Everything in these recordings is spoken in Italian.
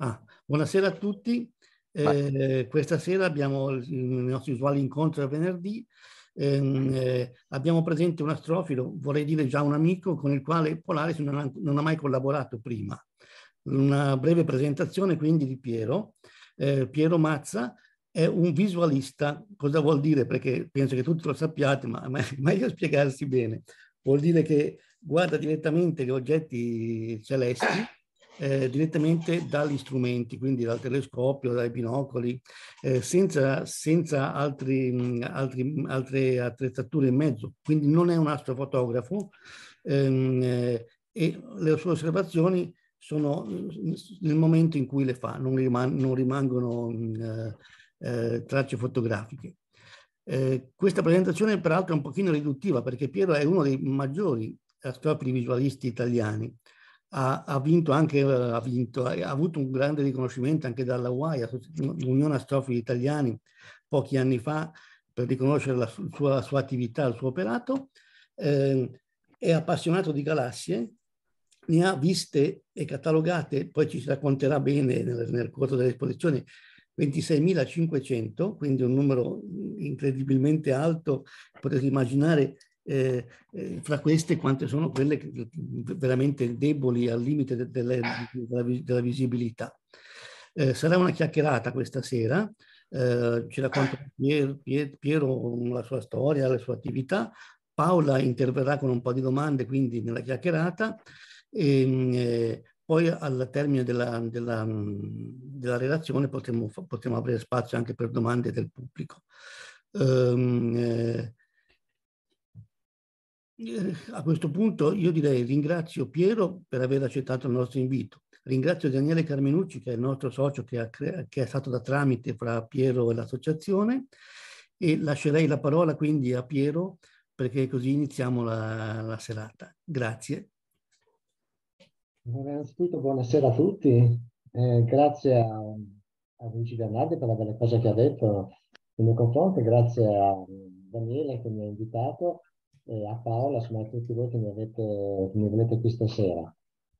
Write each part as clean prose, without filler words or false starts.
Buonasera a tutti. Vai. Questa sera abbiamo i nostri usuali incontri a venerdì. Abbiamo presente un astrofilo, vorrei dire già un amico, con il quale Polaris non ha mai collaborato prima. Una breve presentazione quindi di Piero. Piero Mazza è un visualista. Cosa vuol dire? Perché penso che tutti lo sappiate, ma è meglio spiegarsi bene. Vuol dire che guarda direttamente gli oggetti celesti direttamente dagli strumenti, quindi dal telescopio, dai binocoli, senza altre attrezzature in mezzo. Quindi non è un astrofotografo e le sue osservazioni sono nel momento in cui le fa, non rimangono tracce fotografiche. Questa presentazione peraltro è un pochino riduttiva perché Piero è uno dei maggiori astrofili visualisti italiani. Ha avuto un grande riconoscimento anche dalla UAI, l'Unione Astrofili Italiani, pochi anni fa, per riconoscere la sua attività, il suo operato. È appassionato di galassie, ne ha viste e catalogate, poi ci si racconterà bene nel corso dell'esposizione, 26.500, quindi un numero incredibilmente alto. Potete immaginare fra queste quante sono quelle veramente deboli al limite della visibilità. Sarà una chiacchierata questa sera, ci racconta Piero la sua storia, la sua attività. Paola interverrà con un po' di domande quindi nella chiacchierata e poi al termine della relazione potremo avere spazio anche per domande del pubblico. A questo punto io direi ringrazio Piero per aver accettato il nostro invito. Ringrazio Daniele Carmenucci, che è il nostro socio che è stato da tramite fra Piero e l'associazione, e lascerei la parola quindi a Piero perché così iniziamo la serata. Grazie. Innanzitutto buonasera a tutti, grazie a Luigi Bernardi per le belle cose che ha detto nei miei confronti, grazie a Daniele che mi ha invitato e a Paola, insomma a tutti voi che mi volete qui stasera.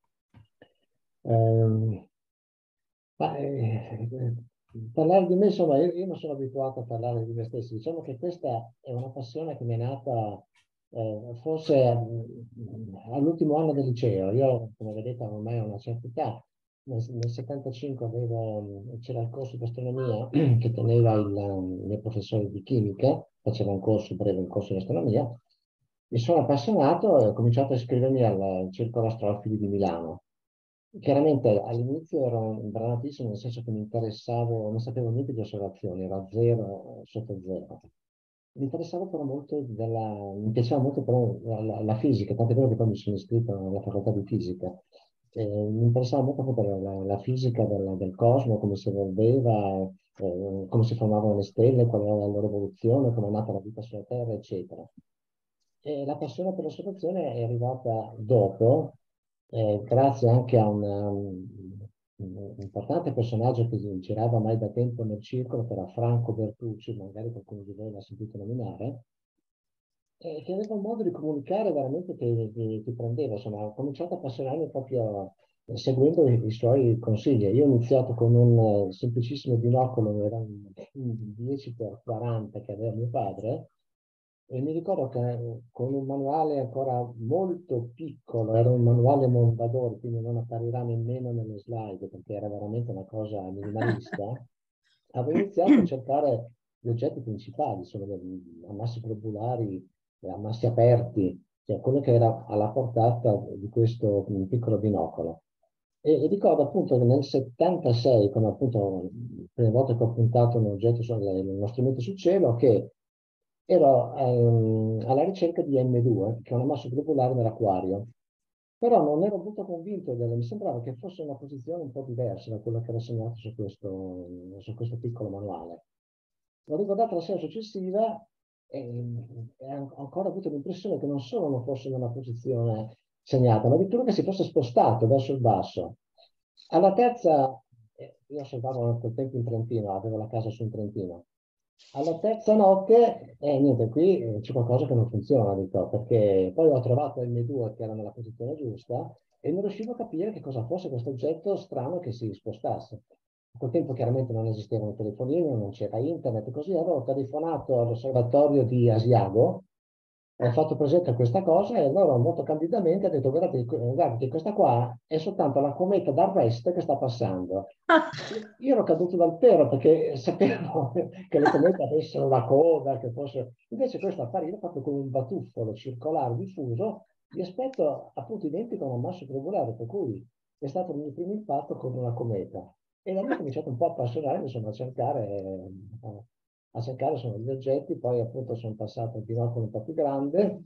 Parlare di me, insomma, io non sono abituato a parlare di me stesso, diciamo che questa è una passione che mi è nata forse all'ultimo anno del liceo. Io, come vedete, ormai ho una certa età. Nel 75 c'era il corso di astronomia che teneva il mio professore di chimica, faceva un corso breve, un corso di astronomia. Mi sono appassionato e ho cominciato a iscrivermi al Circolo Astrofili di Milano. Chiaramente all'inizio ero imbranatissimo, nel senso che mi interessavo, non sapevo niente di osservazioni, era zero sotto zero. Mi interessava però molto mi piaceva molto però la fisica, tant'è vero che poi mi sono iscritto alla facoltà di fisica. Mi interessava molto proprio la fisica del cosmo, come si evolveva, come si formavano le stelle, qual era la loro evoluzione, come è nata la vita sulla Terra, eccetera. E la passione per l'osservazione è arrivata dopo, grazie anche a un importante personaggio che girava ormai da tempo nel circolo, che era Franco Bertucci, magari qualcuno di voi l'ha sentito nominare, che aveva un modo di comunicare veramente che ti prendeva. Insomma, ho cominciato a appassionarmi proprio seguendo i suoi consigli. Io ho iniziato con un semplicissimo binocolo, era un 10x40 che aveva mio padre, e mi ricordo che con un manuale ancora molto piccolo, era un manuale Mondadori, quindi non apparirà nemmeno nelle slide perché era veramente una cosa minimalista, avevo iniziato a cercare gli oggetti principali, sono le ammassi globulari, ammassi aperti, cioè quello che era alla portata di questo piccolo binocolo. E ricordo appunto che nel 76, come appunto la prima volta che ho puntato uno strumento sul cielo, che ero alla ricerca di M2, che è una massa globulare nell'acquario. Però non ero molto convinto mi sembrava che fosse una posizione un po' diversa da quella che era segnato su questo piccolo manuale. L'ho riguardato la sera successiva e ho ancora avuto l'impressione che non solo non fosse in una posizione segnata, ma addirittura che si fosse spostato verso il basso. Alla terza, io osservavo a quel tempo in Trentino, avevo la casa su un Trentino. Alla terza notte, niente, qui c'è qualcosa che non funziona, dico, perché poi ho trovato il mie due che era nella posizione giusta e non riuscivo a capire che cosa fosse questo oggetto strano che si spostasse. A quel tempo chiaramente non esistevano i telefonini, non c'era internet e così, avevo telefonato all'osservatorio di Asiago, ho fatto presente a questa cosa e loro molto candidamente hanno detto guardate che questa qua è soltanto la cometa d'arresto che sta passando. Io ero caduto dal pero perché sapevo che le comete avessero la coda, che fosse... Invece questo apparire fatto con un batuffolo circolare diffuso di aspetto appunto identico a una massa globulare, per cui è stato il mio primo impatto con una cometa. E da lì ho cominciato un po' a appassionarmi, insomma, a cercare insomma, gli oggetti, poi appunto sono passato al binocolo un po' più grande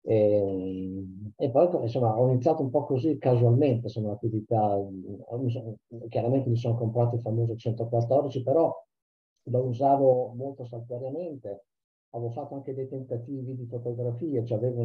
e poi insomma ho iniziato un po' così casualmente, insomma, l'attività, chiaramente mi sono comprato il famoso 114, però lo usavo molto saltuariamente, avevo fatto anche dei tentativi di fotografia, cioè avevo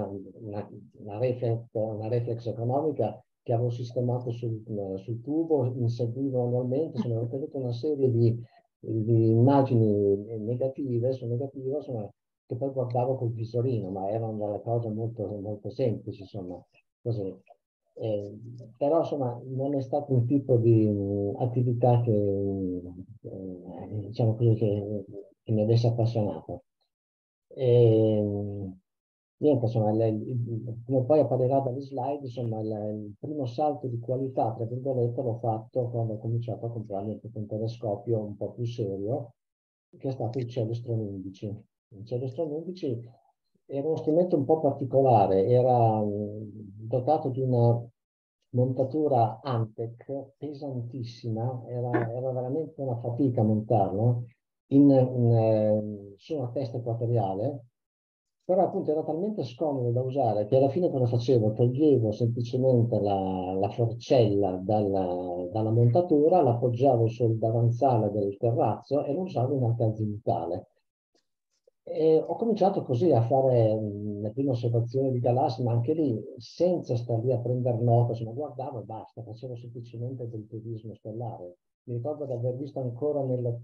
una reflex economica che avevo sistemato sul tubo, inseguivo manualmente, insomma, ho ottenuto una serie di immagini negative, su negativa, insomma, che poi guardavo col visorino, ma erano delle cose molto, molto semplici, insomma, così. Però insomma non è stato un tipo di attività diciamo così, che mi avesse appassionato. E, niente, insomma, come poi apparirà dalle slide, insomma, il primo salto di qualità, tra virgolette, l'ho fatto quando ho cominciato a comprarmi un telescopio un po' più serio, che è stato il Celestron 11. Il Celestron 11 era uno strumento un po' particolare, era dotato di una montatura Antec pesantissima, era veramente una fatica montarlo, su una testa equatoriale, però appunto era talmente scomodo da usare che alla fine cosa facevo? Toglievo semplicemente la forcella dalla montatura, l'appoggiavo sul davanzale del terrazzo e lo usavo in alta azimutale. E ho cominciato così a fare le prime osservazioni di galassie, ma anche lì senza stare lì a prendere nota, insomma, guardavo e basta, facevo semplicemente del turismo stellare. Mi ricordo di aver visto ancora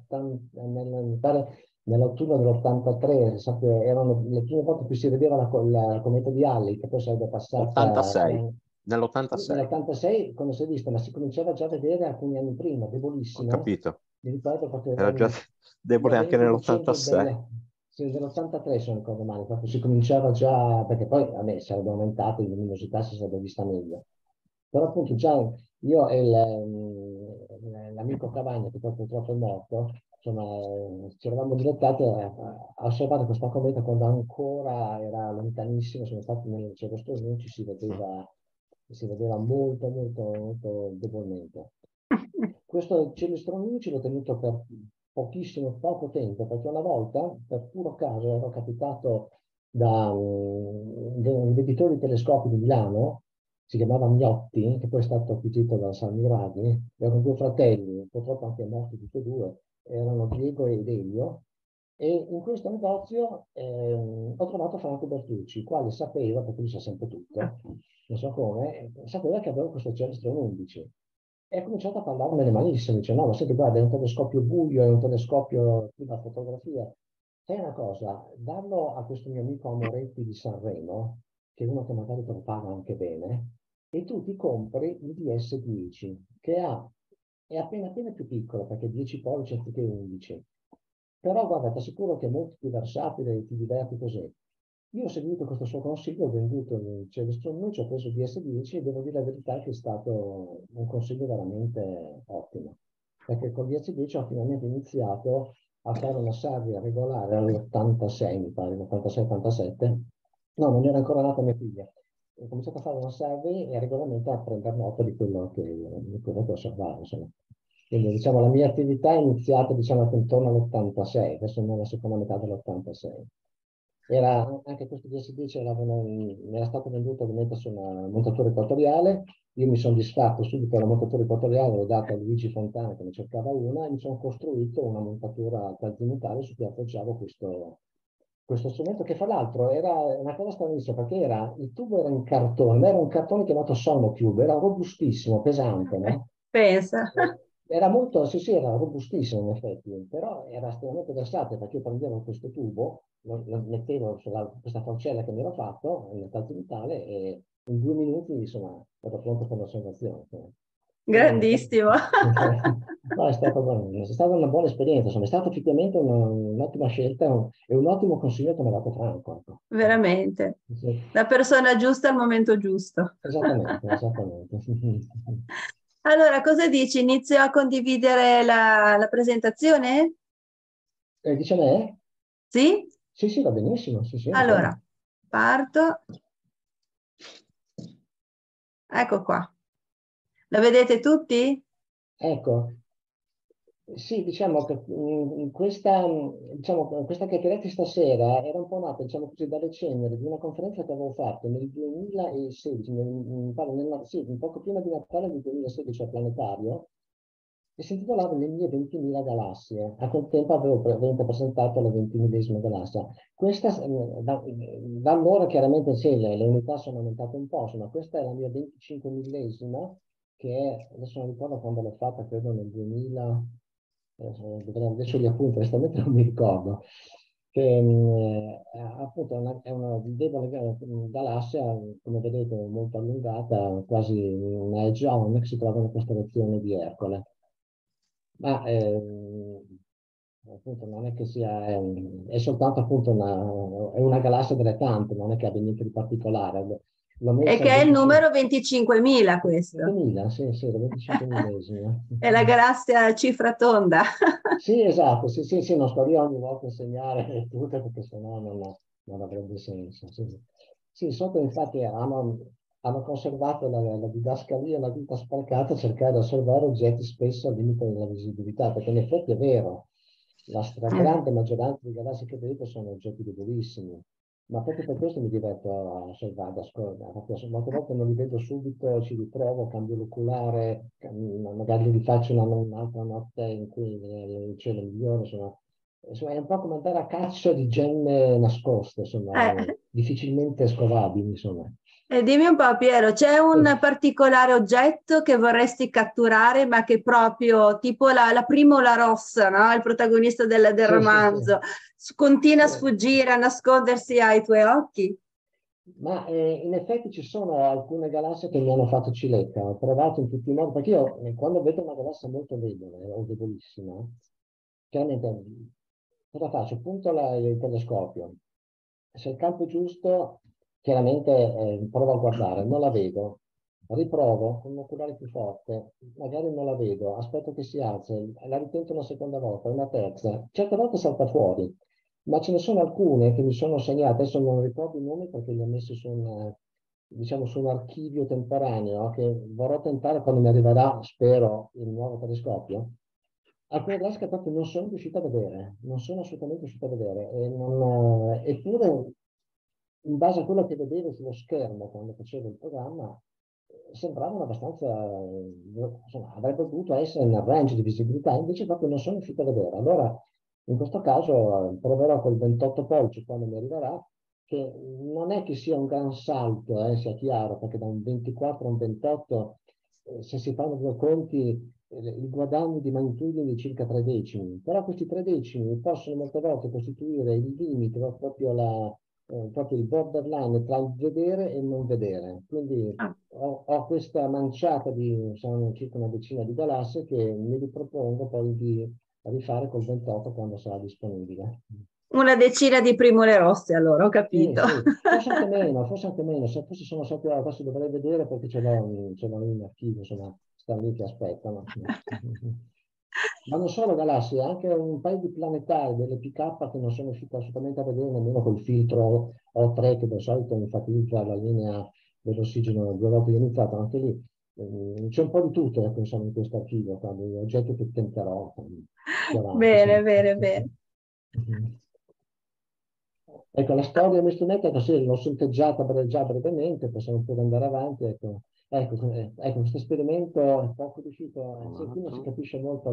nell'autunno dell'83, erano le prime volte che si vedeva la cometa di Halley, che poi sarebbe passata 86. Nell'86. nell'86, come si è visto, ma si cominciava già a vedere alcuni anni prima, Ho debolissima. capito. Mi ricordo proprio Era già il debole anche 20% nell'86. sì, dell'83 se non ricordo male, proprio si cominciava già, perché poi a me sarebbe aumentato, in luminosità si sarebbe vista meglio. Però appunto già io e l'amico Cavagna, che poi purtroppo è morto, insomma, ci eravamo dilettati a osservare questa cometa quando ancora era lontanissima, sono stati nel cielo stretto, si vedeva molto, molto, molto debolmente. Questo Celestron ce l'ho tenuto per poco tempo, perché una volta, per puro caso, ero capitato da un editore di telescopi di Milano, si chiamava Miotti, che poi è stato acquisito da San Miraghi, erano due fratelli, purtroppo anche morti tutti e due, erano Diego ed Elio, e in questo negozio ho trovato Franco Bertucci, il quale sapeva, perché lui sa sempre tutto, non so come, sapeva che avevo questo Celestron 11. E ha cominciato a parlarmene malissimo, dice no, ma senti, guarda, è un telescopio buio, è un telescopio da fotografia. Sai una cosa, darlo a questo mio amico Amoretti di Sanremo, che è uno che magari te lo paga anche bene, e tu ti compri il DS10, è appena appena più piccolo, perché 10 pollici anziché 11. Però guarda, ti assicuro che è molto più versatile, ti diverti così. Io ho seguito questo suo consiglio, ho venduto il Celestron, ci ho preso il DS10 e devo dire la verità che è stato un consiglio veramente ottimo, perché con il DS10 ho finalmente iniziato a fare una serie regolare all'86, mi pare, l'86-87. No, non era ancora nata mia figlia. Ho cominciato a fare una survey e regolarmente a prendere nota di quello che osservavo, insomma. Quindi diciamo la mia attività è iniziata diciamo intorno all'86, adesso nella seconda metà dell'86. Anche questo DS10 mi era stato venduto ovviamente su una montatura equatoriale, io mi sono disfatto subito della montatura equatoriale, l'ho data a Luigi Fontana che ne cercava una e mi sono costruito una montatura azimutale su cui appoggiavo questo strumento che fra l'altro era una cosa stranissima perché il tubo era in cartone, ma era un cartone chiamato Sonocube, era robustissimo, pesante, no? Pensa. Era molto, sì, sì, era robustissimo in effetti, però era estremamente versatile perché io prendevo questo tubo, lo mettevo sulla questa forcella che mi ero fatto nel calzo vitale e in 2 minuti insomma ero pronto per l'osservazione. Quindi, Grandissimo. no, è stata una buona esperienza, insomma, è stata effettivamente un'ottima scelta e un ottimo consiglio che mi ha dato Franco. Ecco. Veramente. Sì, La persona giusta al momento giusto. esattamente, esattamente. Allora, cosa dici? Inizio a condividere la presentazione? Dice a me? Sì? Sì, sì, va benissimo, sì, sì, insomma. Allora, parto. Ecco qua. La vedete tutti? Ecco, sì, diciamo che questa chiacchierata stasera era un po' nata, diciamo così, dalle ceneri di una conferenza che avevo fatto nel 2016, mi pare sì, un poco prima di Natale del 2016 al Planetario, e si intitolava Le mie 20.000 galassie. A quel tempo avevo praticamente presentato la 20.000esima galassia. Questa, da allora chiaramente sì, le unità sono aumentate un po', ma questa è la mia 25.000esima, che adesso non ricordo quando l'ho fatta, credo nel 2000, adesso gli appunti, onestamente non mi ricordo, che appunto è una debole galassia, come vedete, molto allungata, quasi una edge on, che si trova nella costellazione di Ercole. Ma appunto non è che sia, è soltanto appunto è una galassia delle tante, non è che abbia niente di particolare. L'ho E messa che al è il 25. numero 25.000 questo. 25.000, sì, sì, la 25.000esima. È la galassia a cifra tonda. Sì, esatto, sì, sì, sì, non sto lì ogni volta a insegnare tutto perché sennò non avrebbe senso. Sì, sì. Sì, sotto infatti hanno conservato la didascalia, la vita spalcata, cercare di osservare oggetti spesso al limite della visibilità, perché in effetti è vero, la stragrande maggioranza dei galassie che vedo sono oggetti debolissimi, ma proprio per questo mi diverto a osservare, ad ascoltare, perché molte volte non li vedo subito, ci riprovo, cambio l'oculare, magari li rifaccio un'altra notte in cui il cielo è migliore, insomma, è un po' come andare a caccia di gemme nascoste, insomma, Eh, difficilmente scovabili, insomma. E dimmi un po', Piero, c'è un Sì. particolare oggetto che vorresti catturare, ma che proprio, tipo la Primola Rossa, no? Il protagonista del Sì, sì, sì. romanzo, continua a Sì. sfuggire, a nascondersi ai tuoi occhi? Ma in effetti ci sono alcune galassie che mi hanno fatto cilecca, ho provato in tutti i modi, perché io quando vedo una galassia molto debole o debolissima, chiaramente cosa faccio? Punto il telescopio, se il campo è giusto, chiaramente provo a guardare, non la vedo, riprovo con un oculare più forte, magari non la vedo, aspetto che si alzi, la ritento una seconda volta, una terza, certe volte salta fuori, ma ce ne sono alcune che mi sono segnate, adesso non ricordo i nomi perché li ho messi su diciamo, su un archivio temporaneo che vorrò tentare quando mi arriverà, spero, il nuovo telescopio. Alcune galassie proprio non sono riuscito a vedere, non sono assolutamente riuscito a vedere, eppure in base a quello che vedevo sullo schermo quando facevo il programma, sembravano abbastanza, insomma, avrebbero dovuto essere nel range di visibilità, invece proprio non sono riuscito a vedere. Allora, in questo caso, proverò col 28 pollici quando mi arriverà, che non è che sia un gran salto, sia chiaro, perché da un 24 a un 28, se si fanno due conti, il guadagno di magnitudine di circa 3 decimi, però questi 3 decimi possono molte volte costituire il limite, proprio il borderline tra il vedere e il non vedere. Quindi Ah. ho questa manciata sono circa una decina di galassie che mi ripropongo poi di rifare col 28 quando sarà disponibile. Una decina di Primole Rosse, allora, ho Sì, capito. sì, forse anche meno, forse anche meno. Forse sono 7 ore, adesso dovrei vedere perché ce l'ho in archivio, insomma, stanno lì che aspettano. Ma non solo galassie, anche un paio di planetari, delle PK che non sono riuscito assolutamente a vedere nemmeno col filtro O3 che di solito enfatizza la linea dell'ossigeno 2 volte ionizzato, anche lì c'è un po' di tutto, ecco, insomma, in questo archivio, gli oggetti che tenterò più avanti. Bene, Sì. bene, bene. Ecco, la storia del mio strumento, ecco, sì, l'ho sonteggiata già brevemente, possiamo pure andare avanti. Ecco, questo esperimento è poco riuscito, Un sì, qui non si altro. capisce molto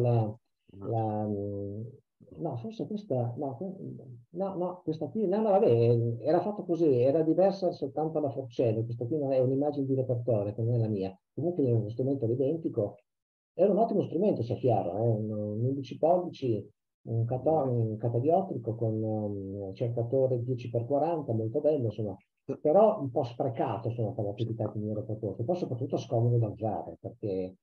no, forse questa, no, no, questa qui, no, no, vabbè, era fatto così, era diversa soltanto la forcella, questa qui non è un'immagine di repertorio, che non è la mia. Comunque lo strumento era identico, Era un ottimo strumento, sia chiaro, un 11 pollici, un catadiotrico con un cercatore 10x40, molto bello, insomma, però un po' sprecato, insomma, per l'attività che mi ero proposto. Poi soprattutto scomodo da usare, perché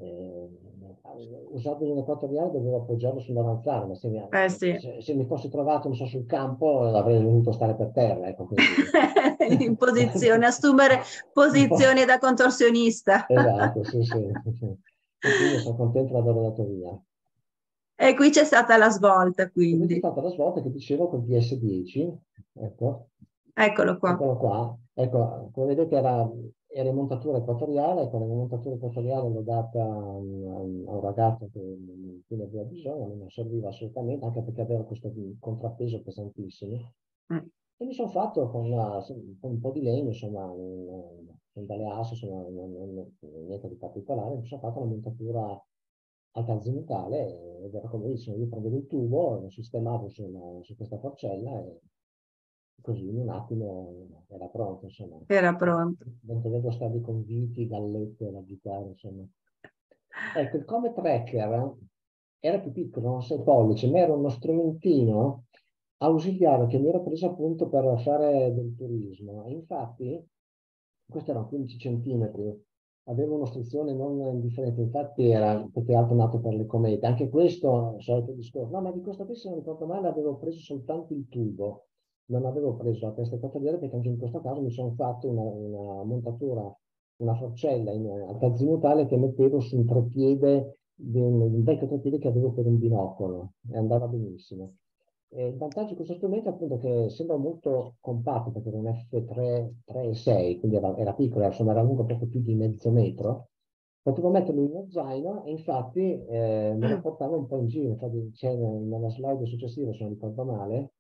usato in un equatoriale dovevo appoggiarlo sull'avanzare, ma Sì. se mi fossi trovato, non so, sul campo avrei dovuto stare per terra, ecco, quindi. In posizione, assumere posizione da contorsionista. Esatto, sì, sì. E quindi sono contento di averlo dato via. E qui c'è stata la svolta, E quindi c'è quindi. stata la svolta che dicevo col DS10, ecco, Eccolo qua. eccolo qua. Ecco, come vedete era in montatura equatoriale, ecco, la montatura equatoriale l'ho data a un ragazzo che ne aveva bisogno, non serviva assolutamente, anche perché aveva questo contrappeso pesantissimo. Mm. E mi sono fatto con un po' di legno, insomma, con delle asse, insomma, niente di particolare, mi sono fatto una montatura alta azimutale ed era comodissimo. Io prendevo il tubo, lo sistemavo su questa forcella e così in un attimo era pronto, insomma. Era pronto. Non dovevo stare con viti, gallette da agitare, insomma. Ecco, il Comet Tracker era più piccolo, non 6 pollici, ma era uno strumentino ausiliare che mi ero preso appunto per fare del turismo. E infatti, questo erano 15 centimetri, avevo un'ostruzione non indifferente, infatti era più che altro nato per le comete. Anche questo, solito discorso, no, ma di questo qui, se non ricordo male, avevo preso soltanto il tubo, non avevo preso la testa equatoriale perché anche in questo caso mi sono fatto una montatura, una forcella in alta azimutale che mettevo su un treppiede, un vecchio treppiede che avevo per un binocolo e andava benissimo. Il vantaggio di questo strumento è appunto che sembra molto compatto perché era un F3, 3,6, quindi era piccolo, insomma era lungo poco più di mezzo metro. Potevo metterlo in uno zaino e infatti me lo portavo un po' in giro. Infatti c'è nella slide successiva, se non ricordo male,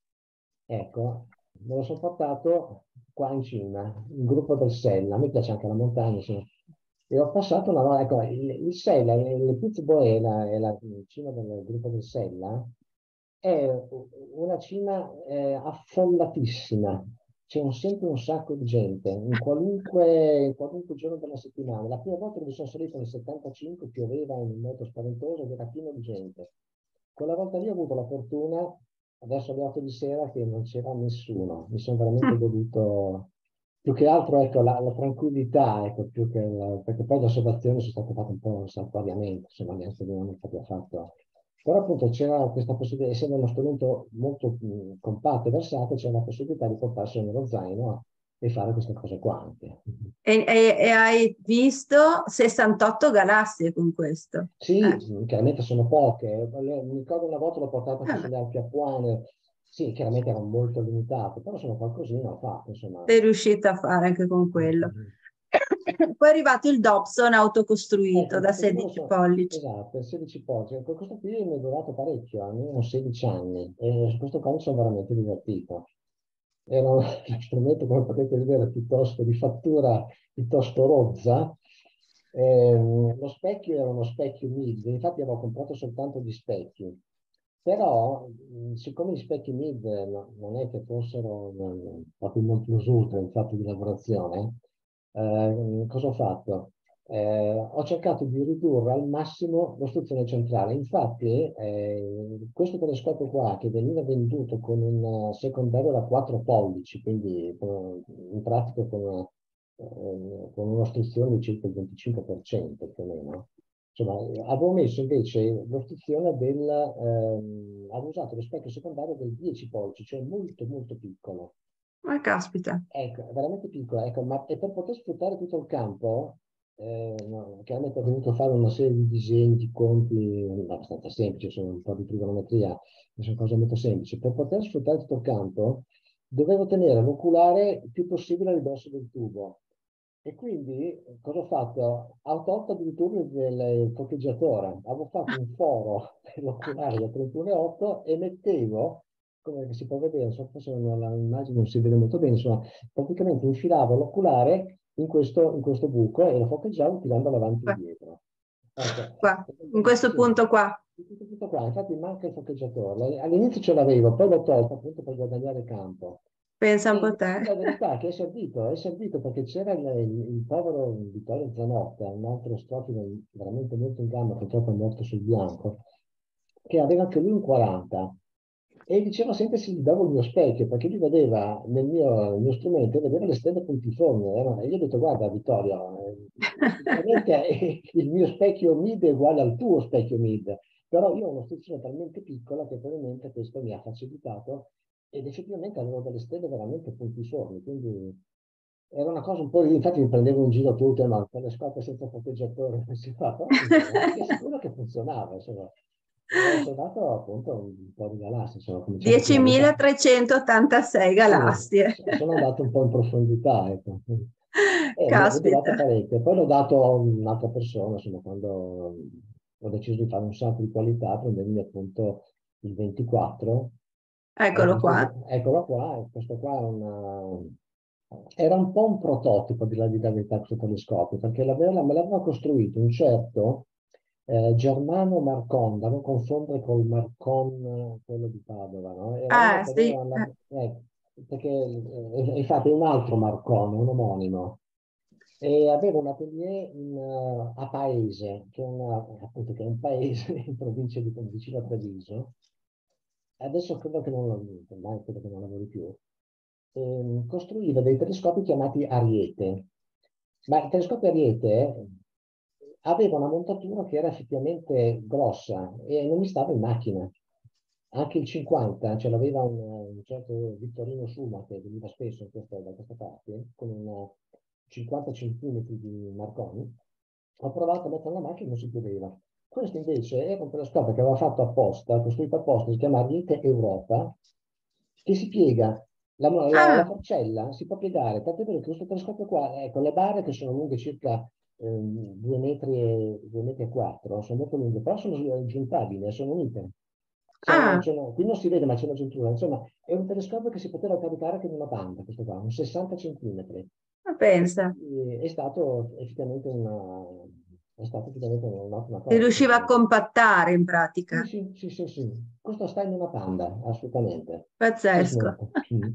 ecco, me lo sono portato qua in cima, il gruppo del Sella. A me piace anche la montagna, insomma. E ho passato una volta, ecco, il Sella, il Pizzboe è la cima del gruppo del Sella, è una cima affollatissima. C'è sempre un sacco di gente, in qualunque giorno della settimana. La prima volta che mi sono salito nel 75 pioveva in modo spaventoso ed era pieno di gente. Quella volta lì ho avuto la fortuna, adesso alle 8 di sera, che non c'era nessuno. Mi sono veramente goduto, più che altro, ecco, la tranquillità, ecco, più che perché poi le osservazioni sono state fatte un po' saltuariamente, insomma, neanche abbiamo fatto. Però appunto c'era questa possibilità, essendo uno strumento molto compatto e versatile, c'era la possibilità di portarselo nello zaino e fare queste cose qua anche. E hai visto 68 galassie con questo? Sì, chiaramente sono poche. Mi ricordo una volta l'ho portato anche Vabbè. sulle Alpi Apuane. Sì, chiaramente erano molto limitate, però sono qualcosina ho fatto, insomma. Sei riuscita a fare anche con quello. Poi è arrivato il Dobson autocostruito Ecco, da questo qui 16 pollici. esatto, 16 pollici. Ecco, questo qui mi è durato parecchio, almeno 16 anni, e su questo qua mi sono veramente divertito. Era uno strumento, come potete vedere, piuttosto di fattura, piuttosto rozza. Lo specchio era uno specchio MID, infatti avevo comprato soltanto gli specchi, però siccome gli specchi MID non è che fossero proprio il non plus ultra in fatto di lavorazione, cosa ho fatto? Ho cercato di ridurre al massimo l'ostruzione centrale. Infatti, questo telescopio qua, che veniva venduto con un secondario da 4 pollici, quindi in pratica con un'ostruzione di circa il 25% più o meno. Insomma, avevo messo invece l'ostruzione avevo usato lo specchio secondario del 10 pollici, cioè molto molto piccolo. Ma caspita. Ecco, è veramente piccolo, ecco, ma e per poter sfruttare tutto il campo, no, chiaramente ho dovuto fare una serie di disegni, di conti abbastanza semplici, sono un po' di trigonometria, sono cose molto semplici. Per poter sfruttare tutto il campo, dovevo tenere l'oculare il più possibile a ridosso del tubo. E quindi cosa ho fatto? Ho tolto addirittura il coccheggiatore, avevo fatto un foro per l'oculare da 31,8 e mettevo, come si può vedere, forse l'immagine non si vede molto bene, insomma, praticamente infilavo l'oculare in questo buco e lo foccheggiavo tirando avanti e Qua, indietro. Ecco. qua, in questo punto qua. Tutto qua. Infatti manca il foccheggiatore. All'inizio ce l'avevo, poi l'ho tolto appunto per guadagnare campo. Pensa un po' te. La verità è che è servito perché c'era il povero Vittorio Zanotta, un altro strofilo veramente molto in gamba, purtroppo è morto sul bianco, che aveva anche lui un 40, e diceva sempre se gli davo il mio specchio, perché lui vedeva nel mio strumento, vedeva le stelle puntiformi, e io ho detto guarda Vittorio, sicuramente il mio specchio mid è uguale al tuo specchio mid, però io ho una struzione talmente piccola che probabilmente questo mi ha facilitato, ed effettivamente avevo delle stelle veramente puntiformi, quindi era una cosa un po', infatti mi prendevo in giro tutto, ma con le scope senza fotoggiatore non si fa, però è sicuro che funzionava, insomma. E ho osservato appunto un po' di galassie, sono cominciato finalmente. 10.386 galassie. Sì, sono andato un po' in profondità, ecco. E mi è durato Caspita. parecchio. Poi l'ho dato a un'altra persona, insomma, quando ho deciso di fare un salto di qualità, prendendomi appunto il 24. Eccolo qua. Eccolo qua, e questo qua era un po' un prototipo di la verità questo telescopio, perché me l'aveva costruito un certo Germano Marcon, da non confondere col Marcon, quello di Padova, no? Era uno Ah, che sì. aveva perché infatti è un altro Marcon, un omonimo, e aveva un atelier a Paese, appunto, che è un paese in provincia di vicino a Treviso. Adesso credo che ormai credo che non lavori più. Costruiva dei telescopi chiamati Ariete, ma il telescopio Ariete aveva una montatura che era effettivamente grossa e non mi stava in macchina. Anche il 50 ce l'aveva un certo Vittorino Suma, che veniva spesso da questa parte, con un 50 centimetri di Marconi. Ho provato a mettere la macchina e non si chiudeva. Questo invece era un telescopio che aveva fatto apposta, costruito apposta, si chiama Ariete Europa, che si piega. La Ah, forcella si può piegare, tant'è vero che questo telescopio qua, con le barre che sono lunghe circa 2 metri e 4, sono molto lunghe, però sono giuntabili, sono unite. ah, Qui non si vede, ma c'è una giuntura. Insomma, è un telescopio che si poteva caricare anche in una panda, questo qua, un 60 centimetri. ma pensa. È stato effettivamente un'ottima Si cosa. riusciva a compattare in Sì, pratica. sì, sì, sì, sì. Questo sta in una panda, assolutamente. Si Pazzesco. smonta. Mm.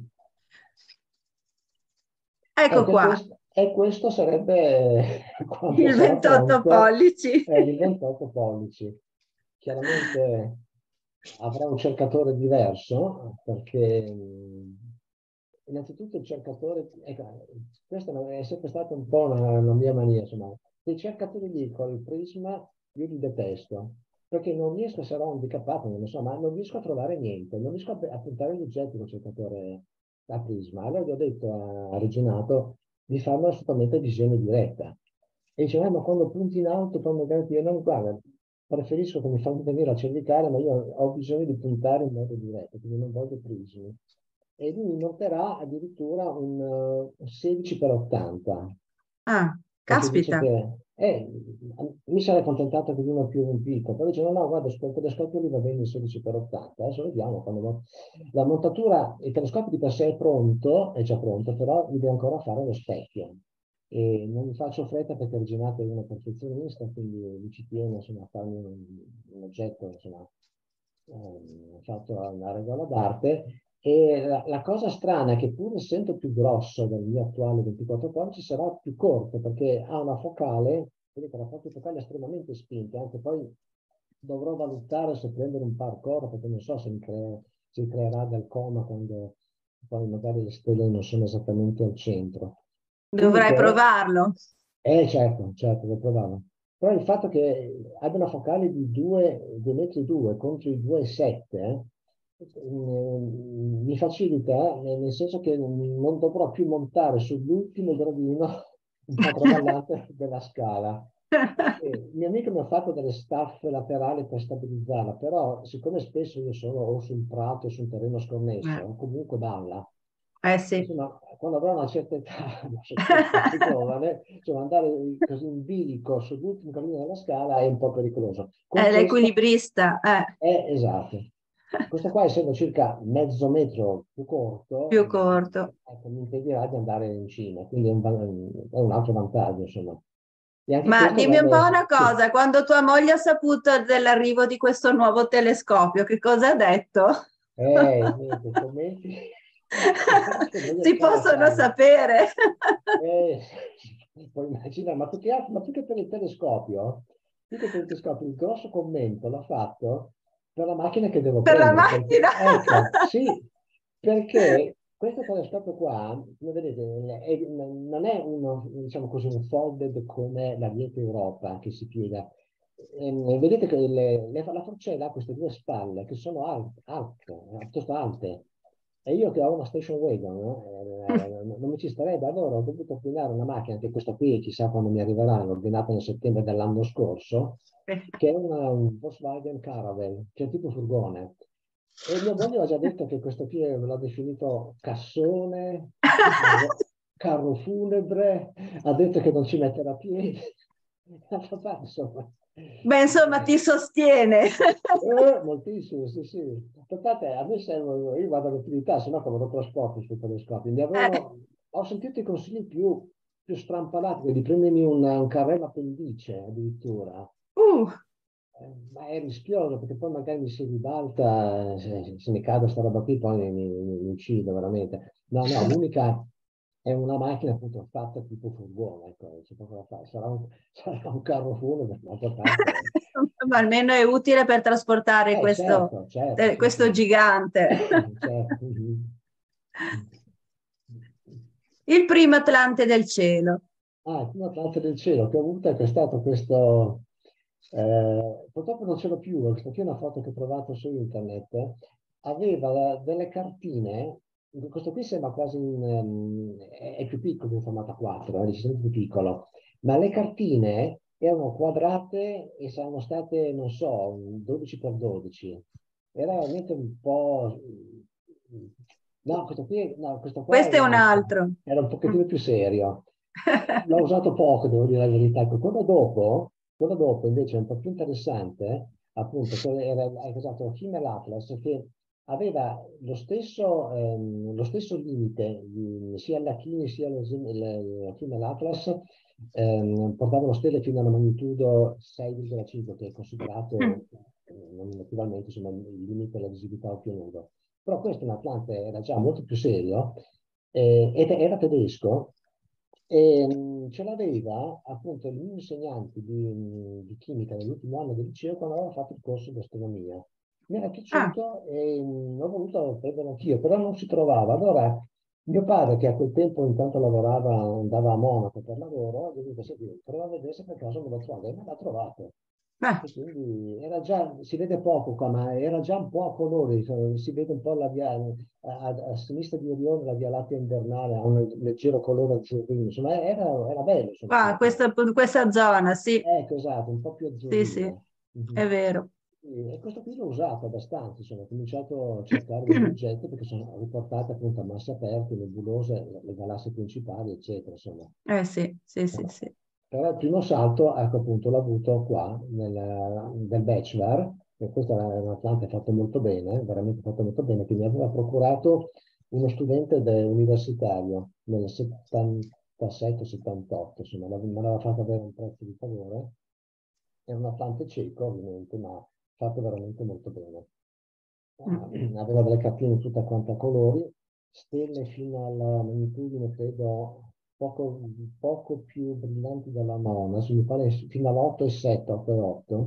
Ecco qua, E questo sarebbe quanto il sarà 28 pronto pollici. il 28 pollici. Chiaramente avrà un cercatore diverso perché innanzitutto il cercatore, ecco, questa è sempre stata un po' una mia mania, insomma, quei cercatori lì col prisma io li detesto perché non riesco, sarò handicappato, non lo so, ma non riesco a trovare niente, non riesco a puntare gli oggetti col cercatore a prisma. Allora gli ho detto a Reginato di farlo assolutamente a visione diretta. E dice, ma quando punti in alto, poi magari ti no, guarda, preferisco che mi fanno venire la cervicale, ma io ho bisogno di puntare in modo diretto, quindi non voglio prismi. E lui mi monterà addirittura un 16x80, Ah, perché dice caspita. che mi sarei accontentato di uno più piccolo, però dice no, guarda, il telescopio lì va bene il 16x80, adesso vediamo quando la montatura, il telescopio di per sé è pronto, è già pronto, però mi deve ancora fare lo specchio. E non mi faccio fretta perché Reginato è uno perfezionista, quindi lui ci tiene insomma, a farmi un oggetto insomma, fatto a una regola d'arte. E la cosa strana è che pur essendo più grosso del mio attuale 24 pollici sarà più corto perché ha una focale, vedete la focale è estremamente spinta, anche poi dovrò valutare se prendere un parkour perché non so se si creerà del coma quando poi magari le stelle non sono esattamente al centro. Dovrai Comunque, provarlo. certo, certo, devo provarlo. Però il fatto che abbia una focale di 2 metri e 2 contro i 2,7 mi facilita, nel senso che non dovrò più montare sull'ultimo gradino un po' traballante della scala. Il mio amico mi ha fatto delle staffe laterali per stabilizzarla, però siccome spesso io sono o sul prato o su un terreno sconnesso, o comunque balla, Eh sì. insomma, quando avrò una certa età, non so se sono giovane, insomma, andare così in bilico sull'ultimo cammino della scala è un po' pericoloso. È Con questo l'equilibrista, è esatto. Questo qua, essendo circa mezzo metro più più corto, corto. ecco, mi impedirà di andare in cima, quindi è un altro vantaggio, insomma. E anche Ma questo dimmi un dovrebbe po' essere... una Sì. cosa, quando tua moglie ha saputo dell'arrivo di questo nuovo telescopio, che cosa ha detto? Niente, commenti. Si possono sapere. Puoi immaginare, ma più che per il telescopio, il grosso commento l'ha fatto per la macchina che devo Per la prendere. macchina? Ecco, sì, perché questo telescopio qua, vedete, non è uno, diciamo così, un folded come la Dieta Europa che si piega. Vedete che la forcella ha queste due spalle che sono piuttosto alte. E io che ho una station wagon, non mi ci starebbe, allora ho dovuto ordinare una macchina, che questa qui chissà quando mi arriverà, l'ho ordinata nel settembre dell'anno scorso, che è un Volkswagen Caravelle, che è tipo furgone. E mia moglie ha già detto che questo qui me l'ha definito cassone, carro funebre, ha detto che non ci metterà piedi. Papà, insomma. Beh, insomma, ti sostiene. Moltissimo, sì, sì. Aspettate, a me servono, io vado all'utilità, se no come lo trasporto sui telescopi. Ho sentito i consigli più strampalati, di prendermi un carrello appendice addirittura. Ma è rischioso perché poi magari mi si ribalta, se mi cade sta roba qui poi mi uccido veramente. No, l'unica è una macchina appunto fatta tipo furgone, ecco, c'è poco da fare. Sarà un carro funebre, d'altra parte. Ma almeno è utile per trasportare Certo, sì, questo sì. gigante. Certo. Il primo Atlante del cielo. Il primo Atlante del cielo che ho avuto è stato questo, purtroppo non ce l'ho più, questa qui è una foto che ho trovato su internet, aveva delle cartine, questo qui sembra quasi è più piccolo di un formato 4, è decisamente più piccolo, ma le cartine erano quadrate e saranno state, non so, 12x12. Era veramente un po'. No, questo qua Questo è un altro. era un pochettino più serio. L'ho usato poco, devo dire la verità. Ecco, quello dopo invece è un po' più interessante, appunto, era esatto, Himmel Atlas, che aveva lo stesso limite, sia l'Achini sia il Himmel Atlas, portavano stelle fino a una magnitudo 6,5, che è considerato naturalmente insomma, il limite della visibilità a occhio nudo. Però questo in Atlante era già molto più serio, ed era tedesco, e ce l'aveva appunto il mio insegnante di chimica nell'ultimo anno del liceo quando aveva fatto il corso di astronomia. Mi era piaciuto e ho voluto prenderlo anch'io, però non si trovava. Allora mio padre, che a quel tempo intanto lavorava, andava a Monaco per lavoro, ha detto, senti, prova a vedere se per caso me lo trovo, e me l'ha trovato. E quindi era già, si vede poco qua, ma era già un po' a colori, si vede un po' la via, a sinistra di Orione la Via Lattea invernale, ha un leggero colore azzurrino, insomma era bello. Insomma, Questa zona, sì. ecco, esatto, un po' più Sì, sì, azzurrino. è vero. E questo qui l'ho usato abbastanza, insomma, ho cominciato a cercare degli oggetti perché sono riportate appunto a masse aperte, nebulose, le galassie principali, eccetera, insomma. Sì, sì, sì, sì. Però il primo salto, ecco appunto, l'ho avuto qua, nel bachelor, e questo è un Atlante fatto molto bene, veramente fatto molto bene, che mi aveva procurato uno studente universitario nel 77-78, insomma, me l'aveva fatto avere un prezzo di favore. È un Atlante cieco, ovviamente, ma fatto veramente molto bene. Aveva delle cartine tutte quante a colori, stelle fino alla magnitudine, credo, poco più brillanti della nona, mi pare fino all'8,7, 8,8.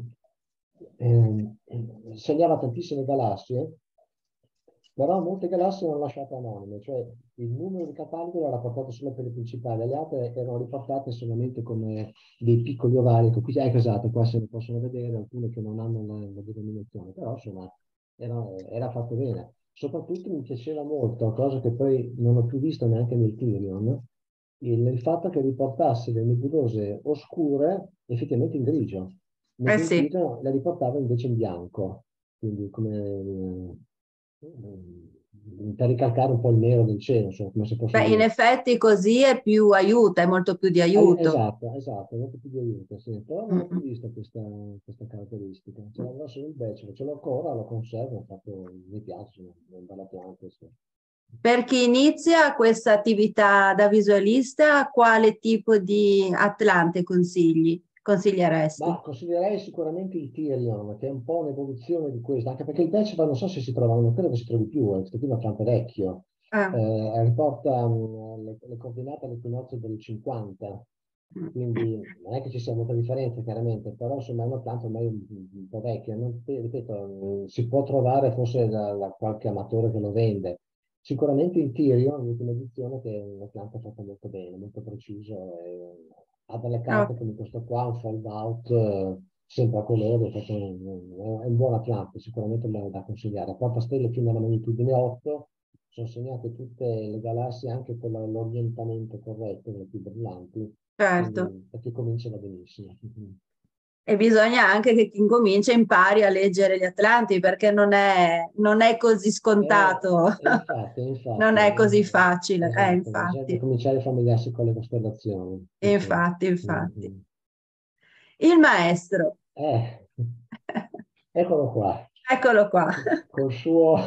Segnava tantissime galassie, però molte galassie erano lasciate anonime, cioè il numero di cataloghi era rapportato solo per le principali, le altre erano riportate solamente come dei piccoli ovali, qui, esatto, qua se ne possono vedere alcune che non hanno la denominazione, però insomma era fatto bene. Soprattutto mi piaceva molto, cosa che poi non ho più visto neanche nel Tyrion, il fatto che riportasse le nebulose oscure effettivamente in grigio, mentre in Sì. Tyrion le riportava invece in bianco, quindi come per ricalcare un po' il nero del cielo, insomma, come se fosse In effetti così è più aiuto, è molto più di aiuto. Esatto, molto più di aiuto, sì. Però non ho più visto questa caratteristica. Ce l'avevo solo il bachelor, ce l'ho ancora, lo conservo, mi piace, è un bel Atlante. Sì. Per chi inizia questa attività da visualista, quale tipo di Atlante consiglieresti? Ma consiglierei sicuramente il Tyrion, che è un po' un'evoluzione di questo, anche perché il bachelor non so se si trova, non credo che si trovi più, questo qui è un Atlante vecchio. riporta le coordinate all'equinozio del 50, quindi non è che ci sia molta differenza chiaramente, però insomma è una pianta ormai un po' vecchia, ripeto, si può trovare forse da qualche amatore che lo vende. Sicuramente in Tirio, l'ultima edizione, che è una pianta fatta molto bene, molto preciso, ha delle carte come questo qua, un fold out, sempre a colore, è una buona pianta, sicuramente me da consigliare. Porta stelle fino alla magnitudine 8, sono segnate tutte le galassie anche con l'orientamento corretto, le più brillanti, certo. quindi perché comincia da benissimo. E bisogna anche che chi incomincia impari a leggere gli Atlanti, perché non è così scontato, Infatti, non è così facile, esatto, bisogna infatti, cominciare a familiarsi con le costellazioni. infatti. Il maestro, Eh, eccolo qua. eccolo qua. Col suo,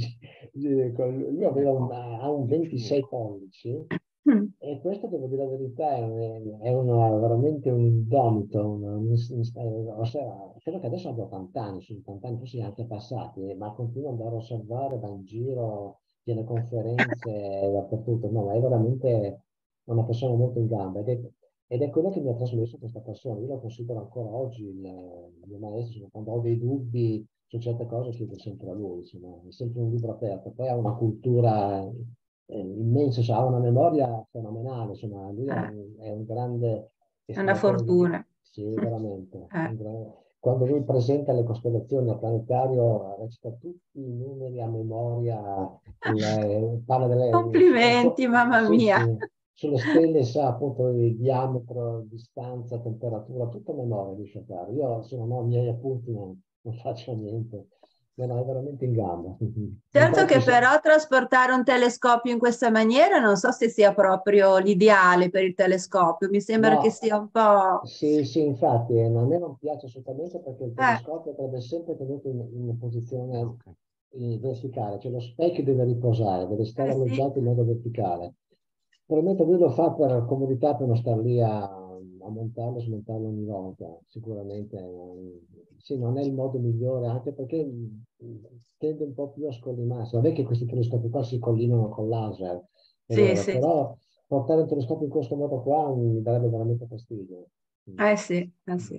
lui aveva ha un 26 pollici e questo, devo dire la verità, veramente un indomito, credo che adesso abbia 80 anni, su 80 anni, forse anche passati, ma continua ad andare a osservare, va in giro, tiene conferenze dappertutto, no, ma è veramente una persona molto in gamba ed è quello che mi ha trasmesso questa passione. Io lo considero ancora oggi il mio maestro, insomma, quando ho dei dubbi su certe cose chiedo sempre a lui, insomma, è sempre un libro aperto. Poi ha una cultura immensa, cioè, ha una memoria fenomenale, insomma, lui è un grande È una estimatore fortuna. sì, veramente. Quando lui presenta le costellazioni al planetario, recita tutti i numeri a memoria, parla Complimenti, mamma sì, mia. sì, sulle stelle sa appunto il diametro, distanza, temperatura, tutto a memoria riesce a fare. Io se non ho i miei appunti non faccio niente. No, è veramente in gamba. Certo che però trasportare un telescopio in questa maniera non so se sia proprio l'ideale per il telescopio, mi sembra che No, sia un po'... sì, sì, infatti, a me non piace assolutamente perché il telescopio andrebbe sempre tenuto in posizione verticale, cioè lo specchio deve riposare, deve stare sì. alloggiato in modo verticale. Probabilmente lui lo fa per comodità, per non star lì a montarlo e smontarlo ogni volta, sicuramente. Sì, non è il modo migliore, anche perché tende un po' più a scollimarsi. Vabbè che questi telescopi qua si collimano con laser, è Sì, vero, sì, però portare il telescopio in questo modo qua mi darebbe veramente fastidio. sì, sì.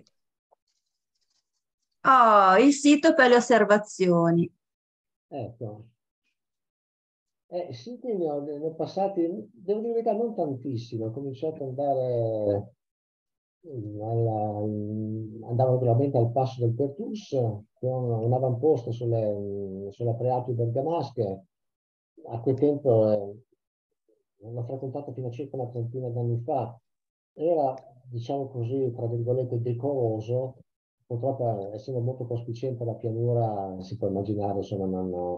Oh, il sito per le osservazioni. Ecco. Sì, quindi ne ho passati, devo dire la verità, non tantissimo. Ho cominciato ad andare, andavo naturalmente al Passo del Pertus, che è un avamposto sulla Prealpi bergamasche. A quel tempo l'ho frequentato fino a circa una trentina d'anni fa. Era, diciamo così, tra virgolette, decoroso. Purtroppo, essendo molto cospicente la pianura, si può immaginare, insomma,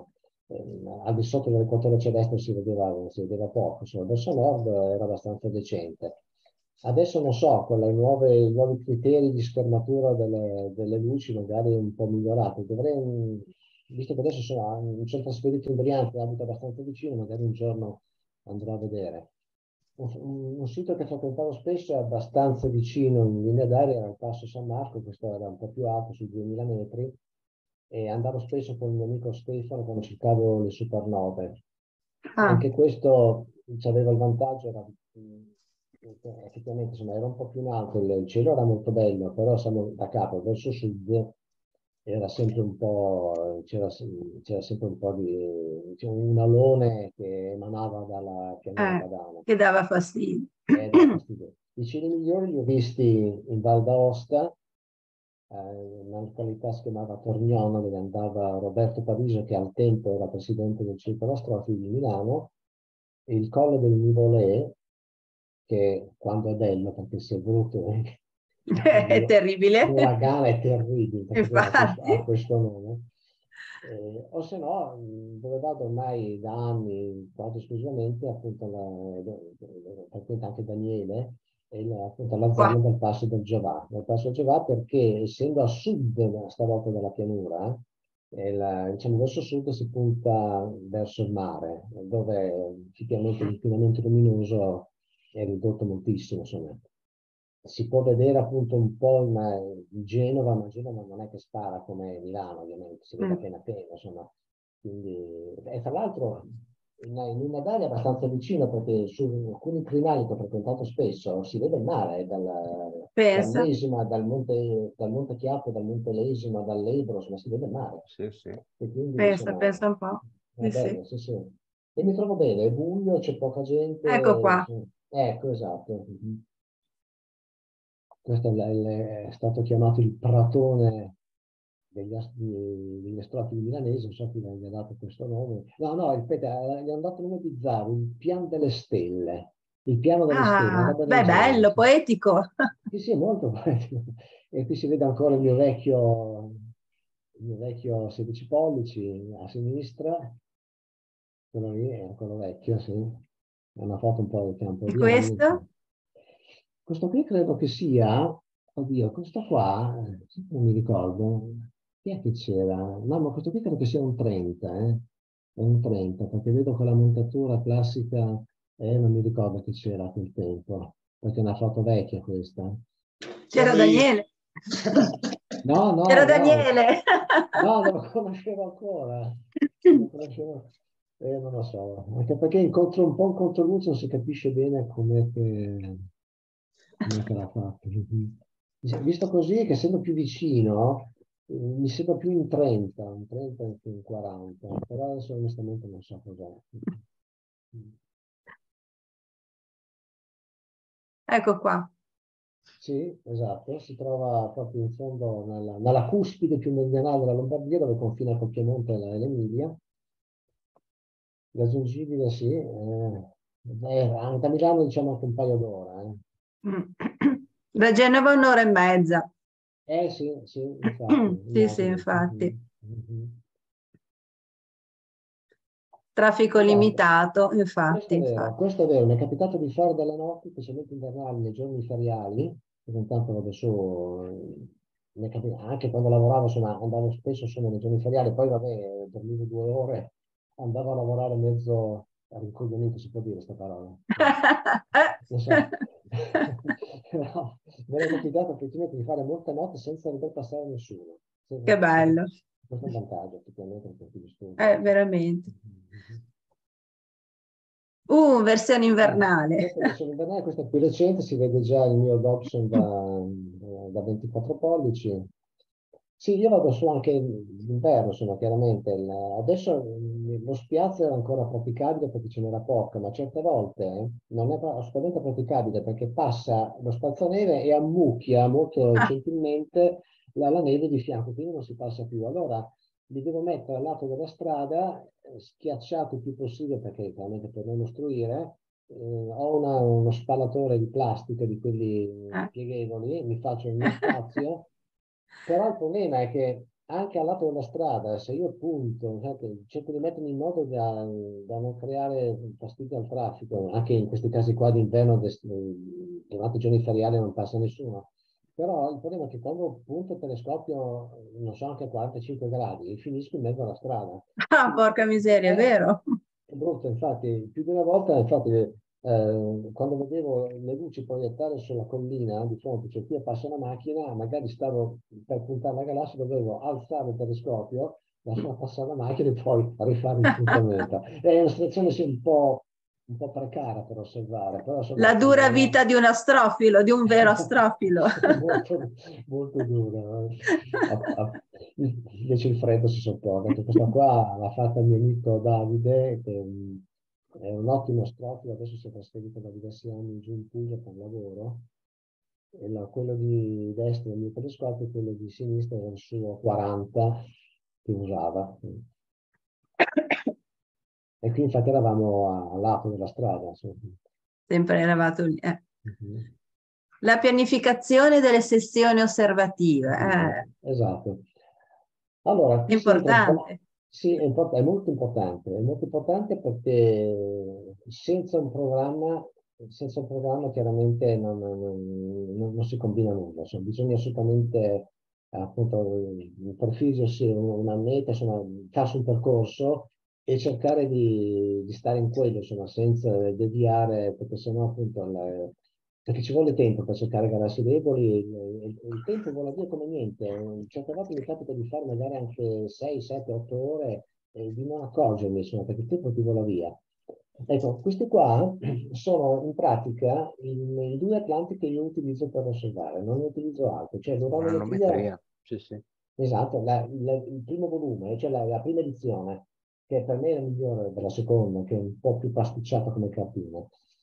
al di sotto dell'equatore celeste si vedeva poco, insomma, verso nord era abbastanza decente. Adesso non so, con i nuovi criteri di schermatura delle luci magari un po' migliorati. Visto che adesso mi sono trasferito in Brianza, abito abbastanza vicino, magari un giorno andrò a vedere. Un sito che frequentavo spesso è abbastanza vicino in linea d'aria era il Passo San Marco, questo era un po' più alto, sui 2000 metri, e andavo spesso con il mio amico Stefano quando cercavo le supernove. Anche questo aveva il vantaggio, effettivamente insomma, era un po' più in alto, il cielo era molto bello, però siamo da capo verso sud, era sempre un po', c'era sempre un po' un alone che emanava dalla pianura padana. Che dava fastidio. Dava fastidio. I cieli migliori li ho visti in Val d'Aosta, una località si chiamava Torniona, dove andava Roberto Paviso, che al tempo era presidente del Circolo Astrofi di Milano, e il Colle del Nivolè, che quando è bello, perché se è brutto È terribile. l'uragano è terribile, perché ha Infatti. questo nome. O se no, dove vado ormai da anni, quasi esclusivamente, appunto, frequenta anche Daniele, appunto la zona Qua. del Passo del Giovà. Del Passo del Giovà perché, essendo a sud stavolta della pianura, diciamo verso sud si punta verso il mare, dove effettivamente l'inquinamento luminoso è ridotto moltissimo, insomma. Si può vedere appunto un po' in Genova, ma Genova non è che spara come Milano, ovviamente, si vede appena appena, insomma. Quindi, e tra l'altro in una valle abbastanza vicino, perché su alcuni crinali che ho frequentato spesso si vede il mare Pensa, dal monte Chiappe, dal monte Lesima, dall'Ebro, insomma si vede il mare. Sì, sì. E quindi pensa, insomma pensa un po'. è Sì, sì. bello, sì, sì. E mi trovo bene, è buio, c'è poca Ecco gente. qua. Sì. Ecco, esatto. Questo è stato chiamato il pratone degli astrofili milanesi, non so chi gli ha dato questo nome. No, no, ripeto, gli hanno dato il nome bizzarro, il piano delle stelle. Il piano delle stelle, una Ah, roba del beh, genere. bello, poetico. Sì, sì, è molto bello. E qui si vede ancora il mio vecchio 16 pollici a sinistra, quello lì è ancora vecchio, sì. È una foto un po' che ha un po' E di anni. questo? Questo qui credo che sia, oddio, questo qua, non mi ricordo, chi è che c'era? No, ma questo qui credo che sia un 30, È un 30, perché vedo quella montatura classica, non mi ricordo che c'era a quel tempo, perché è una foto vecchia questa. C'era Daniele. No, C'era no, no, Daniele. no, non lo conoscevo ancora. Non lo conoscevo, non lo so, anche perché incontro un po' in controluce, non si capisce bene come l'ha fatto. Visto così, che essendo più vicino, mi sembra più in 30, un 30 che in 40, però adesso onestamente non so cos'è. Ecco qua. Sì, esatto, si trova proprio in fondo nella cuspide più meridionale della Lombardia, dove confina con Piemonte e l'Emilia. Raggiungibile, sì, anche da Milano diciamo anche un paio d'ore. Da Genova 1 ora e mezza. Sì, sì, infatti, Sì, sì, immagino. infatti. Mhm. Traffico Esatto. limitato, infatti, infatti. Questo è vero, mi è capitato di fare delle notti, specialmente invernali, nei giorni feriali, perché intanto vado su, anche quando lavoravo, insomma, andavo spesso solo nei giorni feriali, poi vabbè, dormivo 2 ore, andavo a lavorare mezzo rincoglionito, si può dire questa parola. Non so. Però mi era capitato effettivamente di fare molte notti senza dover passare a nessuno. Che bello. Questo è un vantaggio, effettivamente, per chi studia. Veramente. Versione invernale. Questa è la versione invernale, questa è più recente, si vede già il mio Dobson da 24 pollici. Sì, io vado su anche d'inverno, insomma, chiaramente. Adesso lo spiazzo era ancora praticabile perché ce n'era poca, ma certe volte non è assolutamente praticabile perché passa lo spazzaneve e ammucchia molto Ah, gentilmente la neve di fianco, quindi non si passa più. Allora li devo mettere al lato della strada, schiacciato il più possibile perché chiaramente per non ostruire. Ho uno spallatore di plastica di quelli eh. pieghevoli, mi faccio il mio spazio, però il problema è che anche al lato della strada, se io punto, cerco di mettermi in modo da non creare fastidio al traffico, anche in questi casi qua d'inverno, durante i giorni feriali non passa nessuno, però il problema è che quando punto il telescopio, non so, anche a 45 gradi, finisco in mezzo alla strada. Ah, porca miseria, è vero. È brutto, infatti, più di una volta, infatti, quando vedevo le luci proiettare sulla collina di fronte, cioè qui passa una macchina, magari stavo per puntare la galassia, dovevo alzare il telescopio, lasciare passare la macchina e poi rifare il puntamento. È una situazione sì, un po' precaria per osservare, però insomma, La dura vita di un astrofilo, di un vero astrofilo. molto, molto dura. Invece il freddo si sopporta. Questa qua l'ha fatta il mio amico Davide, che è un ottimo astrofilo, adesso si è trasferito da diversi anni giù in Puglia per lavoro. E quello di destra del mio telescopio e quello di sinistra era il suo 40 che usava. E qui infatti eravamo al lato della strada. Sempre eravate lì. Mhm. La pianificazione delle sessioni osservative. Esatto. Allora, È qui si entra un po'. importante. Sì, è molto importante perché senza un programma chiaramente non si combina nulla, insomma, bisogna assolutamente appunto prefiggersi una meta, insomma, farsi un percorso e cercare di stare in quello, insomma, senza deviare, perché sennò appunto perché ci vuole tempo per cercare galassie deboli, il tempo vola via come niente. Certe volte mi capita di fare magari anche 6, 7, 8 ore e di non accorgermi, insomma, perché il tempo ti vola via. Ecco, questi qua sono in pratica i due Atlanti che io utilizzo per osservare, non ne utilizzo altri. Cioè l'uranometria, Manometria, sì, sì. esatto, il primo volume, cioè la prima edizione, che per me è la migliore della seconda, che è un po' più pasticciata come cartina.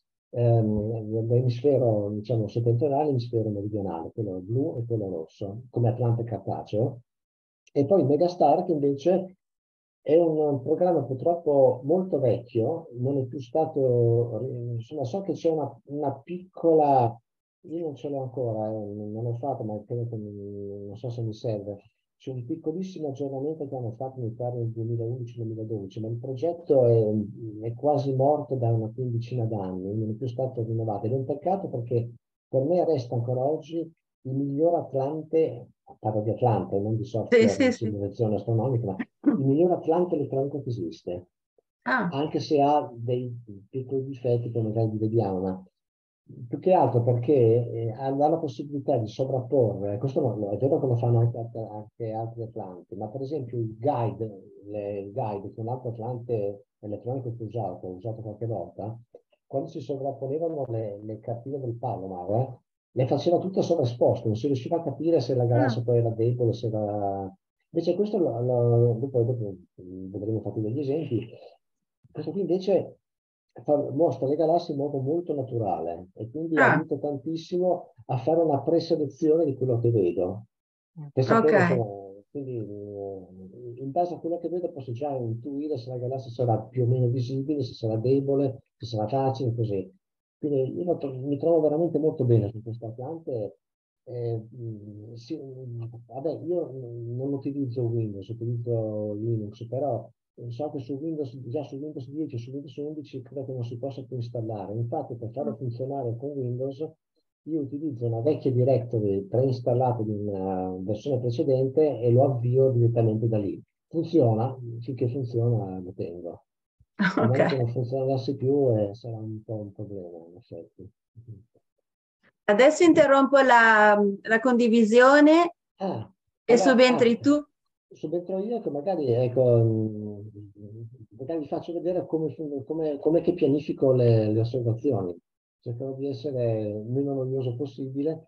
L'emisfero, diciamo, settentrionale, l'emisfero meridionale, quello blu e quello rosso, come Atlante cartaceo. E poi Megastar, che invece è un programma purtroppo molto vecchio, non è più stato, insomma, so che c'è una piccola, io non ce l'ho ancora, non l'ho fatto, ma credo che non so se mi serve. C'è un piccolissimo aggiornamento che hanno fatto, mi pare, nel 2011-2012, ma il progetto è quasi morto da una quindicina d'anni, non è più stato rinnovato. Ed è un peccato perché per me resta ancora oggi il miglior Atlante, parlo di Atlante, non di Sì, software sì, di sì. simulazione astronomica, ma il miglior Atlante elettronico che esiste, Ah, anche se ha dei piccoli difetti che magari li vediamo, ma più che altro perché ha la possibilità di sovrapporre, questo è vero che lo fanno anche altri Atlanti, ma per esempio il guide che è un altro Atlante elettronico che ho usato qualche volta, quando si sovrapponevano le cartine del Palomar, le faceva tutte sovraesposte, non si riusciva a capire se la ah, galassia poi era debole, se era... Invece questo, dopo vedremo fatti degli esempi, questo qui invece mostra le galassie in modo molto naturale e quindi ah, aiuta tantissimo a fare una preselezione di quello che vedo. Per ok. sapere, insomma, quindi in base a quello che vedo posso già intuire se la galassia sarà più o meno visibile, se sarà debole, se sarà facile, così. Quindi io mi trovo veramente molto bene su questa piante. Sì, vabbè, io non utilizzo Windows, utilizzo Linux, però so che su Windows, già su Windows 10 e su Windows 11 credo che non si possa più installare. Infatti, per farlo funzionare con Windows, io utilizzo una vecchia directory preinstallata di una versione precedente e lo avvio direttamente da lì. Funziona, finché funziona lo tengo. A Ok. meno che non funzionasse più, sarà un po' un problema, in effetti. Adesso interrompo la condivisione Ah, e allora, subentri tu. subentro io che magari, ecco, magari vi faccio vedere come che pianifico le osservazioni. Cercherò di essere meno noioso possibile.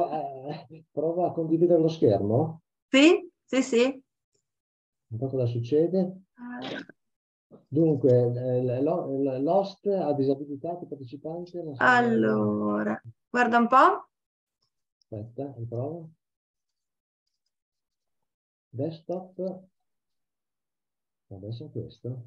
Provo a condividere lo schermo. Sì? Sì, sì. Un po' cosa succede. Dunque, l'host ha disabilitato il partecipante. Non so, Allora, guarda un po'. aspetta, riprovo. Desktop. Adesso è questo.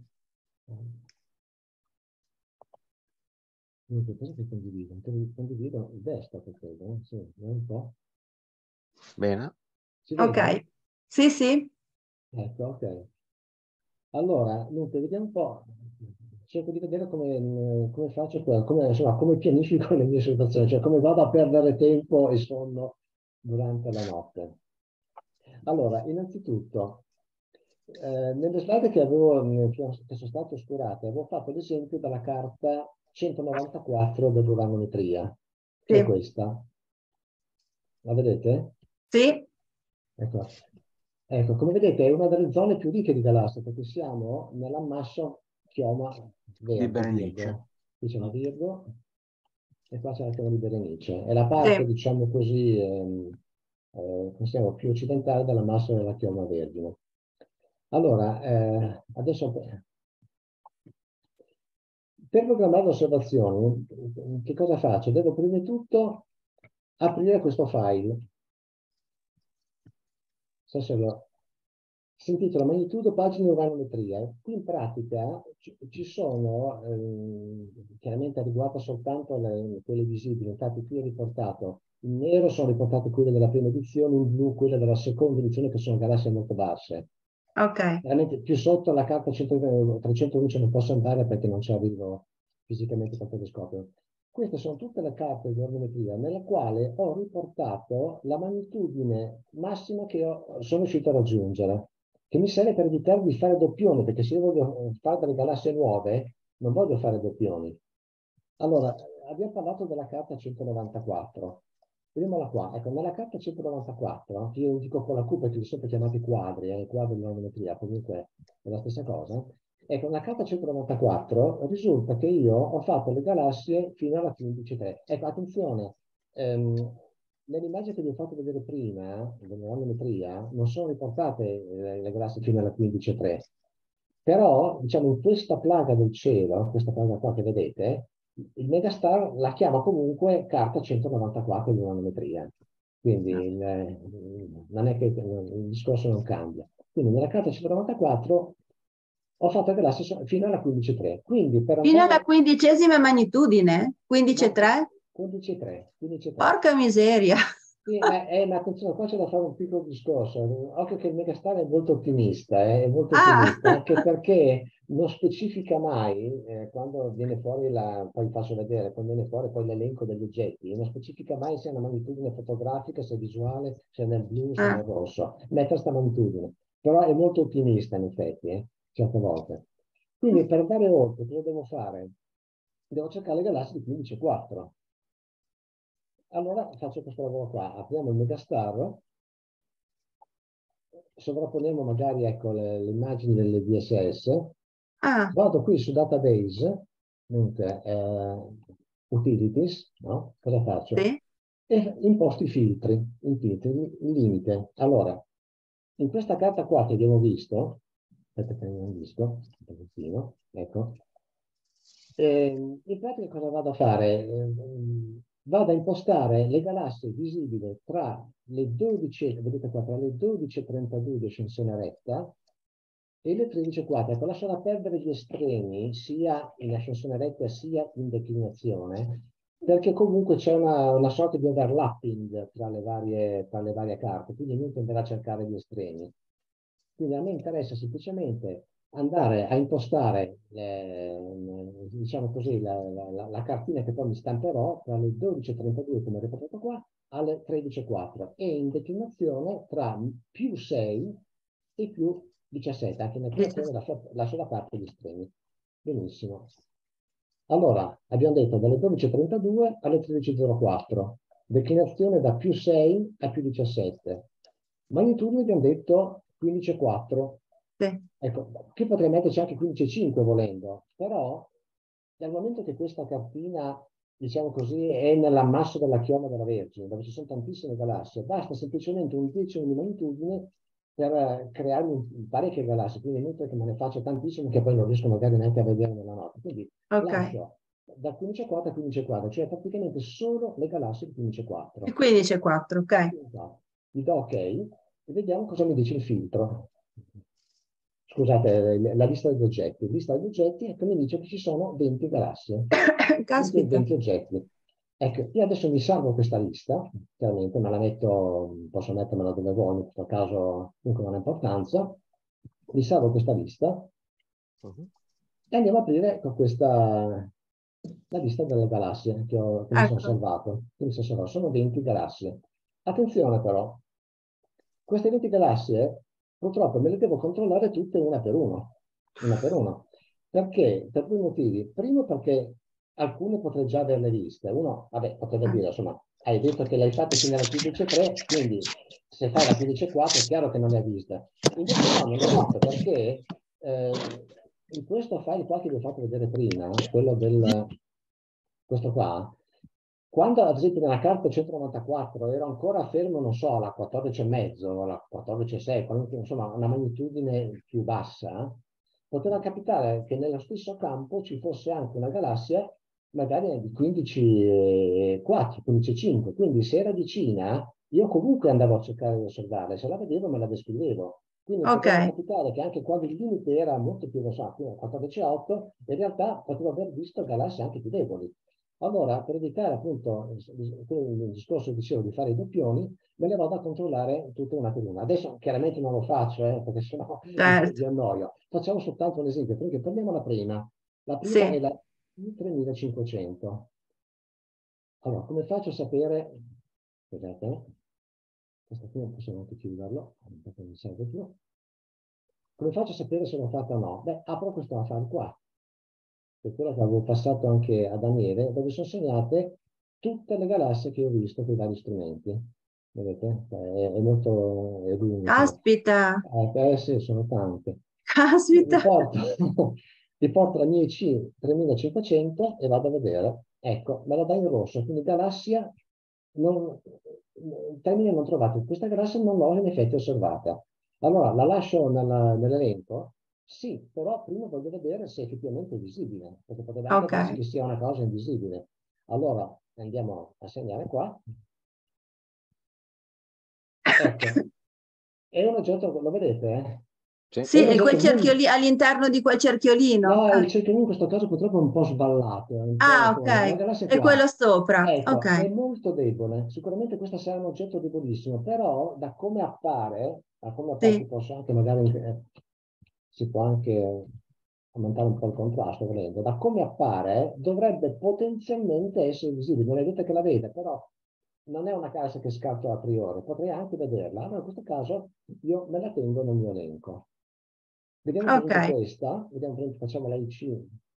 Dunque, cosa che condivido? Condivido il desktop, credo. Sì, vediamo un po'. Bene. Si vede? Ok. Sì, sì. Ecco, ok. Allora, dunque, vediamo un po'. Cerco di vedere come faccio, come, insomma, come pianifico le mie situazioni, cioè come vado a perdere tempo e sonno durante la notte. Allora, innanzitutto, nelle slide che sono state oscurate, avevo fatto l'esempio della carta 194 dell'uranometria, che è Sì. questa. La vedete? Sì. Ecco. Ecco, come vedete è una delle zone più ricche di galassia perché siamo nell'ammasso chioma Di verde, Berenice. Virgo. Qui c'è una Virgo e qua c'è la chioma di Berenice. È la Sì. parte, diciamo così, consideriamo più occidentale dell'ammasso della chioma vergine. Allora, adesso per programmare le osservazioni, che cosa faccio? Devo prima di tutto aprire questo file. So se si intitola Magnitudo pagine uranometria. Qui in pratica ci sono, chiaramente riguarda soltanto quelle visibili, infatti qui è riportato, in nero sono riportate quelle della prima edizione, in blu quelle della seconda edizione che sono galassie molto basse. Ok. Veramente più sotto la carta 311 non posso andare perché non ci arrivo fisicamente col telescopio. Queste sono tutte le carte di ornometria nella quale ho riportato la magnitudine massima che sono riuscito a raggiungere, che mi serve per evitare di fare doppioni, perché se io voglio fare delle galassie nuove, non voglio fare doppioni. Allora, abbiamo parlato della carta 194. Vediamola qua. Ecco, nella carta 194, io dico con la Q perché li sono sempre chiamati quadri, i quadri di ornometria, comunque è la stessa cosa. Ecco, nella carta 194 risulta che io ho fatto le galassie fino alla 15.3. Ecco, attenzione, nell'immagine che vi ho fatto vedere prima, dell'anometria, non sono riportate le galassie fino alla 15.3. Però, diciamo, in questa plaga del cielo, questa plaga qua che vedete, il megastar la chiama comunque carta 194 di un'anometria. Quindi non è che il discorso non cambia. Quindi nella carta 194 ho fatto galassie fino alla 15.3. Quindi per Fino andare... alla 15ª magnitudine? 15,3? 15.3. Porca miseria! Sì, ma attenzione, qua c'è da fare un piccolo discorso. Occhio che il megastar è molto ottimista, è molto Ah! ottimista, anche perché non specifica mai, quando viene fuori poi vi faccio vedere, quando viene fuori poi l'elenco degli oggetti, non specifica mai se è una magnitudine fotografica, se è visuale, se è nel blu, se è nel rosso. Mette questa magnitudine, però è molto ottimista in effetti, certe volte. Quindi per andare oltre, cosa devo fare? Devo cercare le galassie di 15,4. Allora faccio questo lavoro qua, apriamo il megastar, sovrapponiamo magari ecco, le immagini delle DSS, Ah, vado qui su database, dunque, utilities, no? Cosa faccio? sì. E imposto i filtri, il limite. Allora, in questa carta qua che abbiamo visto, aspetta che abbiamo visto, un pochettino, ecco, in pratica cosa vado a fare? Vado a impostare le galassie visibili tra le 12, vedete qua, tra le 12,32 di ascensione retta e le 13,4. Ecco, lasciare perdere gli estremi sia in ascensione retta sia in declinazione, perché comunque c'è una sorta di overlapping tra le varie carte, quindi non tenderà a cercare gli estremi. Quindi a me interessa semplicemente andare a impostare, diciamo così, la cartina che poi mi stamperò tra le 12,32 come riportato qua alle 13,4 e in declinazione tra più 6 e più 17, anche in declinazione lascio da parte gli estremi. Benissimo. Allora, abbiamo detto dalle 12,32 alle 13,04, declinazione da più 6 a più 17. Magnitudine abbiamo detto 15,4. Sì. Ecco, qui potrei metterci anche 15,5 volendo, però dal momento che questa cartina, diciamo così, è nell'ammasso della chioma della Vergine, dove ci sono tantissime galassie, basta semplicemente un decimo di magnitudine per crearmi parecchie galassie, quindi è inutile che me ne faccia tantissime che poi non riesco magari neanche a vedere nella notte. Quindi Ok. lascio da 15,4 a 15,4, cioè praticamente solo le galassie di 15,4. Il 15,4, ok. Gli do ok e vediamo cosa mi dice il filtro. Scusate, la lista degli oggetti. Lista degli oggetti, ecco, mi dice che ci sono 20 galassie. Caspita. 20 oggetti. Ecco, io adesso mi salvo questa lista, chiaramente, me la metto, posso mettermela dove voglio, in questo caso comunque non ha importanza. Mi salvo questa lista e andiamo a aprire con questa, la lista delle galassie che mi sono Ecco. salvato. Sono 20 galassie. Attenzione però, queste 20 galassie purtroppo me le devo controllare tutte una per uno. Perché? Per due motivi. Primo perché alcune potrei già averle viste. Uno, vabbè, potrebbe dire, insomma, hai detto che l'hai fatta fino alla 15,3, quindi se fai la 15,4 è chiaro che non le hai viste. Invece no, non le ho viste perché in questo file qua che vi ho fatto vedere prima, quello questo qua, quando ad esempio nella carta 194 ero ancora fermo, non so, alla 14,5, alla 14,6, insomma una magnitudine più bassa, poteva capitare che nello stesso campo ci fosse anche una galassia magari di 15,4, 15,5, quindi se era vicina io comunque andavo a cercare di osservarla, se la vedevo me la descrivevo. Quindi Ok. poteva capitare che anche quando il limite era molto più, non so, 14,8, in realtà potevo aver visto galassie anche più deboli. Allora, per evitare appunto il discorso che dicevo di fare i doppioni, me le vado a controllare tutte una per una. Adesso chiaramente non lo faccio, perché sennò Certo. vi annoio. Facciamo soltanto un esempio, perché prendiamo la prima. La prima è Sì. la 3500. Allora, come faccio a sapere... Scusate, questo qui non possiamo anche chiuderlo, perché non serve più. Come faccio a sapere se l'ho fatta o no? Beh, apro questo affare qua, che è quello che avevo passato anche a Daniele, dove sono segnate tutte le galassie che ho visto con i vari strumenti. Vedete? È molto lungo. Caspita. Sì, sono tante. Caspita. Riporto la mia IC 3500 e vado a vedere. Ecco, me la dà in rosso, quindi galassia, termine non trovato. Questa galassia non l'ho in effetti osservata. Allora, la lascio nell'elenco? Sì, però prima voglio vedere se effettivamente è visibile, perché potrebbe anche darsi che sia una cosa invisibile. Allora, andiamo a segnare qua. Ecco, è un oggetto, lo vedete? Sì, quel cerchiolino all'interno di quel cerchiolino. No, il cerchiolino in questo caso purtroppo è un po' sballato. Ok, e quello sopra. Ecco, Ok. è molto debole. Sicuramente questo sarà un oggetto debolissimo, però da come appare, Sì. posso anche magari, si può anche aumentare un po' il contrasto volendo, da come appare dovrebbe potenzialmente essere visibile. Non è detto che la veda, però non è una casa che scarto a priori, potrei anche vederla. Allora in questo caso io me la tengo nel mio elenco. Vediamo questa, facciamo la IC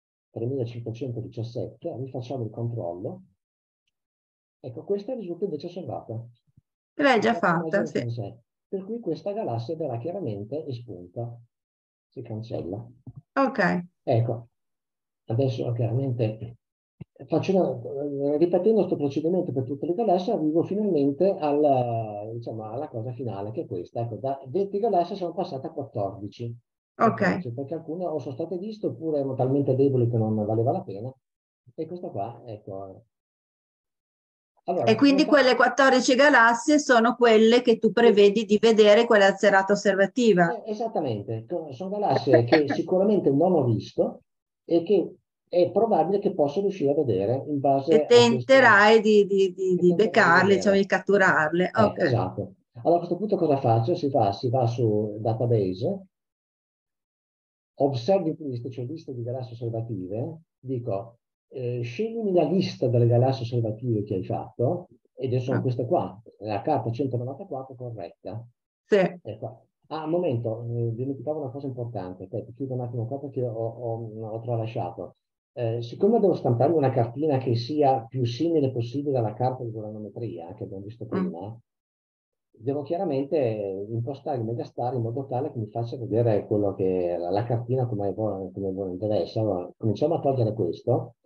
3517, rifacciamo il controllo. Ecco, questa risulta invece osservata. L'hai già fatta, sì. Per cui questa galassia verrà chiaramente espunta. Si cancella. Ok. Ecco, adesso chiaramente ripetendo questo procedimento per tutte le galassie, arrivo finalmente alla, diciamo, alla cosa finale, che è questa. Ecco, da 20 galassie sono passate a 14. Ok. Perché alcune o sono state viste oppure erano talmente deboli che non valeva la pena. E questa qua, ecco. Allora, e quindi quelle 14 galassie sono quelle che tu prevedi di vedere con la serata osservativa. Esattamente, sono galassie che sicuramente non ho visto e che è probabile che posso riuscire a vedere in base E a tenterai di beccarle, diciamo, di catturarle. Ok. Esatto. Allora a questo punto cosa faccio? Si va su database, observi liste, cioè liste di galassie osservative, dico scegli la lista delle galassie osservative che hai fatto, ed sono queste qua, la carta 194 corretta. Sì. Ecco. Ah, un momento, dimenticavo una cosa importante. Aspetta, chiudo un attimo qua perché ho tralasciato. Siccome devo stampare una cartina che sia più simile possibile alla carta di volanometria, che abbiamo visto prima, devo chiaramente impostare il Megastar in modo tale che mi faccia vedere quello che la cartina come interessa. Allora, cominciamo a togliere questo.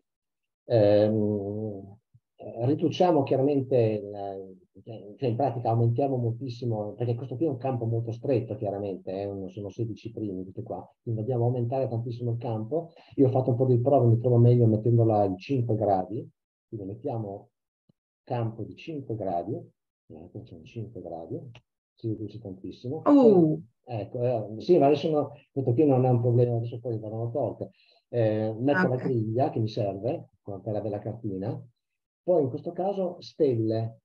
Riduciamo chiaramente, cioè in pratica aumentiamo moltissimo, perché questo qui è un campo molto stretto chiaramente, sono 16 primi questi qua, quindi dobbiamo aumentare tantissimo il campo. Io ho fatto un po' di prove, mi trovo meglio mettendola in 5 gradi, quindi mettiamo campo di 5 gradi, qui sono 5 gradi, si riduce tantissimo. Poi, ecco, sì, ma adesso questo qui non è un problema, adesso poi vanno tolte. Metto la griglia che mi serve per avere la cartina, poi in questo caso stelle,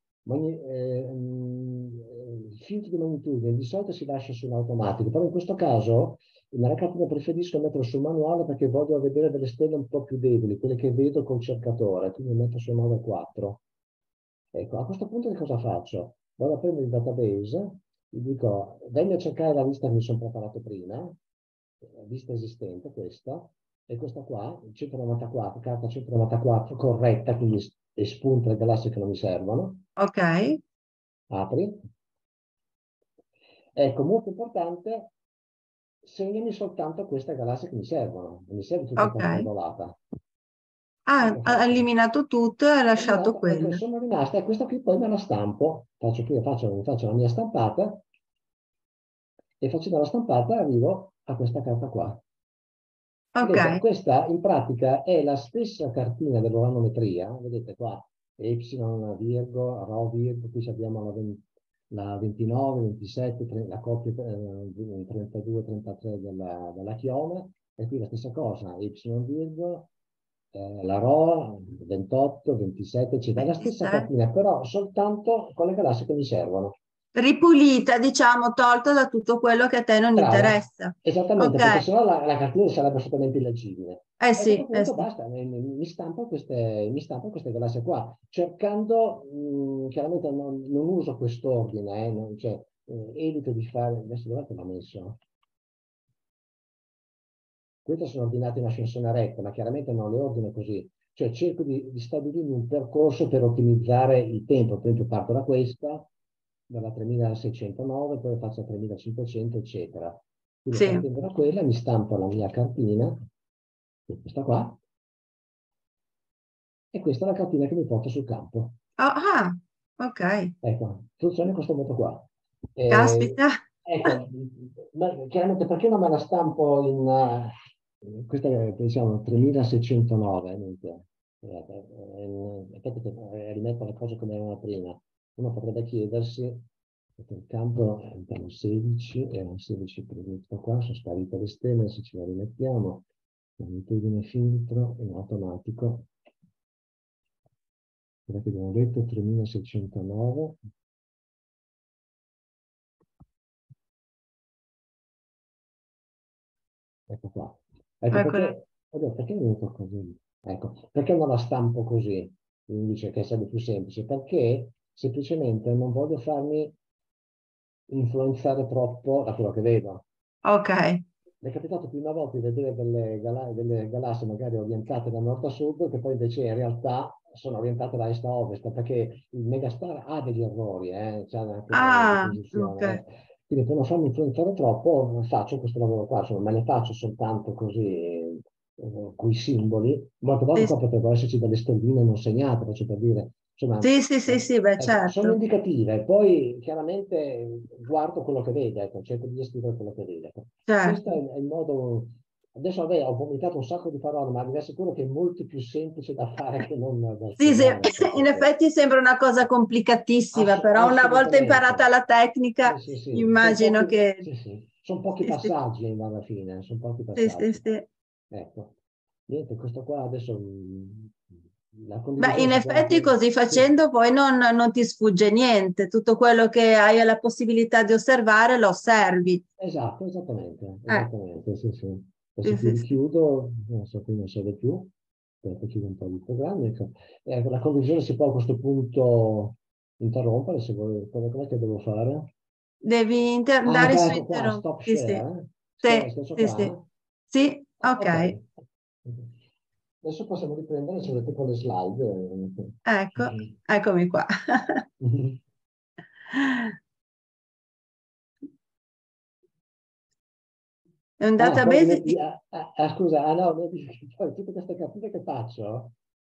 filtro di magnitudine, di solito si lascia su un automatico, però in questo caso nella cartina preferisco metterlo sul manuale perché voglio vedere delle stelle un po' più deboli, quelle che vedo col cercatore, quindi metto su 9,4. Ecco, a questo punto che cosa faccio? Vado a prendere il database, gli dico, vengo a cercare la lista che mi sono preparato prima, la lista esistente, questa, e questa qua, 194, carta 194, corretta, quindi espunta le galassie che non mi servono. Ok. Apri. Ecco, molto importante, segnami soltanto queste galassie che mi servono, non mi serve tutta questa ondulata. Ha eliminato tutto e ha lasciato quello. Sono rimasta, e questa qui poi me la stampo, faccio la mia stampata, e facendo la stampata arrivo a questa carta qua. Vedete, questa in pratica è la stessa cartina dell'oranometria, vedete qua, Y, Virgo, Rho, Virgo, qui abbiamo la 29, 27, la coppia 32, 33 della chioma, e qui la stessa cosa, Y, Virgo, la Rho, 28, 27, eccetera, la stessa cartina, però soltanto con le galassie che mi servono. Ripulita, diciamo, tolta da tutto quello che a te non interessa. Esattamente, perché sennò la cartina sarebbe assolutamente illeggibile. A questo punto basta, mi stampo queste galassie qua, cercando, chiaramente non uso quest'ordine, evito di fare, adesso dove l'ho messo? Queste sono ordinate in ascensione retta, ma chiaramente non le ordino così. Cioè cerco di stabilire un percorso per ottimizzare il tempo. Per esempio parto da questa, dalla 3609, poi faccio 3500, eccetera. Quindi Sì. partendo da quella mi stampo la mia cartina, questa qua, e questa è la cartina che mi porto sul campo. Ah, ok. Ecco, funziona in questo modo qua. Caspita. Ecco, chiaramente perché non me la stampo questa è, diciamo, 3609, aspetta che rimetto le cose come erano prima. Uno potrebbe chiedersi, perché il campo è un 16, è un 16 previsto qua, sono sparite le stelle, se ce la rimettiamo, magnitudine filtro in automatico. Guardate che abbiamo detto 3609. Ecco qua. Ecco Eccola. perché è venuto così? Ecco, perché non la stampo così? Mi dice che sarebbe più semplice. Perché semplicemente non voglio farmi influenzare troppo da quello che vedo. Ok. Mi è capitato più una volta di vedere delle galassie magari orientate da nord a sud, che poi invece in realtà sono orientate da est a ovest, perché il megastar ha degli errori, c'ha anche di Ah, ok. posizione. Quindi per non farmi influenzare troppo, faccio questo lavoro qua, insomma, me ne faccio soltanto così, coi simboli. Molte volte Sì, qua potrebbero esserci delle stelline non segnate, faccio per dire. Insomma, sì, sì, sì, sì, beh, ecco, sono certo. indicative, poi chiaramente guardo quello che vede, ecco, cerco di descrivere quello che vede. Ecco. Questo Certo. è il modo. Adesso vabbè, ho vomitato un sacco di parole, ma vi assicuro che è molto più semplice da fare che non da Sì, sì, spiegare. in effetti sembra una cosa complicatissima, però una volta imparata Assolutamente. la Sì, tecnica, sì, sì. immagino che... Sì, sì. Sono pochi Sì, sì, passaggi alla fine, sono pochi sì, sì, passaggi. sì. Ecco. Niente, questo qua adesso la Beh, condivisione in si può effetti anche. così Sì. facendo poi non ti sfugge niente, tutto quello che hai la possibilità di osservare lo osservi. Esatto, esattamente, Eh, esattamente, sì, sì. Adesso sì, qui sì, sì. richiudo, adesso qui non serve più, perché chiudo un po' di programmi. Ecco. La condivisione si può a questo punto interrompere, se vuoi, com'è che devo fare? Devi Ah, andare ecco, su ecco qua, interrompere. stop Sì, sì, share, sì, stesso sì, sì. qua. Sì, ok. Ok. Adesso possiamo riprendere, se volete, con le slide. Ecco, eccomi qua. È un Poi database di... scusa, no, poi tutte queste capite che faccio,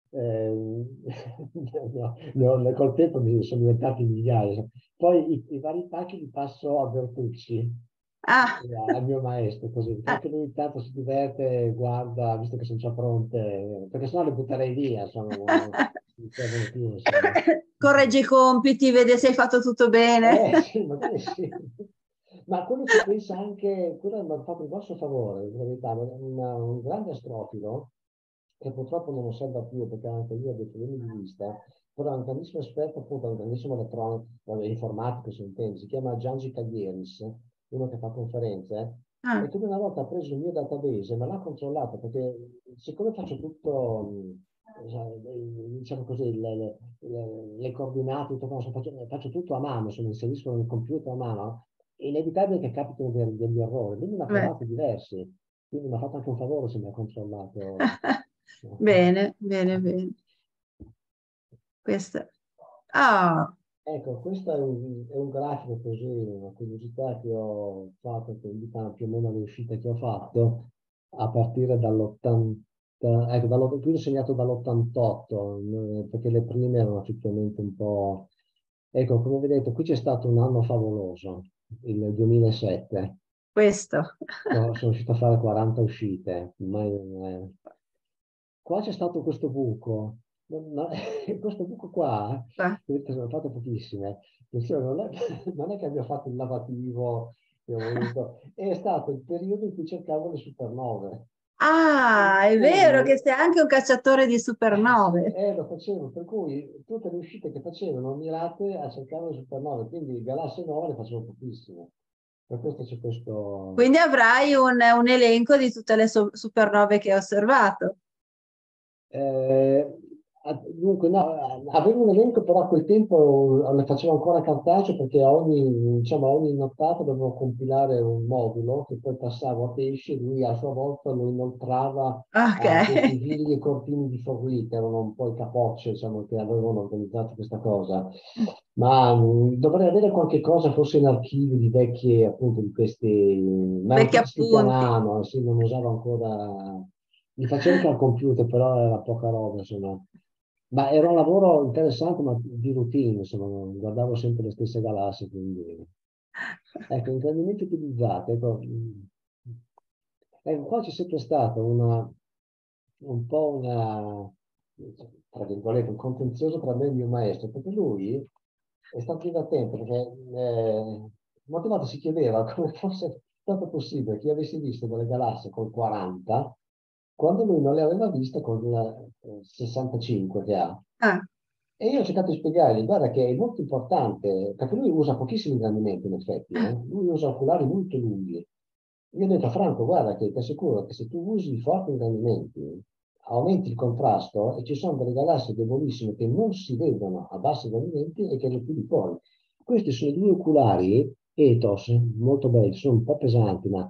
col tempo mi sono diventati migliaia. Poi i vari pacchi li passo a Bertucci, Ah, al mio maestro, così, che anche lui intanto si diverte, guarda, visto che sono già pronte, perché sennò le butterei via, insomma, non servono più, insomma. corregge i compiti, vede se hai fatto tutto bene. Sì, magari sì. Ma quello ci pensa anche, quello mi ha fatto il vostro favore, in verità, un grande astrofilo, che purtroppo non osserva più perché anche lui ha dei problemi di vista, però è un grandissimo esperto, appunto, è un grandissimo elettronico, informatico, si intende, si chiama Giangi Caglieris, uno che fa conferenze, e Ah, che una volta ha preso il mio database, ma l'ha controllato, perché siccome faccio tutto, diciamo così, le coordinate, tutto, faccio tutto a mano, se mi inseriscono nel computer a mano, è inevitabile che capitino degli errori. Lui ne ha beh. trovati diversi, quindi mi ha fatto anche un favore se mi ha controllato. Bene, bene, bene. Questo. Ah, Ecco, questo è un grafico così, una curiosità che ho fatto, che indica più o meno le uscite che ho fatto a partire dall'80, ecco, qui ho segnato dall'88, perché le prime erano effettivamente un po'. Ecco, come vedete, qui c'è stato un anno favoloso, il 2007. questo. Sono riuscito a fare 40 uscite, qua c'è stato questo buco, questo buco qua, Qua. vedete, sono fatte pochissime. Attenzione, non è che abbia fatto il lavativo, che ho voluto, è stato il periodo in cui cercavo le supernove. Ah, Per è vero cui, che sei anche un cacciatore di sì, supernove. lo facevo, per cui tutte le uscite che facevano mirate a cercare le supernove, quindi galassie nuove le facevo pochissime. Per questo c'è questo. Quindi avrai un elenco di tutte le supernove che hai osservato. Eh, Dunque, no, avevo un elenco, però a quel tempo le facevo ancora cartaceo perché ogni nottata dovevo compilare un modulo che poi passavo a Pesce e lui a sua volta lo inoltrava Ok. a questi Vigli e Cortini di Forlì, che erano un po' i capocce, diciamo, che avevano organizzato questa cosa. Ma dovrei avere qualche cosa forse in archivio di vecchie, appunto, di questi, ma erano Vecchi tutti scritti a appunti. mano, sì, non usavo ancora, li facevo anche al computer, però era poca roba, insomma. Ma era un lavoro interessante, ma di routine, insomma, guardavo sempre le stesse galassie, quindi... Ecco, ingrandimenti utilizzati, ecco, ecco, qua c'è sempre stato un po' tra virgolette, un contenzioso tra me e il mio maestro, perché lui è stato divertente, perché molte volte si chiedeva come fosse stato possibile che io avessi visto delle galassie col 40, quando lui non le aveva viste con il 65 che ha. Ah, E io ho cercato di spiegargli, guarda che è molto importante, perché lui usa pochissimi ingrandimenti in effetti, lui usa oculari molto lunghi. Io ho detto, Franco, guarda che ti assicuro che se tu usi forti ingrandimenti, aumenti il contrasto e ci sono delle galassie debolissime che non si vedono a bassi ingrandimenti e che le chiudi fuori. Questi sono i due oculari Ethos, molto belli, sono un po' pesanti, ma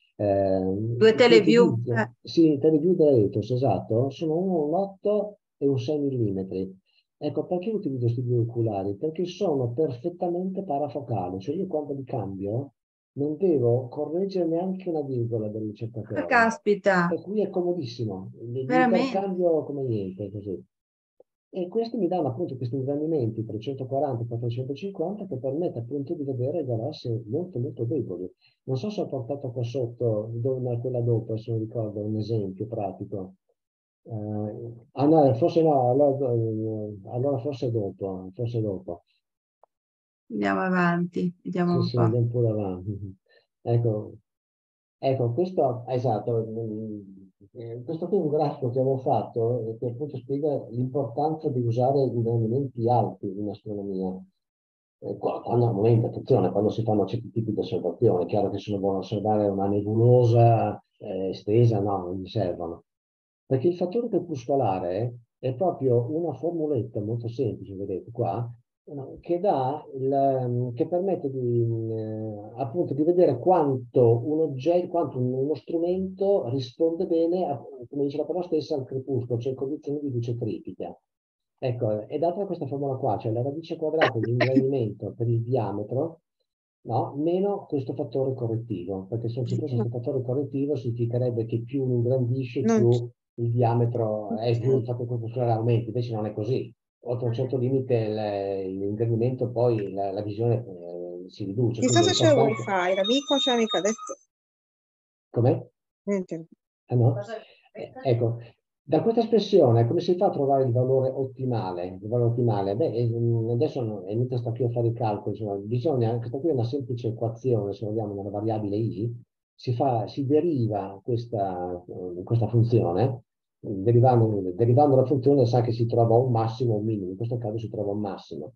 due che teleview. utilizzo, sì, teleview da Ethos, esatto, sono un 8 e un 6 mm. Ecco, perché utilizzo questi due oculari? Perché sono perfettamente parafocali, cioè io quando li cambio non devo correggere neanche una virgola del Ah, ricercatore. caspita, Per cui è comodissimo, li veramente. intercambio come niente, così. E questi mi danno appunto questi ingrandimenti 340-450 che permette appunto di vedere galassie molto molto deboli. Non so se ho portato qua sotto, quella dopo, se non ricordo, un esempio pratico. No, forse no, allora forse dopo, forse dopo. Andiamo avanti, vediamo Sì, un sì, po'. andiamo pure avanti. Ecco, ecco, questo, esatto, questo qui è un grafico che avevo fatto che appunto spiega l'importanza di usare ingrandimenti alti in astronomia. Quando, al momento, attenzione, quando si fanno certi tipi di osservazioni, è chiaro che se uno vuole osservare una nebulosa estesa, no, non gli servono. Perché il fattore crepuscolare è proprio una formuletta molto semplice, vedete qua, che che permette appunto di vedere quanto un oggetto, quanto uno strumento risponde bene, come dice la parola stessa, al crepuscolo, cioè in condizioni di luce critica. Ecco, è data questa formula qua, cioè la radice quadrata di ingrandimento per il diametro, no, meno questo fattore correttivo, perché se non ci fosse questo fattore correttivo significherebbe che più lo ingrandisce, Non più il diametro è più il c'è. fattore crepuscolare aumenta, invece non è così. Oltre un certo limite l'ingrandimento poi la visione si riduce, Chissà quindi è se c'è il importante. wifi, l'amico c'è mica detto. Com'è? Niente. Ah, no? Ecco, da questa espressione come si fa a trovare il valore ottimale? Il valore ottimale? Beh, adesso è inutile stare qui a fare i calcoli, insomma, bisogna, questa qui è una semplice equazione, se vogliamo, una variabile i, si deriva questa funzione, derivando la funzione sa che si trova un massimo o un minimo, in questo caso si trova un massimo.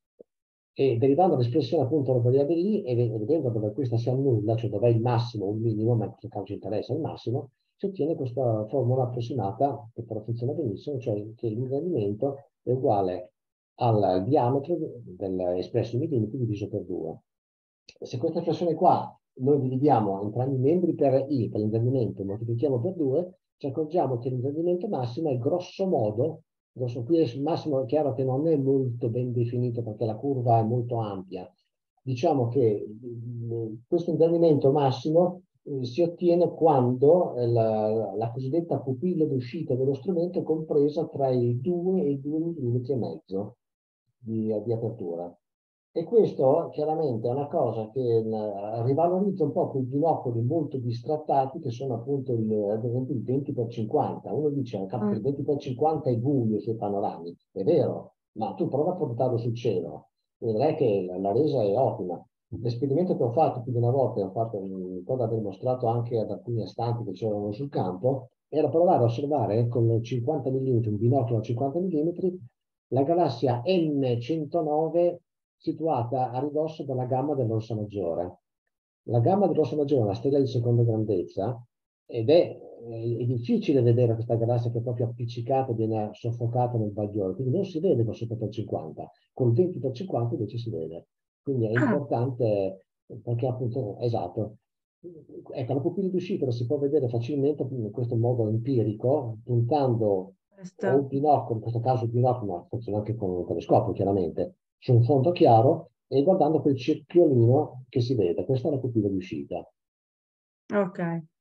E derivando l'espressione appunto dalla variabile i e vedendo dove questa si annulla, cioè dove è il massimo o il minimo, ma in questo caso ci interessa il massimo, si ottiene questa formula approssimata che però funziona benissimo, cioè che l'ingrandimento è uguale al diametro espresso in millimetri diviso per 2. Se questa espressione qua noi dividiamo entrambi i membri per i, per l'ingrandimento, moltiplichiamo per 2, ci accorgiamo che l'ingrandimento massimo è grosso modo, qui il massimo è chiaro che non è molto ben definito perché la curva è molto ampia, diciamo che questo ingrandimento massimo si ottiene quando la cosiddetta pupilla d'uscita dello strumento è compresa tra i 2 e i 2,5 mm di apertura. E questo chiaramente è una cosa che rivalorizza un po' quei binocoli molto distrattati che sono appunto ad esempio il 20x50. Uno dice che il 20x50 è buio sui panorami, è vero, ma tu prova a portarlo sul cielo, vedrai che la resa è ottima. L'esperimento che ho fatto più di una volta, ricordo aver mostrato anche ad alcuni astanti che c'erano sul campo, era provare a osservare con 50 mm, un binocolo a 50 mm, la galassia N109 situata a ridosso della gamma dell'Orsa Maggiore. La gamma dell'Orsa Maggiore è una stella di seconda grandezza è difficile vedere questa galassia che è proprio appiccicata e viene soffocata nel bagliore, quindi non si vede con 7x50, col 20x50 invece si vede. Quindi è Ah, importante perché appunto, esatto, ecco, la pupilla d'uscita la si può vedere facilmente in questo modo empirico, puntando o un questo. binocolo, in questo caso il binocolo, ma funziona anche con un telescopio chiaramente, su un fondo chiaro e guardando quel cerchiolino che si vede. Questa è la pupilla d'uscita. Ok.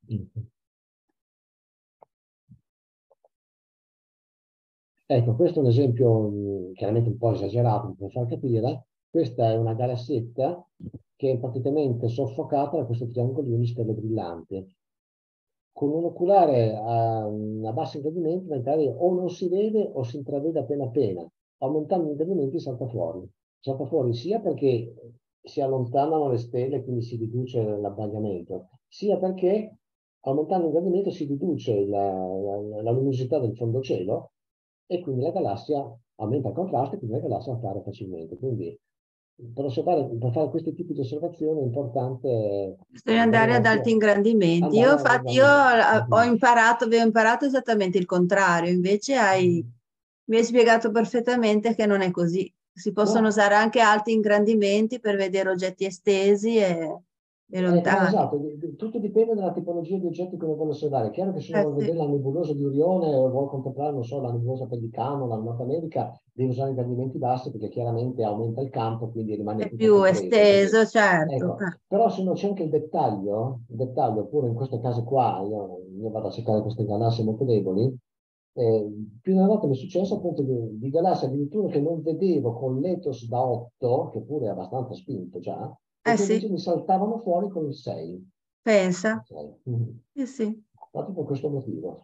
Ecco, questo è un esempio chiaramente un po' esagerato per far capire. Questa è una galassietta che è praticamente soffocata da questo triangolino di stelle brillanti. Con un oculare a basso ingrandimento magari o non si vede o si intravede appena appena. Aumentando gli ingrandimenti salta fuori. Salta fuori sia perché si allontanano le stelle e quindi si riduce l'abbagliamento, sia perché aumentando l'ingrandimento si riduce la luminosità del fondocielo e quindi la galassia aumenta il contrasto e quindi la galassia appare facilmente. Quindi per fare questi tipi di osservazioni è importante Bisogna andare ad alti ingrandimenti. andare Io, a infatti, io ingrandimento. avevo imparato esattamente il contrario, invece mi hai spiegato perfettamente che non è così. Si possono No, usare anche alti ingrandimenti per vedere oggetti estesi e ma lontani. esatto, tutto dipende dalla tipologia di oggetti che uno vuole osservare. È chiaro che se uno vuole Sì. vedere la nebulosa di Orione o vuole contemplare, non so, la nebulosa Pellicano, la Nord America, deve usare ingrandimenti bassi perché chiaramente aumenta il campo, quindi rimane È tutto più compreso. Così. esteso, certo. Ecco, però se non c'è anche il dettaglio, pure in questo caso qua, io vado a cercare queste galassie molto deboli, più di una volta mi è successo appunto di galassie addirittura che non vedevo con l'Ethos da 8, che pure è abbastanza spinto già, e Eh che invece sì, mi saltavano fuori con il 6. pensa. Ok. Sì, sì. Proprio per questo motivo.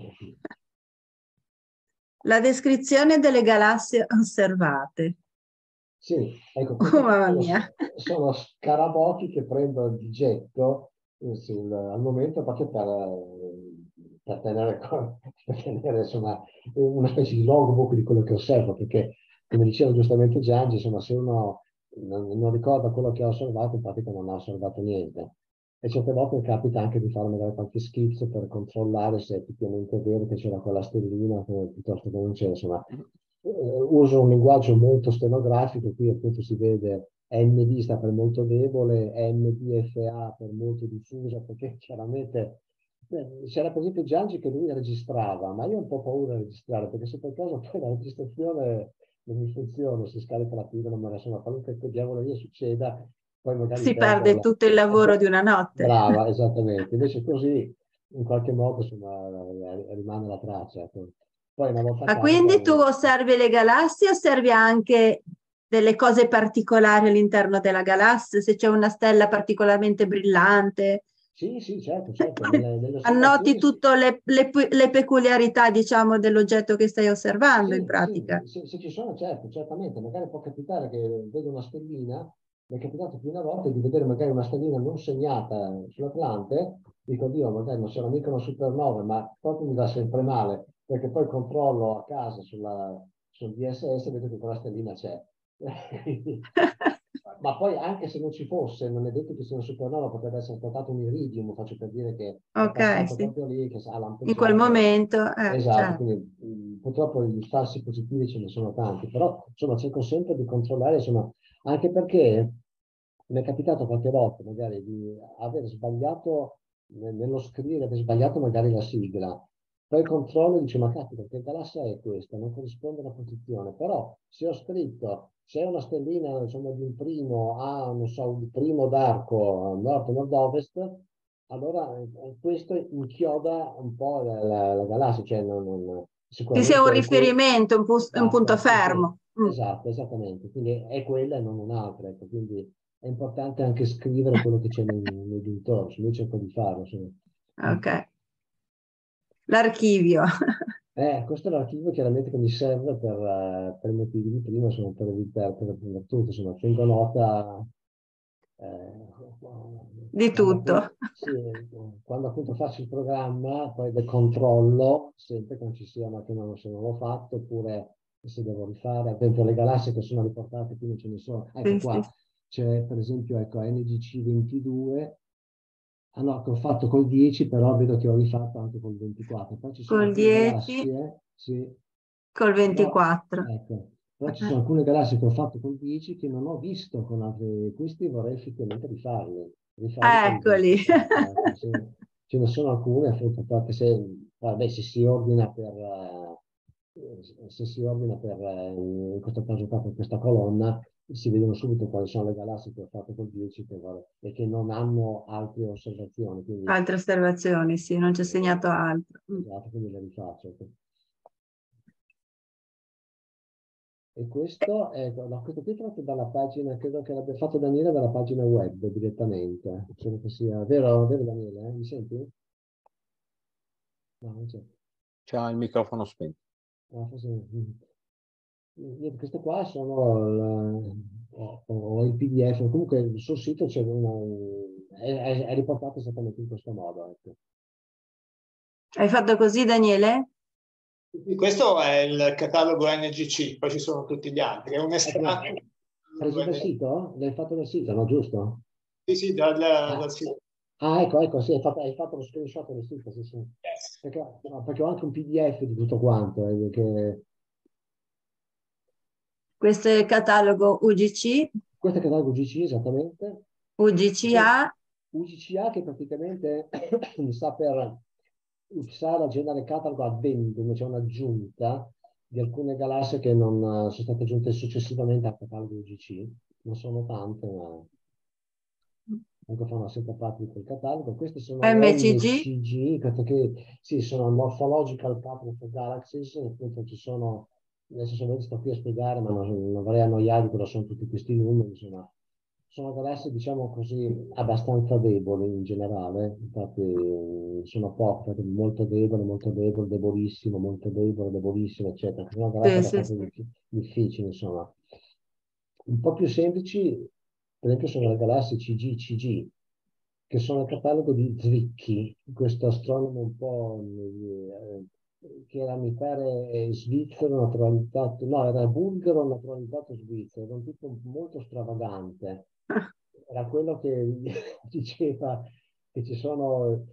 La descrizione delle galassie osservate. Sì, ecco, Oh, questi qui mamma sono, mia. sono scarabocchi che prendo di getto al momento proprio per tenere, per tenere insomma, una specie di logbook di quello che osservo, perché come diceva giustamente Gianni, insomma, se uno non ricorda quello che ha osservato, in pratica non ha osservato niente. E certe volte mi capita anche di fare magari qualche schizzo per controllare se effettivamente è vero che c'era quella stellina piuttosto che non c'era. Insomma, uso un linguaggio molto stenografico, qui appunto si vede MD sta per molto debole, MDFA per molto diffusa, perché chiaramente c'era per esempio Giangi che lui registrava, ma io ho un po' paura di registrare, perché se per caso poi la registrazione non mi funziona, si scarica la fila, non me la sono, qualunque diavolo io succeda, poi magari Si perdo perde la... tutto il lavoro di una notte. Brava, esattamente. Invece così, in qualche modo, insomma, rimane la traccia. Ecco. Poi una volta a Ma caso, quindi tu poi... osservi le galassie, osservi anche delle cose particolari all'interno della galassia, se c'è una stella particolarmente brillante, Sì, sì, certo, certo. Nelle annoti osservazioni tutte le peculiarità, diciamo, dell'oggetto che stai osservando in sì, pratica. sì, se ci sono, certo, certamente. Magari può capitare che vedo una stellina, mi è capitato più una volta di vedere magari una stellina non segnata sull'Atlante, dico, Dio, magari non sarà mica una supernova, ma proprio mi va sempre male, perché poi controllo a casa sul DSS e vedo che quella stellina c'è. Quindi, ma poi anche se non ci fosse, non è detto che sia una supernova, potrebbe essere stato un iridium, faccio per dire che è Ok, passato sì. proprio lì, che ha In quel lampeggiato. momento, Esatto, certo. quindi purtroppo i falsi positivi ce ne sono tanti, però insomma cerco sempre di controllare, insomma, anche perché mi è capitato qualche volta magari di aver sbagliato nello scrivere, aver sbagliato magari la sigla, poi controllo e dice ma caspita, che galassia è questa? Non corrisponde alla posizione, però se ho scritto c'è una stellina insomma, di un primo a, non so, un primo d'arco nord-nord-ovest, allora questo inchioda un po' la galassia, cioè Ci sia un sicuramente è riferimento, un punto basta, sì, fermo. esatto, esattamente, quindi è quella e non un'altra, ecco, quindi è importante anche scrivere quello che c'è nei dintorni, io cerco di farlo. Insomma. Ok. L'archivio. Questo è l'archivio chiaramente che mi serve per i motivi di prima, insomma, per evitare, per tutto, insomma, tengo nota eh, Di quando appunto, tutto. sì, quando appunto faccio il programma, poi del controllo, sempre che non ci sia ma che non, se non l'ho fatto, oppure se devo rifare, ad esempio le galassie che sono riportate, qui non ce ne sono. Ecco Sì, qua, sì. c'è per esempio ecco, NGC 22, Ah no, che ho fatto col 10, però vedo che ho rifatto anche col 24. Poi ci sono Col alcune 10, galassie, sì, col però, 24. ecco, però ci sono alcune galassie che ho fatto col 10 che non ho visto con altri. Questi vorrei effettivamente rifarli con il Eccoli. 24. Ecco, sì. Ce ne sono alcune, appunto, perché vabbè, se si ordina in questo caso qua, per questa colonna, si vedono subito quali sono le galassie che ho fatto col 10 e che non hanno altre osservazioni, quindi, Altre osservazioni, sì, non c'è segnato altro. esatto, quindi le rifaccio. Ecco. E questo, no, questo qui è tratto dalla pagina, credo che l'abbia fatto Daniele dalla pagina web direttamente. Credo che sia vero Daniele? Mi senti? No, non c'è. C'ha il microfono spento. No, niente, queste qua sono ho il PDF, comunque sul sito c'è è riportato esattamente in questo modo. Ecco. Hai fatto così, Daniele? Questo è il catalogo NGC, poi ci sono tutti gli altri. È un estratto. Preso dal sito? L'hai fatto dal sito, no? Giusto? Sì, sì, dal sito. Ah, ecco, sì, hai fatto lo screenshot del sito, sì, sì. Yes. Perché ho anche un PDF di tutto quanto. Questo è il catalogo UGC, Questo è il catalogo GC, esattamente. UGCA, UGCA che praticamente mi sta per usare la General Catalog Addendum, c'è un'aggiunta di alcune galassie che non sono state aggiunte successivamente al catalogo UGC. Non sono tante, ma comunque fanno sempre parte di quel catalogo. Queste sono le MCG, MCG, perché sì, sono Morphological Pattern for Galaxies, appunto adesso sto qui a spiegare, ma non vorrei annoiarvi, però sono tutti questi numeri, insomma. Sono galassie, diciamo così, abbastanza deboli in generale, infatti sono poche, molto debole, debolissimo, molto debole, debolissimo, eccetera. Sono galassie sì, sì, abbastanza sì. difficili, insomma. Un po' più semplici, per esempio, sono le galassie CG, che sono il catalogo di Zwicky, questo astronomo un po' che era, mi pare, svizzero naturalizzato, no, era bulgaro naturalizzato svizzero, era un tipo molto stravagante. Era quello che diceva che ci sono,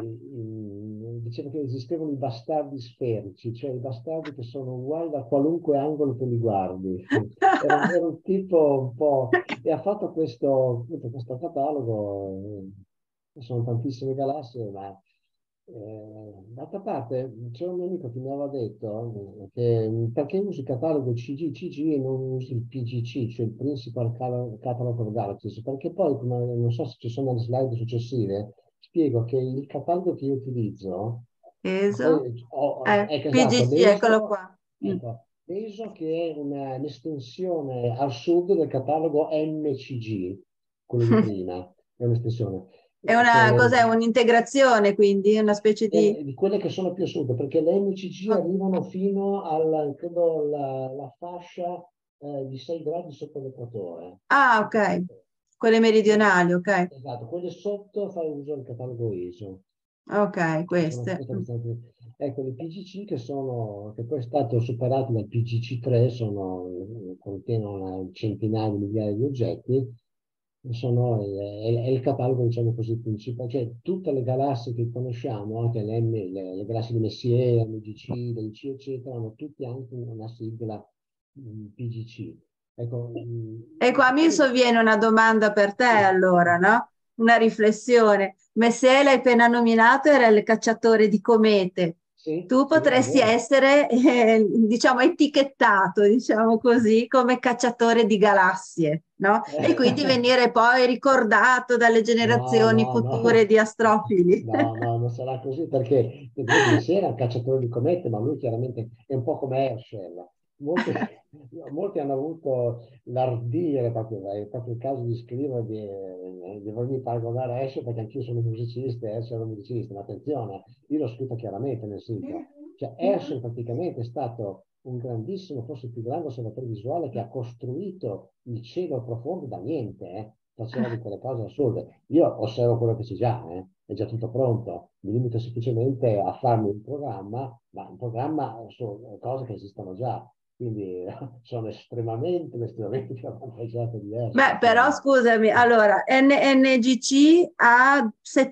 diceva che esistevano i bastardi sferici, cioè i bastardi che sono uguali da qualunque angolo tu li guardi. Era un tipo un po'. E ha fatto questo catalogo, sono tantissime galassie, ma d'altra parte c'è un mio amico che mi aveva detto che perché usi il catalogo CG e non usi il PGC, cioè il Principal Catalog of Galaxies, perché poi, non so se ci sono le slide successive, spiego che il catalogo che io utilizzo, ESO, esatto, PGC, eccolo l'ESO, qua. ecco, l'ESO che è un'estensione al sud del catalogo MCG, quello di prima, è un'estensione. È una, Che, cos'è? Un'integrazione, quindi una specie di... di quelle che sono più a sud, perché le MCG Oh, arrivano fino credo, la fascia di 6 gradi sotto l'equatore. ah, ok. Quelle meridionali, ok. Esatto, quelle sotto fai uso del catalogo ISO. Ok, Sono queste. queste ecco, le PGC che poi è stato superato dal PGC3, contengono centinaia di migliaia di oggetti, è il catalogo, diciamo così, principale, cioè tutte le galassie che conosciamo, anche le galassie di Messier, MGC, LC, eccetera, hanno tutti anche una sigla PGC. Ecco, E qua mi sovviene una domanda per te, sì, allora, no? Una riflessione. Messier, l'hai appena nominato, era il cacciatore di comete. sì, Tu sì, è potresti vero. essere, diciamo, etichettato, diciamo così, come cacciatore di galassie, no? E quindi venire poi ricordato dalle No, generazioni no, future no. di astrofili. No, no, non sarà così perché Messier era un cacciatore di comete, ma lui chiaramente è un po' come Herschel. Molti, molti hanno avuto l'ardire, è proprio il caso di scrivere, di volermi paragonare a Herschel perché anch'io sono musicista e Herschel è un musicista, ma attenzione, io l'ho scritto chiaramente nel sito. Cioè Herschel praticamente è stato un grandissimo, forse il più grande osservatore visuale che ha costruito il cielo profondo da niente, faceva di quelle cose assurde. Io osservo quello che c'è già, è già tutto pronto, mi limito semplicemente a farmi un programma, ma un programma su cose che esistono già. quindi sono estremamente avvantaggiate diverse. Beh, però scusami, allora NGC ha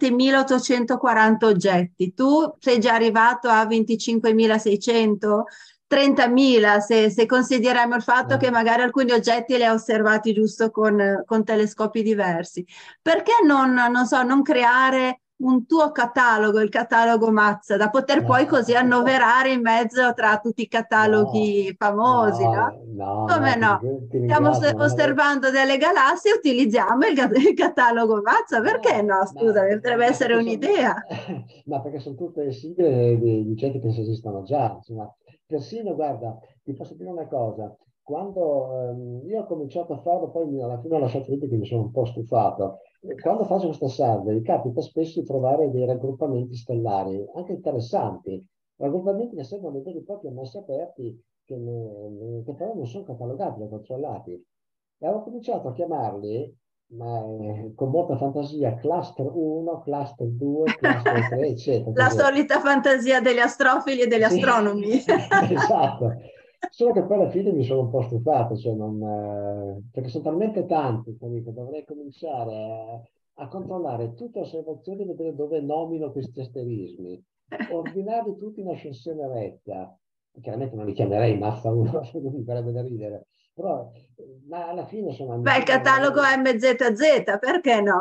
7.840 oggetti, tu sei già arrivato a 25.600, 30.000 se consideriamo il fatto che magari alcuni oggetti li hai osservati giusto con telescopi diversi. Perché non so, non creare un tuo catalogo, il catalogo Mazza, da poter poi così annoverare in mezzo tra tutti i cataloghi famosi, no? Come no? Stiamo osservando delle galassie e utilizziamo il catalogo Mazza, perché no? Scusa, potrebbe essere un'idea. Ma perché sono tutte sigle di oggetti che esistono già, insomma. Persino, guarda, ti posso dire una cosa, quando io ho cominciato a farlo, poi alla fine ho lasciato lì perché mi sono un po' stufato. Quando faccio questa survey, capita spesso di trovare dei raggruppamenti stellari, anche interessanti, raggruppamenti che sembrano veri e propri ammassi aperti, che però non sono catalogati o controllati. E ho cominciato a chiamarli, con molta fantasia, cluster 1, cluster 2, cluster 3, eccetera. La solita fantasia degli astrofili e degli astronomi. Esatto. Solo che poi alla fine mi sono un po' stufato, cioè perché sono talmente tanti che dovrei cominciare a controllare tutte le osservazioni e vedere dove nomino questi asterismi, ordinarli tutti in ascensione retta. Chiaramente non li chiamerei Mazza 1, non mi farebbe da ridere, però ma alla fine sono... Beh, il catalogo MZZ, perché no?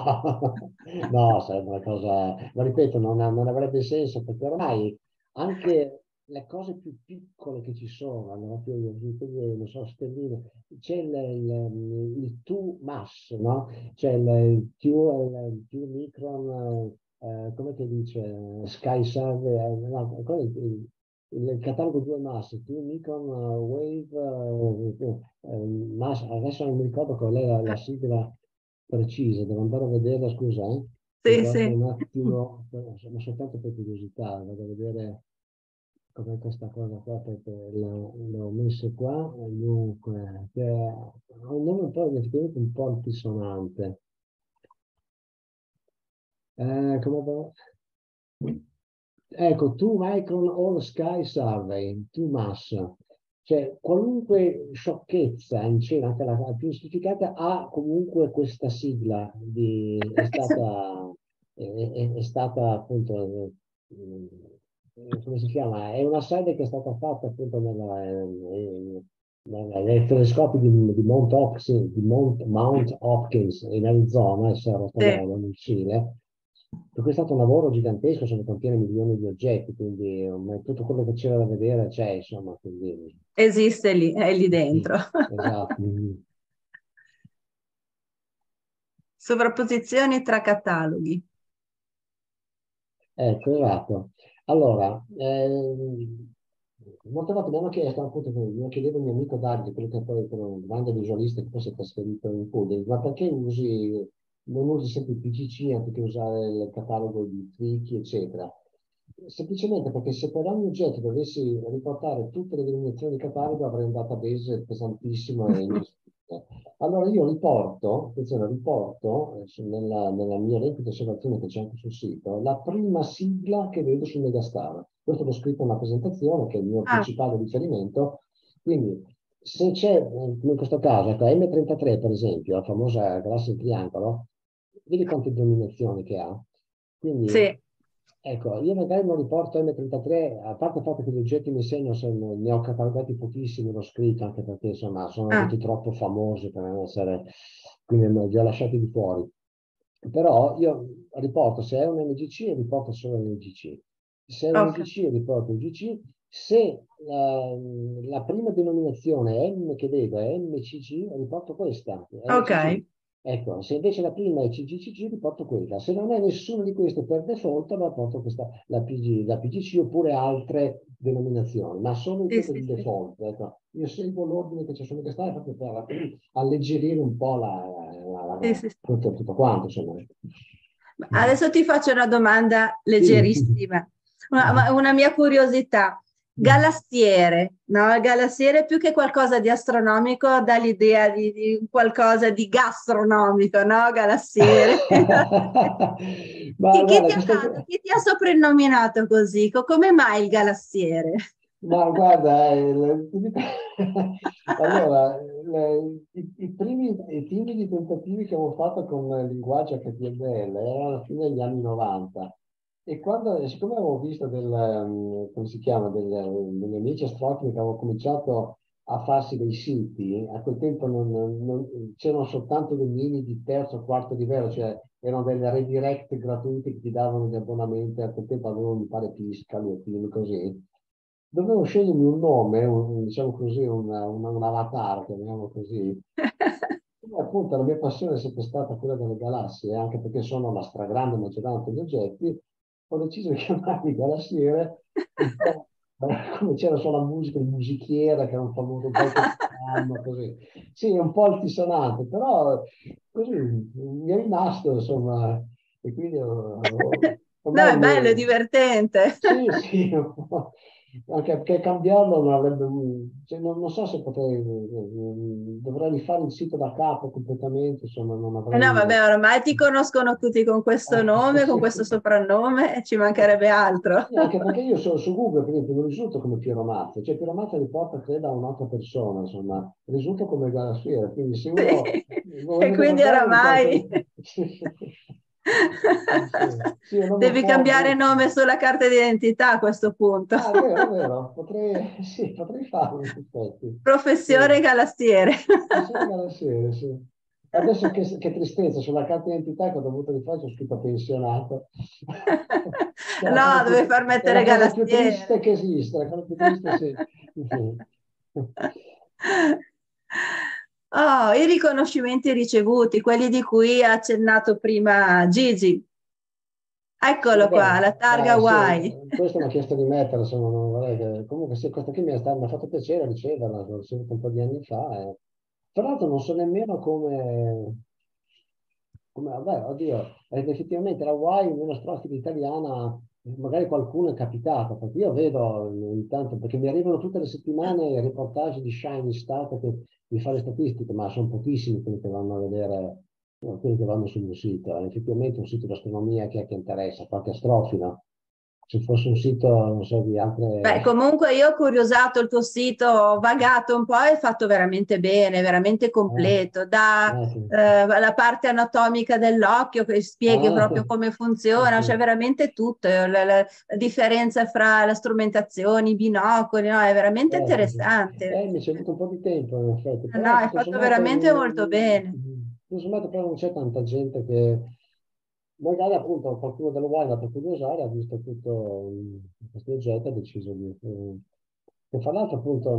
No, sarebbe una cosa... Ma ripeto, non avrebbe senso, perché ormai anche le cose più piccole che ci sono, non so, stelline, c'è il 2 mass, no? C'è il 2 micron, come ti dice, Sky Survey, no, il catalogo 2 mass, 2 micron wave mass, adesso non mi ricordo qual è la sigla precisa, devo andare a vederla, scusa, Sì, sì. un attimo, ma soltanto per curiosità, vado a vedere come questa cosa qua, perché le ho messe qua, dunque, che ha un nome un po' effettivamente un po' altisonante. Ecco, 2 Micron All Sky Survey, 2 Mass. Cioè, qualunque sciocchezza in cena, anche la più giustificata, ha comunque questa sigla, è stata appunto, come si chiama? È una survey che è stata fatta appunto nei telescopi di Mount Hopkins in Arizona, e Cerro Torino, in Cile. Per cui è stato un lavoro gigantesco, se ne contiene milioni di oggetti, quindi tutto quello che c'era da vedere c'è, insomma. Quindi... Esiste lì, è lì dentro. Esatto. Sovrapposizioni tra cataloghi. Ecco, esatto. Allora, molte volte mi hanno chiesto, appunto, mi chiedeva il mio amico Davide, quello che poi è un grande visualista che poi si è trasferito in Puglia, ma perché non usi sempre il PGC anziché usare il catalogo di Tricky, eccetera? Semplicemente perché se per ogni oggetto dovessi riportare tutte le denominazioni di catalogo avrei un database pesantissimo e inesplicabile. Allora io riporto nella mia elenco di osservazione che c'è anche sul sito, la prima sigla che vedo sul Megastar. Questo l'ho scritto in una presentazione che è il mio principale riferimento. Quindi se c'è, come in questo caso, M33 per esempio, la famosa galassia in triangolo, vedi quante denominazioni che ha? Quindi, sì. Ecco, io magari non riporto M33, a parte il fatto che gli oggetti mi segnano, ne ho catalogati pochissimi, l'ho scritto anche perché insomma sono tutti troppo famosi per non essere, quindi li ho lasciati di fuori. Però io riporto, se è un MGC, riporto solo MGC. Se è un MGC, riporto MGC. Se la prima denominazione M che vedo è MCG, riporto questa. Ok. Ecco, se invece la prima è CGCG, riporto quella. Se non è nessuna di queste per default, allora porto la PGC oppure altre denominazioni, ma solo in quelle di default. Ecco. Io seguo l'ordine che c'è su Megastar proprio per alleggerire un po' tutto quanto. Insomma. Adesso ti faccio una domanda leggerissima, una mia curiosità. Galassiere, no? Il galassiere più che qualcosa di astronomico dà l'idea di qualcosa di gastronomico, no? Galassiere. Chi ti ha soprannominato così? Come mai il galassiere? Ma guarda, allora, i timidi tentativi che avevo fatto con il linguaggio HTML erano alla fine degli anni 90 e siccome avevo visto come si chiama, degli amici astronomi che avevo cominciato a farsi dei siti, a quel tempo c'erano soltanto domini di terzo o quarto livello, cioè erano delle redirect gratuiti che ti davano gli abbonamenti, a quel tempo avevano mi pare Pisca, Liotino, così. Dovevo scegliermi un nome, diciamo così, un avatar, chiamiamolo così. E appunto la mia passione è sempre stata quella delle galassie, anche perché sono la stragrande maggioranza degli oggetti. Ho deciso di chiamarli galassiere, un po' come c'era sulla musica, il musichiera, che era un famoso anno, così. Sì, un po' altisonante, però così mi è rimasto, insomma, e quindi No, ormai è bello, è divertente. sì, sì, un po'. Anche perché cambiarlo non avrebbe, cioè, non so se potrei, dovrei rifare il sito da capo completamente, insomma, non No, avrei. vabbè, ormai ti conoscono tutti con questo nome, con questo Sì. soprannome, e ci mancherebbe altro. Sì, anche perché io sono su Google, per esempio, non risulto come Piero Mazza, cioè Piero Mazza riporta, credo, a un'altra persona, insomma, risulto come Galasfiera, quindi se uno Sì. lo E vede quindi portare mi oramai porta. Sì, è un devi cambiare omofobo. nome sulla carta d'identità a questo punto. Ah, è vero, potrei, sì, potrei farlo in effetti. Professione Sì. galasstiere. Persone galassiere, sì. Adesso che tristezza, sulla carta d'identità che ho dovuto rifare c'ho scritto pensionato. Che è No, dovevi far è la mettere cosa più triste galasstiere. che esiste, la cosa più triste, sì. Oh, i riconoscimenti ricevuti, quelli di cui ha accennato prima Gigi. Sì, Eccolo qua, la targa sì, Y. questo mi ha chiesto di metterla, insomma, comunque sì, questa qui mi ha fatto piacere riceverla, l'ho ricevuta un po' di anni fa. Tra l'altro non so nemmeno vabbè, oddio, effettivamente la Y in una strofa italiana, magari qualcuno è capitato, perché io vedo intanto, perché mi arrivano tutte le settimane i reportage di Shiny Stat che mi fa le statistiche, ma sono pochissimi quelli che vanno a vedere, quelli che vanno sul mio sito. Effettivamente un sito di astronomia che interessa, qualche astrofilo. Se fosse un sito, non so, di Beh, altre. comunque io ho curiosato il tuo sito, ho vagato un po' e è fatto veramente bene, veramente Ah, completo. Da sì. la parte anatomica dell'occhio che spieghi Ah, proprio come sì, funziona, c'è sì. veramente tutto, la differenza fra le strumentazioni, i binocoli, no? È veramente Sì, sì. interessante. Mi ci è voluto un po' di tempo, in effetti, No, però è tutto fatto sommato, veramente molto bene. tutto sommato poi non c'è tanta gente che magari appunto qualcuno dello Wild ha per curiosare, ha visto tutto questo oggetto e ha deciso che fra l'altro appunto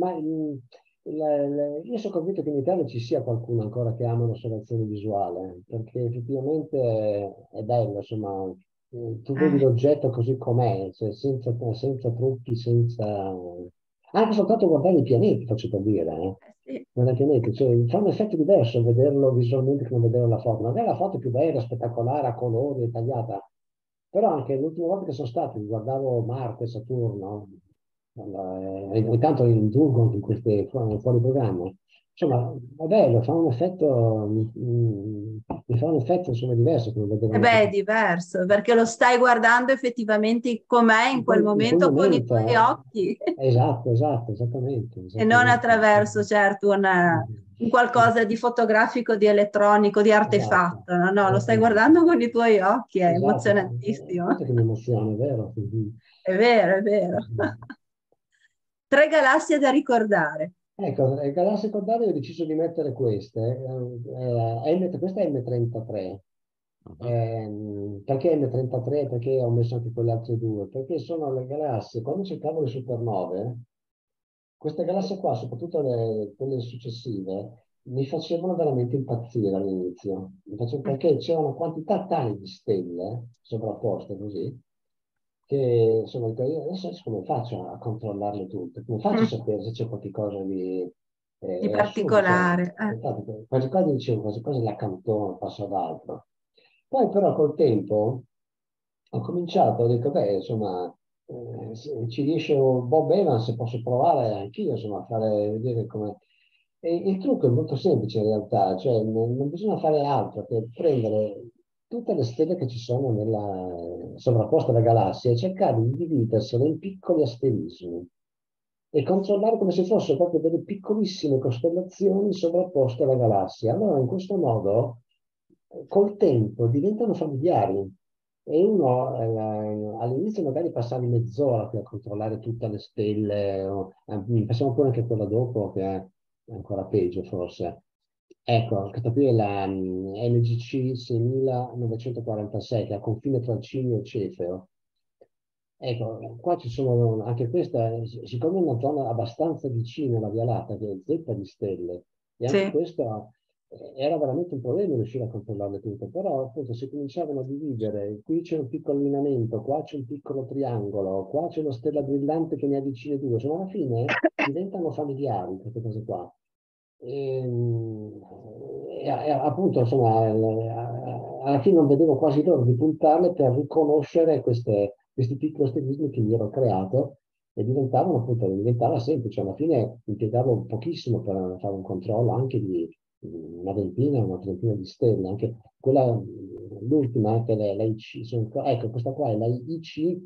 io sono convinto che in Italia ci sia qualcuno ancora che ama l'osservazione visuale, perché effettivamente è bello, insomma, tu vedi Eh, l'oggetto così com'è, cioè senza trucchi, anche soltanto guardare i pianeti, faccio per dire, sì. guardare i pianeti, cioè, fa un effetto diverso vederlo visualmente che non vedere la foto. Magari la foto è più bella, spettacolare, a colori, dettagliata, però anche l'ultima volta che sono stato, guardavo Marte, Saturno, e ogni tanto indulgo anche in queste fuori programma. Insomma, è bello, fa un effetto, mi fa un effetto insomma diverso come vedere E una beh, foto. è diverso, perché lo stai guardando effettivamente com'è in quel In quel momento con i tuoi momento, occhi. esatto, E non esattamente. attraverso, certo, un qualcosa di fotografico, di elettronico, di Esatto, artefatto. No, no, lo stai esattamente. guardando con i tuoi occhi, è Esatto, emozionantissimo. questo che mi emoziona, è vero? È vero, è vero. Tre galassie da ricordare. Ecco, nel galassie secondarie ho deciso di mettere queste. Questa è M33. Mhm. Perché M33? Perché ho messo anche quelle altre due? Perché sono le galassie, quando cercavo le supernove, queste galassie qua, soprattutto quelle successive, mi facevano veramente impazzire all'inizio. Perché c'era una quantità tale di stelle sovrapposte così, che insomma, dico, io adesso come faccio a controllarle tutte? Come faccio a sapere se c'è qualcosa di. Di È assurdo, cioè, particolare. infatti, quasi quasi dicevo, quasi quasi l'accantono, passo ad altro. Poi però col tempo ho cominciato, ho detto, beh, insomma, se ci riesce Bob Evans, posso provare anch'io, insomma, a fare, vedere come. E il trucco è molto semplice in realtà, cioè non bisogna fare altro che prendere tutte le stelle che ci sono sovrapposte alla galassia e cercare di dividersele in piccoli asterismi. e controllare come se fossero proprio delle piccolissime costellazioni sovrapposte alla galassia. Allora, in questo modo, col tempo diventano familiari. E uno all'inizio magari passavi mezz'ora per controllare tutte le stelle, passiamo pure anche quella dopo, che è ancora peggio forse. Ecco, questa qui è la NGC 6946, che è a confine tra il Cigno e il Cefeo. Ecco, qua ci sono anche questa, siccome è una zona abbastanza vicina alla Via Lattea, che è zeppa di stelle, e anche Sì. questo era veramente un problema riuscire a controllarle tutte, però appunto si cominciavano a dividere, qui c'è un piccolo allineamento, qua c'è un piccolo triangolo, qua c'è una stella brillante che ne avvicina due, insomma alla fine diventano familiari queste cose qua. Appunto, insomma, alla fine non vedevo quasi l'ora di puntarle per riconoscere questi piccoli asterismi che mi ero creato e diventava semplice. Alla fine impiegavo pochissimo per fare un controllo anche di una ventina, una trentina di stelle, anche quella, l'ultima, che è la IC, ecco, questa qua è la IC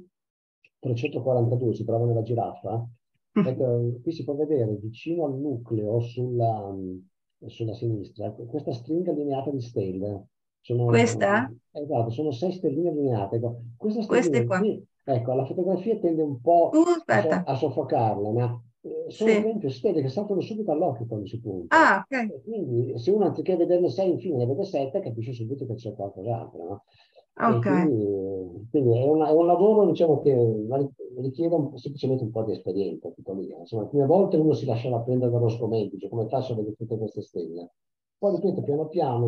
342, si trova nella giraffa. Ecco, qui si può vedere vicino al nucleo sulla sinistra questa stringa allineata di stelle. Questa? Esatto, sono 6 stelline allineate. Ecco, questa Queste stellina qua. qui, ecco, la fotografia tende un po' Aspetta. a soffocarla, ma sono per Sì. esempio stelle che saltano subito all'occhio quando si punta. Ah, ok. E quindi se uno anziché vederne 6 infine ne vede 7, capisce subito che c'è qualcos'altro, no? E Ok. quindi è un lavoro, diciamo, che richiede semplicemente un po' di esperienza, tutto lì. Insomma, alcune volte uno si lasciava prendere dallo sgomento, cioè come faccio a vedere tutte queste stelle. Poi, ripeto, piano piano,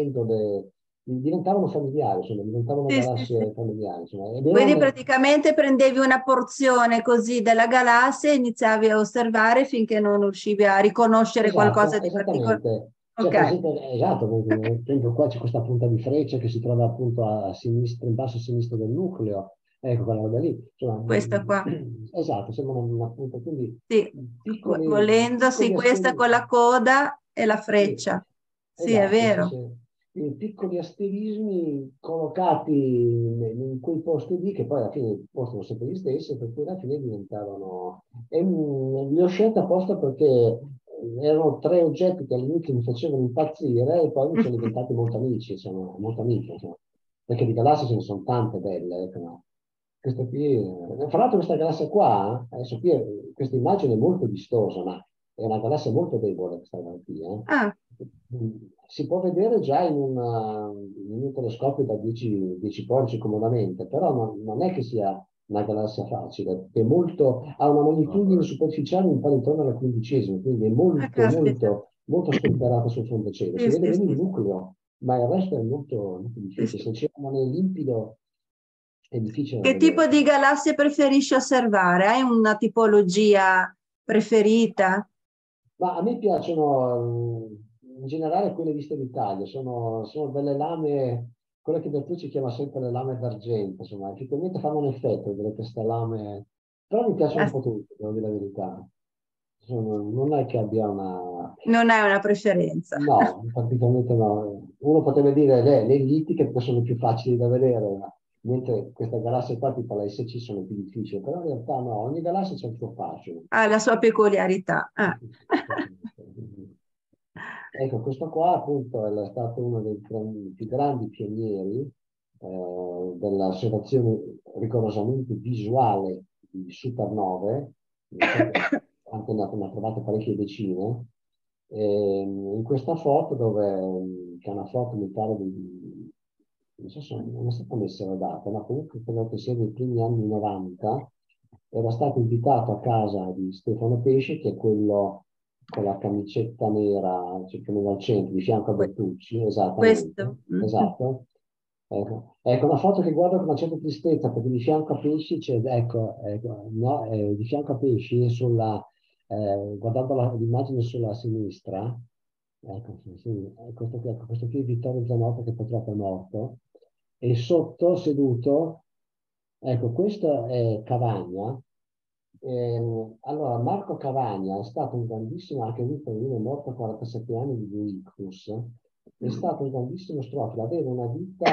diventavano familiari, insomma, diventavano Sì, sì, sì. galassie familiari. Insomma. Quindi praticamente prendevi una porzione così della galassia e iniziavi a osservare finché non riuscivi a riconoscere qualcosa di particolare. Esattamente. Cioè, per Ok, esempio, esatto, per esempio qua c'è questa punta di freccia che si trova appunto a sinistra, in basso a sinistra del nucleo. Ecco, quella roba lì. Insomma, questa qua. esatto, sembra una punta. Quindi Sì, volendo, sì, piccoli questa con la coda e la sì, freccia. Sì, è esatto, sì, vero. sì. Quindi piccoli asterismi collocati in quei posti lì, che poi alla fine postano sempre gli stessi, per cui alla fine diventavano... E li ho scelti apposta perché erano 3 oggetti che all'inizio mi facevano impazzire e poi mi sono diventati molto amici, insomma, molto amici, insomma. Perché di galassie ce ne sono tante belle, ecco, no? Questa qui, fra l'altro questa galassia qua, adesso qui questa immagine è molto vistosa, ma è una galassia molto debole questa galassia. Ah, Si può vedere già in un telescopio da 10 pollici comodamente, però non è che sia una galassia facile, è ha una magnitudine superficiale un po' intorno alla 15esima, quindi è molto, caspita. molto, molto spolverata sul fondo cielo. Si Sì, vede sì, bene il sì, nucleo, ma il resto è molto, molto sì, difficile. sì. Se il cielo non è limpido, è difficile da Che tipo vedere. di galassie preferisci osservare? Hai una tipologia preferita? Ma a me piacciono in generale quelle viste d'Italia, sono delle lame, quelle che Bertucci chiama sempre le lame d'argento, insomma, effettivamente fanno un effetto vedere queste lame, però mi piacciono un Ah, po' tutte, devo dire la verità. Non è che abbia una... non hai una preferenza. No, praticamente no. Uno potrebbe dire le ellittiche perché sono più facili da vedere, mentre queste galassie qua, tipo la SC, sono più difficili, però in realtà no, ogni galassia c'è il suo fascino. Ha la sua peculiarità. Ah. Ecco, questo qua appunto è stato uno dei più grandi pionieri dell'osservazione rigorosamente visuale di supernove, anche ne ha trovate parecchie decine. In questa foto che è una foto mi pare non so se non è stata messa la data, ma comunque credo che sia dei primi anni 90, era stato invitato a casa di Stefano Pesce, che è quello con la camicetta nera, cioè più o meno al centro, di fianco a Bertucci, esattamente, Questo. esatto. Ecco, una foto che guardo con una certa tristezza, perché di fianco a Pesci c'è, ecco, no, di fianco a Pesci, guardando l'immagine sulla sinistra, ecco, sì, questo qui è Vittorio Zanotto che purtroppo è morto, e sotto, seduto, ecco, questo è Cavagna. Allora, Marco Cavagna è stato un grandissimo, anche lui è morto a 47 anni di ictus, è stato un grandissimo astrofilo, aveva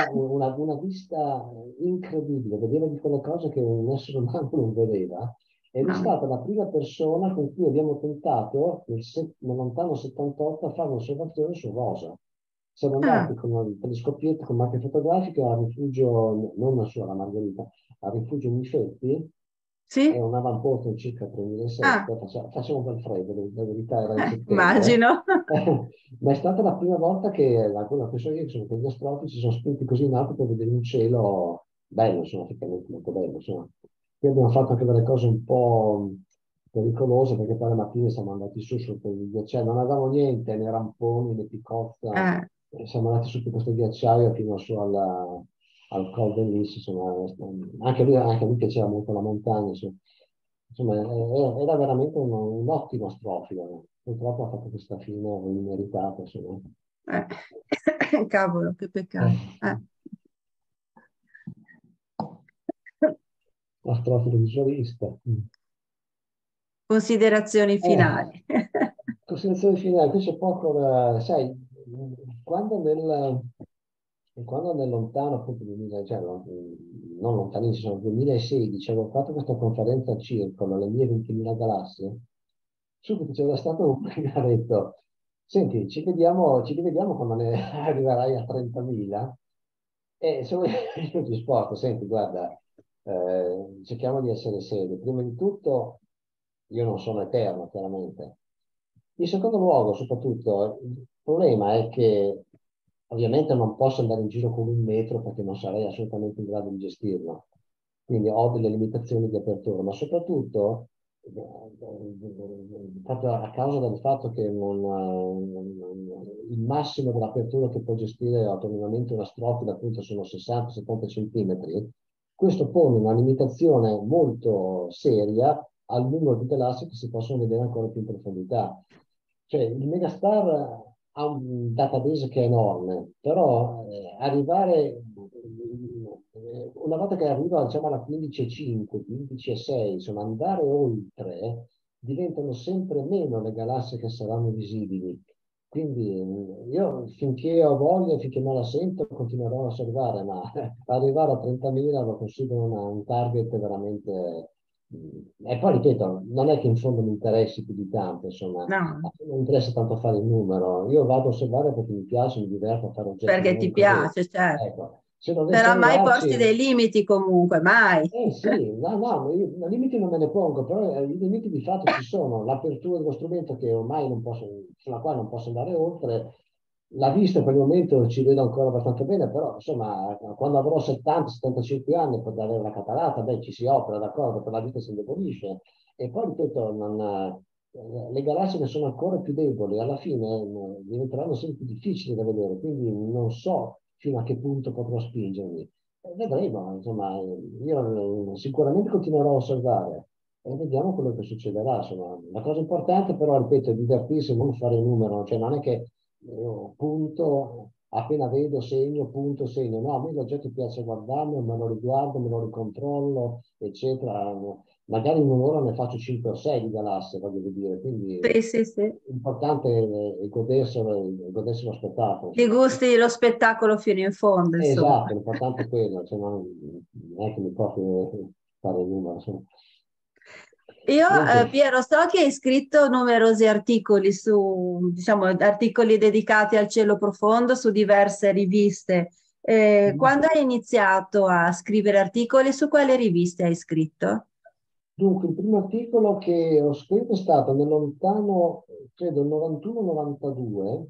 una vista incredibile, vedeva di quelle cose che un essere umano non vedeva, ed è stata la prima persona con cui abbiamo tentato nel lontano 78 a fare un'osservazione su Rosa. Siamo andati con un telescopietto con macchine fotografiche al rifugio, non solo alla Margherita, al rifugio Mifetti, Sì? è un avamposto circa 3007, faceva un bel freddo, la verità era in settembre. Immagino. Ma è stata la prima volta che alcune persone che sono quegli astronomi si sono spinti così in alto per vedere un cielo bello, insomma, effettivamente molto bello. Insomma. Qui abbiamo fatto anche delle cose un po' pericolose, perché poi la mattina siamo andati su sotto il ghiacciaio, non avevamo niente, né ramponi, né piccozza, siamo andati su questo ghiacciaio fino su al Col dell'Is, insomma, anche lui piaceva molto la montagna, insomma, era veramente un ottimo astrofilo. Purtroppo ha fatto questa fine immeritata, insomma. Cavolo, che peccato. Astrofilo visualista. Considerazioni finali. Considerazioni finali, qui c'è poco, sai, quando nel lontano, appunto, 2000, cioè, non lontanissimo, nel 2016 avevo fatto questa conferenza al Circolo, le mie 20.000 galassie, subito c'era stato uno che mi ha detto, senti, ci rivediamo quando ne arriverai a 30.000, e sono io ho risposto, senti, guarda, cerchiamo di essere seri. Prima di tutto, io non sono eterno, chiaramente. In secondo luogo, soprattutto, il problema è che ovviamente non posso andare in giro con 1 metro perché non sarei assolutamente in grado di gestirlo. Quindi ho delle limitazioni di apertura, ma soprattutto proprio a causa del fatto che il massimo dell'apertura che può gestire autonomamente una strofila appunto sono 60-70 centimetri, questo pone una limitazione molto seria al numero di galassie che si possono vedere ancora più in profondità. Cioè il megastar ha un database che è enorme, però arrivare, una volta che arriva diciamo alla 15,5, 15,6, insomma andare oltre, diventano sempre meno le galassie che saranno visibili. Quindi io finché ho voglia, finché me la sento, continuerò a osservare, ma arrivare a 30.000 lo considero un target veramente... E poi ripeto, non è che in fondo mi interessi più di tanto, insomma, No, non mi interessa tanto fare il numero, io vado a osservare perché mi piace, mi diverto a fare oggetti perché nuovi ti così. piace, certo. Ecco, se dovesse Però mai arrivarci... porsi dei limiti comunque, mai. Sì, no, io i limiti non me ne pongo, però i limiti di fatto ci sono. L'apertura dello strumento che ormai non posso, sulla quale non posso andare oltre, la vista per il momento ci vedo ancora abbastanza bene, però insomma, quando avrò 70-75 anni per avere la catarata, beh, ci si opera, d'accordo, per la vita si indebolisce. E poi, ripeto, le galassie ne sono ancora più deboli, alla fine diventeranno sempre più difficili da vedere, quindi non so fino a che punto potrò spingermi. Vedremo, insomma, io sicuramente continuerò a osservare e vediamo quello che succederà. Insomma. La cosa importante però, ripeto, è divertirsi, non fare il numero, cioè non è che io punto, appena vedo segno, punto, segno. No, a me l'oggetto piace guardarlo, me lo riguardo, me lo ricontrollo, eccetera. Magari in un'ora ne faccio 5 o 6 di galassie, voglio dire, quindi Sì. l'importante è goderselo lo spettacolo. Ti gusti lo spettacolo fino in fondo, insomma. Esatto, l'importante è quello, cioè non è che mi porti fare il numero. Insomma. Io, Niente. Piero, so che hai scritto numerosi articoli su, diciamo, articoli dedicati al cielo profondo su diverse riviste. Quando hai iniziato a scrivere articoli, su quale riviste hai scritto? Dunque, il primo articolo che ho scritto è stato nel lontano, credo, 91-92,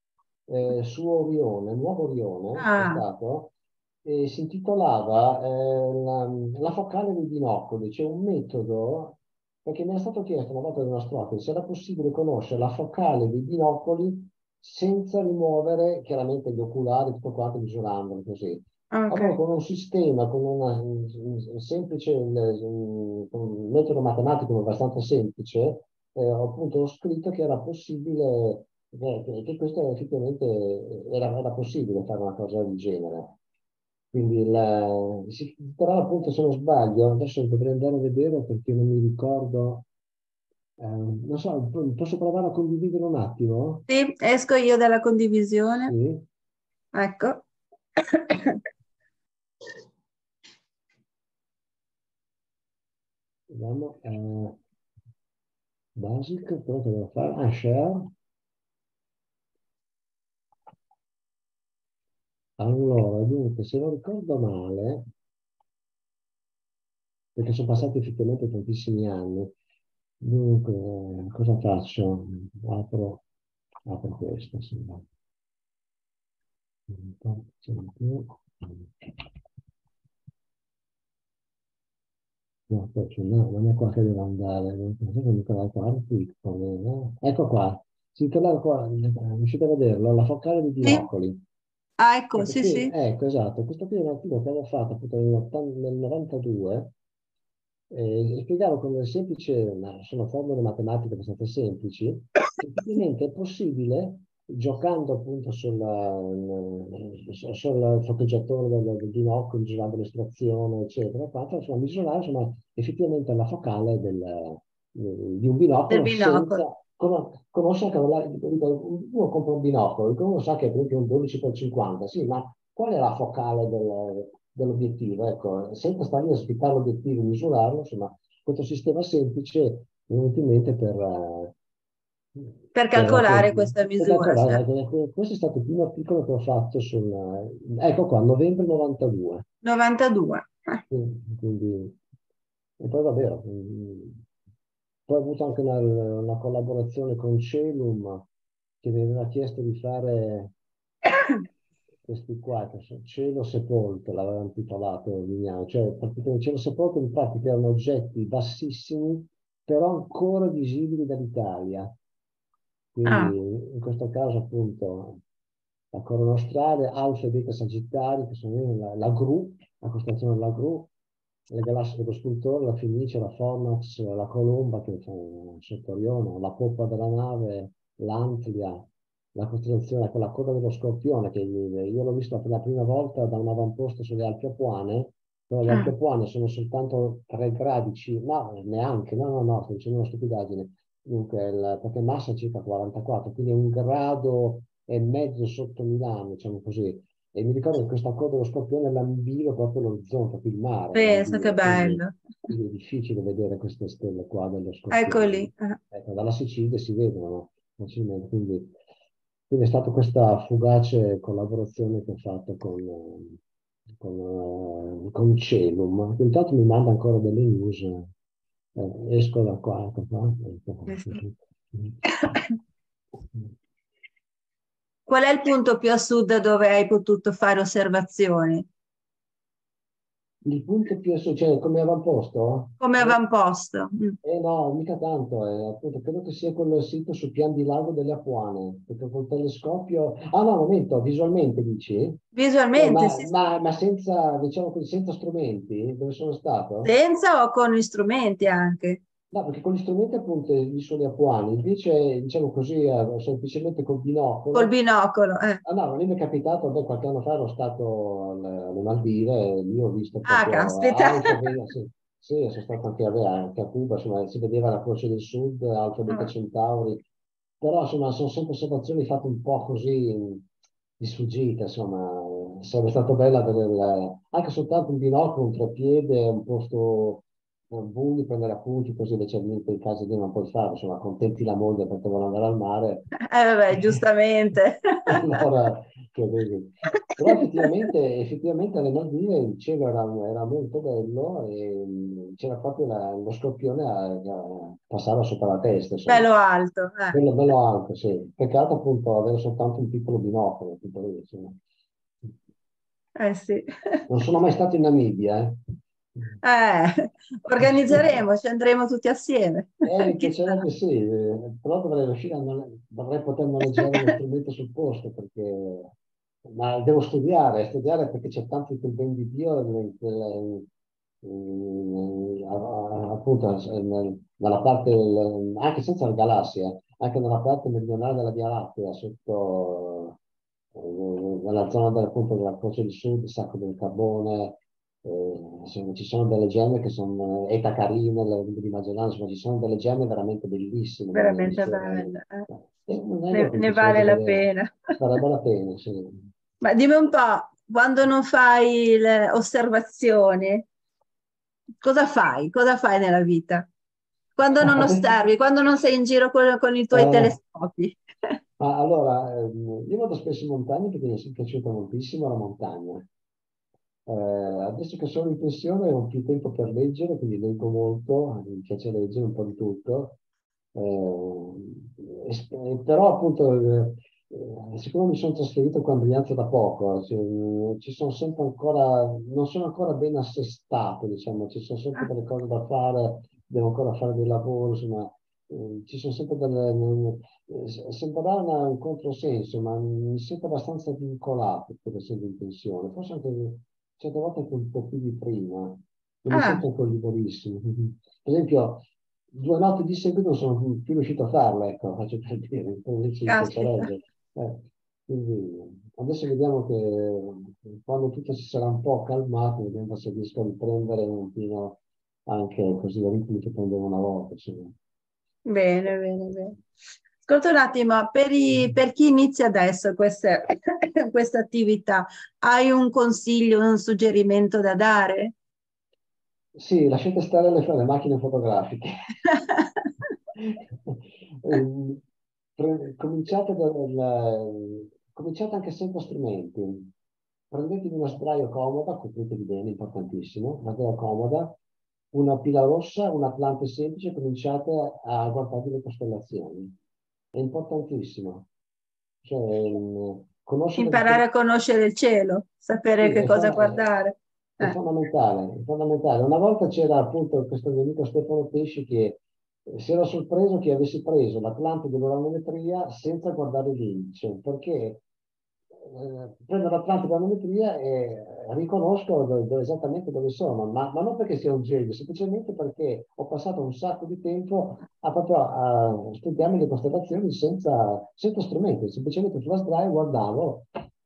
su Orione, Nuovo Orione, è stato, e si intitolava la focale dei binocoli. C'è un metodo, perché mi è stato chiesto una volta da un astronomo se era possibile conoscere la focale dei binocoli senza rimuovere chiaramente gli oculari, tutto quanto misurandolo così. Allora, con un sistema, con un semplice, con un metodo matematico abbastanza semplice, appunto ho scritto che era possibile, che questo effettivamente era possibile fare una cosa del genere. Quindi però appunto se non sbaglio, adesso dovrei andare a vedere perché non mi ricordo, non so, posso provare a condividere un attimo? Sì, esco io dalla condivisione. Sì. Ecco. Vediamo, basic, quello che devo fare, share. Allora, dunque, se non ricordo male, perché sono passati effettivamente tantissimi anni, dunque, cosa faccio? Apro questo, sì. Un po', no, no, non è qua che devo andare, non so come qua, ecco qua, si torna qua, riuscite a vederlo, la focale di Sì. binocoli. Ah, ecco, Ecco sì, qui, sì. ecco, esatto, questo qui è un articolo che avevo fatto appunto nel 92, e spiegavo con delle semplici, ma sono formule matematiche abbastanza semplici, che effettivamente è possibile, giocando appunto sul foceggiatore del binocolo, misurando l'estrazione, eccetera, quanto, insomma, misurare insomma, effettivamente la focale di un Del binocolo binocolo. senza conoscere che uno compra un binocolo, uno sa che è per esempio un 12x50, sì, ma qual è la focale dell'obiettivo? Ecco, senza stare lì a aspettare l'obiettivo, misurarlo, insomma, questo sistema semplice è venuto in mente Per per, calcolare questa misura, calcolare. certo. Questo è stato il primo articolo che ho fatto ecco qua, novembre 92. 92. Quindi, e poi vabbè, poi ho avuto anche una collaborazione con Celum che mi aveva chiesto di fare questi qua, che sono Cielo Sepolto, l'avevano titolato Vignano, cioè praticamente Cielo Sepolto in pratica erano oggetti bassissimi, però ancora visibili dall'Italia. Quindi Ah, in questo caso appunto la corona australe, Alfa e Beta Sagittari, che sono la Gru, la costellazione della Gru, le galassie dello scultore, la Fenice, la Fornax, la Colomba, che sono sotto Orione, la poppa della nave, l'Antlia, la costellazione con la coda dello Scorpione, che io l'ho visto per la prima volta da un avamposto sulle Alpi Apuane, però le Alpi ah. Apuane sono soltanto 3 gradi, no, neanche, no, sto dicendo una stupidaggine, dunque, perché massa è circa 44, quindi è 1,5 gradi sotto Milano, diciamo così. E mi ricordo che questa coda dello Scorpione lambiva proprio l'orizzonte, qui il mare Pensa che lambiva, bello. quindi è difficile vedere queste stelle qua dello Eccoli. Scorpione. Ecco, dalla Sicilia si vedono facilmente, quindi è stata questa fugace collaborazione che ho fatto con Celum. Intanto mi manda ancora delle news, esco da qua, ecco qua. Eh sì. Qual è il punto più a sud dove hai potuto fare osservazioni? Il punto più cioè come avamposto? Come avamposto? No, mica tanto, appunto, credo che sia quello sito sul pian di lago delle Apuane, perché col telescopio... Ah no, momento, visualmente dici? Visualmente, sì, sì. Ma senza, diciamo così, senza strumenti, dove sono stato? Senza o con gli strumenti anche? No, perché con gli strumenti appunto gli sono Apuani, invece, diciamo così, semplicemente col Col binocolo. binocolo. Ah no, non mi è capitato, beh, qualche anno fa ero stato alle Maldive, lì ho visto Ah, proprio caspita. Alfa, Beta, sì, sì, sono stato anche a Cuba, insomma, si vedeva la Croce del Sud, Alfa, Beta Centauri, però insomma sono sempre osservazioni fatte un po' così di sfuggita, insomma, sarebbe stato bello avere anche soltanto un binocolo, un treppiede, un posto buio, prendere appunti, così invece in caso di non puoi farlo, insomma, contenti la moglie perché vuole andare al mare. Vabbè, giustamente. Allora, credevi. Però effettivamente alle Maldive il cielo era molto bello e c'era proprio lo scorpione passava sopra la testa, insomma. Bello alto. Bello alto, sì. Peccato appunto avere soltanto un piccolo binocolo, tipo lì, insomma. Sì. Non sono mai stato in Namibia, eh. Organizzeremo, ci andremo tutti assieme. Mi Chissà. piacerebbe sì, però dovrei riuscire dovrei poter noleggiare uno strumento sul posto perché, ma devo studiare perché c'è tanto di quel ben di Dio appunto nella parte, anche senza la galassia, anche nella parte meridionale della Via Lattea, sotto, nella zona appunto della Croce del Sud, Sacco del Carbone, ci sono delle gemme che sono Eta Carina, di Magellan, insomma, ci sono delle gemme veramente bellissime Veramente bello. non è vero che mi Ne vale piacerebbe la vedere, pena. sarebbe la pena, sì. Ma dimmi un po', quando non fai le osservazioni, Cosa fai? Cosa fai nella vita? Quando non osservi, quando non sei in giro con i tuoi telescopi. Ma allora, io vado spesso in montagna perché mi è sempre piaciuta moltissimo la montagna. Adesso che sono in pensione ho più tempo per leggere, quindi leggo molto, mi piace leggere un po' di tutto. Però appunto, siccome mi sono trasferito qua a Brianza da poco, ci sono sempre ancora, non sono ancora ben assestato, diciamo, ci sono sempre delle cose da fare, devo ancora fare dei lavori, insomma, ci sono sempre delle... sembrerà un controsenso, ma mi sento abbastanza vincolato per essere in pensione, forse anche certe volte anche un po' più di prima, non mi Ah, sento ancora liberissimo. Per esempio, 2 notti di seguito non sono più riuscito a farlo, ecco, faccio per dire, invece mi caspita. piacerebbe. Quindi adesso vediamo che quando tutto si sarà un po' calmato, vediamo se riesco a riprendere un pochino anche così i ritmi che prendevo una volta. Insomma. Bene, bene, bene. Ascolta un attimo, per chi inizia adesso questa attività, hai un consiglio, un suggerimento da dare? Sì, lasciate stare le macchine fotografiche. Cominciate, cominciate anche senza strumenti. Prendetevi una sdraio comoda, copritevi bene, importantissimo, una sdraio comoda, una pila rossa, un atlante semplice, cominciate a guardare le costellazioni. È importantissimo. Cioè, conoscere le Imparare a conoscere il cielo, sapere sì, che cosa guardare. è fondamentale, è fondamentale. Una volta c'era appunto questo mio amico Stefano Pesci che si era sorpreso che avessi preso l'Atlante dell'uranometria senza guardare l'indice, perché prendo l'Atlante dell'uranometria e riconosco esattamente dove sono, ma non perché sia un genio, semplicemente perché ho passato un sacco di tempo proprio a studiarmi le costellazioni senza strumenti, semplicemente sulla sdraio guardavo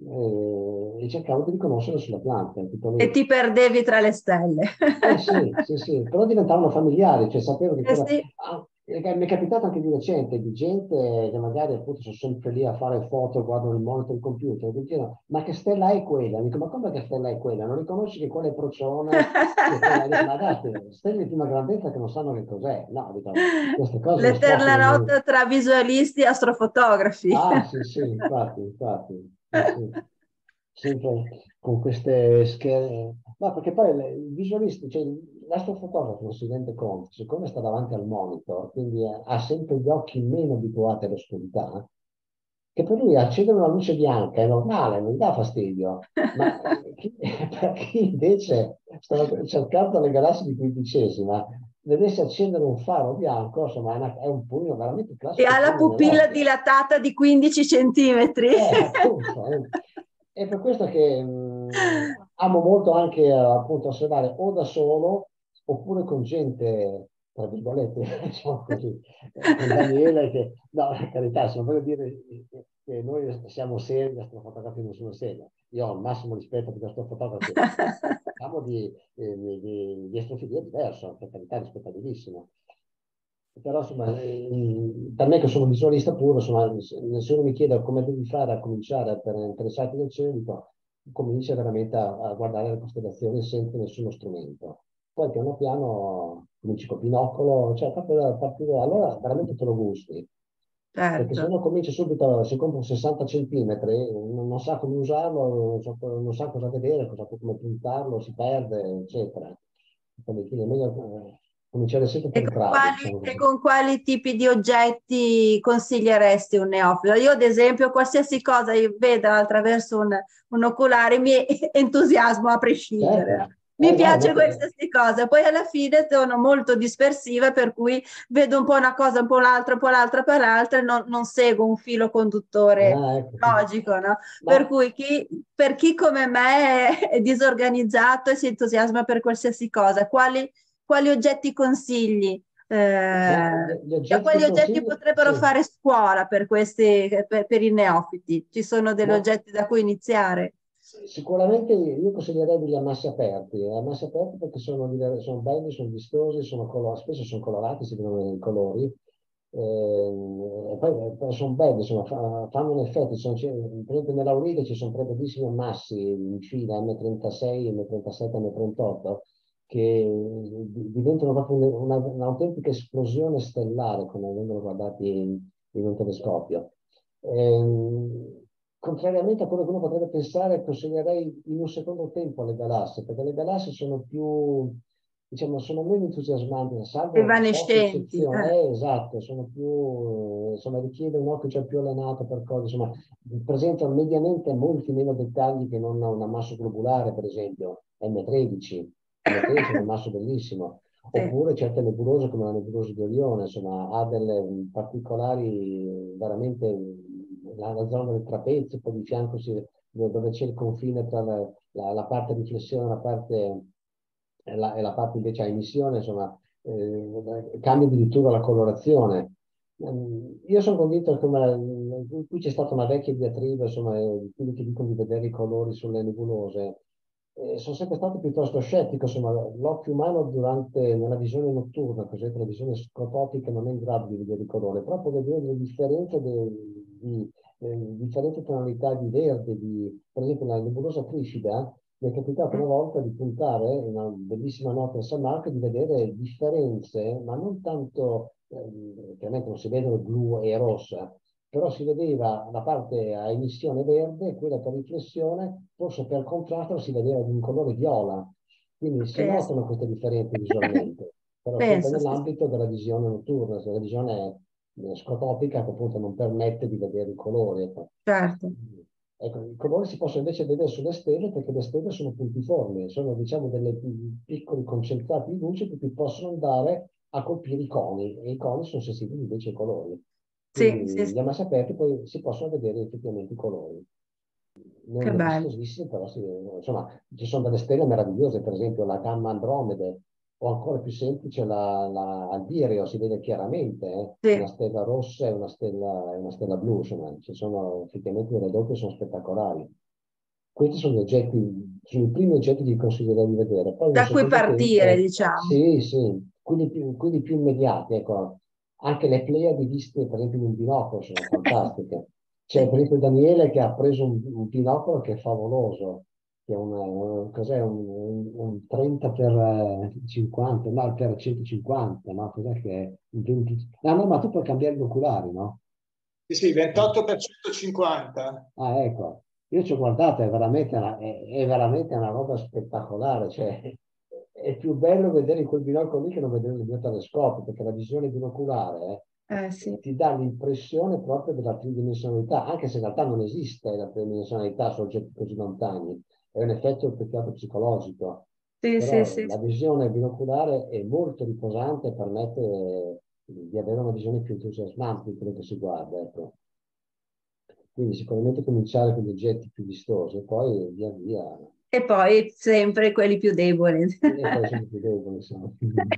e cercavo di riconoscere sulla pianta, tutto E lì. ti perdevi tra le stelle. Sì, sì, sì, però diventavano familiari, cioè sapevo che Eh cosa... sì. mi è capitato anche di recente, di gente che magari appunto sono sempre lì a fare foto, guardano il monitor, il computer, e dicono, ma che stella è quella? Dico, ma come che stella è quella? Non riconosci che quella è Procione? Che quella... Dico, ma ragazzi, stelle di una grandezza che non sanno che cos'è. No, dico, queste cose non si L'eterna possono... lotta tra visualisti e astrofotografi. Ah, sì, sì, infatti, sì. Sempre con queste schede. No, perché poi il visualista, cioè l'astrofotografo non si rende conto, siccome sta davanti al monitor, quindi ha sempre gli occhi meno abituati all'oscurità, che per lui accendere una luce bianca è normale, non dà fastidio, ma per chi invece sta cercando le galassie di quindicesima, vedesse accendere un faro bianco, insomma, è un pugno, veramente un E classico ha la pugno pupilla nell'occhio. dilatata di 15 centimetri. Appunto, è per questo che amo molto anche appunto osservare o da solo oppure con gente, tra virgolette, diciamo così, con Daniele che, no, per carità, se non voglio dire che noi siamo seri, gli astrofotografi non sono seri. Io ho il massimo rispetto per gli astrofotografi, parliamo di astrofilia diverso, per carità, rispettabilissimo. Però insomma, per me che sono visualista puro, insomma, se uno mi chiede come devi fare a cominciare per interessarti del cielo, dico, comincia veramente a guardare le costellazioni senza nessuno strumento. Poi piano piano cominci col binocolo, cioè proprio da partire, allora veramente te lo gusti. Perché se Certo. uno comincia subito, se compra un 60 centimetri, non sa come usarlo, non sa cosa vedere, come puntarlo, si perde, eccetera. Quindi è meglio cominciare sempre per E il con grado, quali, diciamo e così. con quali tipi di oggetti consiglieresti un neofita? Io, ad esempio, qualsiasi cosa io veda attraverso un oculare mi entusiasmo a Certo, prescindere. Mi no, piace qualsiasi cosa, poi alla fine sono molto dispersiva, per cui vedo un po' una cosa, un po' l'altra, un po' l'altra, per l'altra, e non seguo un filo conduttore ecco. logico, no? Per Ma cui per chi come me è disorganizzato e si entusiasma per qualsiasi cosa, quali oggetti consigli? gli Cioè, oggetti che quali oggetti consiglio, potrebbero sì, fare scuola per per i neofiti? Ci sono degli ma oggetti da cui iniziare? sicuramente io consiglierei degli ammassi aperti perché sono belli, sono vistosi, spesso sono colorati, si vedono i colori, e poi sono belli, insomma, fanno un effetto, per esempio nell'Aurige ci sono tre bellissimi ammassi in fila M36, M37, M38, diventano proprio un'autentica esplosione stellare quando vengono guardati in un telescopio. Contrariamente a quello che uno potrebbe pensare, consiglierei in un secondo tempo le galassie, perché le galassie sono più, diciamo, sono meno entusiasmanti, salvo poche Evanescenti. eccezioni. Esatto, sono più, insomma, richiede un occhio già più allenato per cose, insomma, presentano mediamente molti meno dettagli che non una massa globulare, per esempio, M13. M13 è un masso bellissimo. Sì. Oppure certe nebulose come la nebulosa di Orione, insomma, ha delle particolari, veramente, la zona del trapezio, poi di fianco dove c'è il confine tra la parte a riflessione e la parte invece a emissione, insomma, cambia addirittura la colorazione. Io sono convinto che qui c'è stata una vecchia diatriba, insomma, quelli che dicono di vedere i colori sulle nebulose. Sono sempre stato piuttosto scettico, insomma, l'occhio umano nella visione notturna, così la visione scotopica non è in grado di vedere i colori, però può vedere le differenze differenti tonalità di verde, per esempio la nebulosa Trifida, mi è capitato una volta di puntare, in una bellissima notte a San Marco, di vedere differenze, ma non tanto, chiaramente non si vedono blu e rossa, però si vedeva la parte a emissione verde e quella per riflessione, forse per contrasto si vedeva di un colore viola. Quindi si notano queste differenze visualmente, però sempre nell'ambito della visione notturna, se la visione scotopica che appunto non permette di vedere i colori. Ecco. Certo. Ecco, i colori si possono invece vedere sulle stelle perché le stelle sono puntiformi, sono diciamo delle piccoli concentrati di luce che possono andare a colpire i coni e i coni sono sensibili invece ai colori. Quindi Sì. gli amassi aperti poi si possono vedere effettivamente i colori. Non vistosissimi, però insomma, ci sono delle stelle meravigliose, per esempio la Gamma Andromede, o ancora più semplice Albireo, si vede chiaramente, una stella rossa e una stella blu, insomma, ci sono effettivamente delle doppie sono spettacolari. Questi sono sono i primi oggetti che consiglierei di vedere. Poi da cui partire, diciamo. Sì, quelli più immediati, ecco. Anche le Pleiadi viste, per esempio, in un binocolo sono fantastiche. C'è per esempio Daniele che ha preso un binocolo che è favoloso, che è cos'è, un 30 per 50, no, per 150, no? Cos'è che è? Un 20... no, ma tu puoi cambiare gli oculari, no? Sì, 28 per 150. Ah, ecco. Io ci ho guardato, è veramente una roba spettacolare, cioè è più bello vedere quel binocolo lì che non vedere il mio telescopio, perché la visione binoculare ti dà l'impressione proprio della tridimensionalità, anche se in realtà non esiste la tridimensionalità su oggetti così lontani, è un effetto più che altro psicologico. Però la visione binoculare è molto riposante e permette di avere una visione più entusiasmante di quello che si guarda, ecco. Quindi sicuramente cominciare con gli oggetti più vistosi e poi via via. E poi sempre quelli più deboli. E poi sempre più deboli, insomma.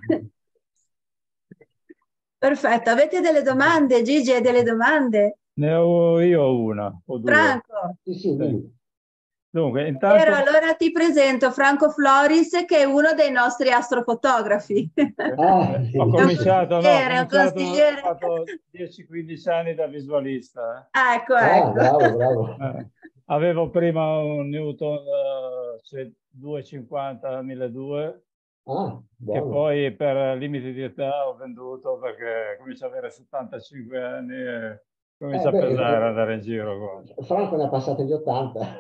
Perfetto, avete delle domande? Gigi, hai delle domande? Ne ho io una o due. Franco. Sì. Dunque, intanto... Però allora ti presento Franco Floris, che è uno dei nostri astrofotografi. Ho cominciato, ho fatto 10-15 anni da visualista. Ecco. Bravo. Avevo prima un Newton 250-1200, che poi per limiti di età ho venduto perché comincio ad avere 75 anni e comincia a pesare andare in giro. Franco ne ha passati gli 80.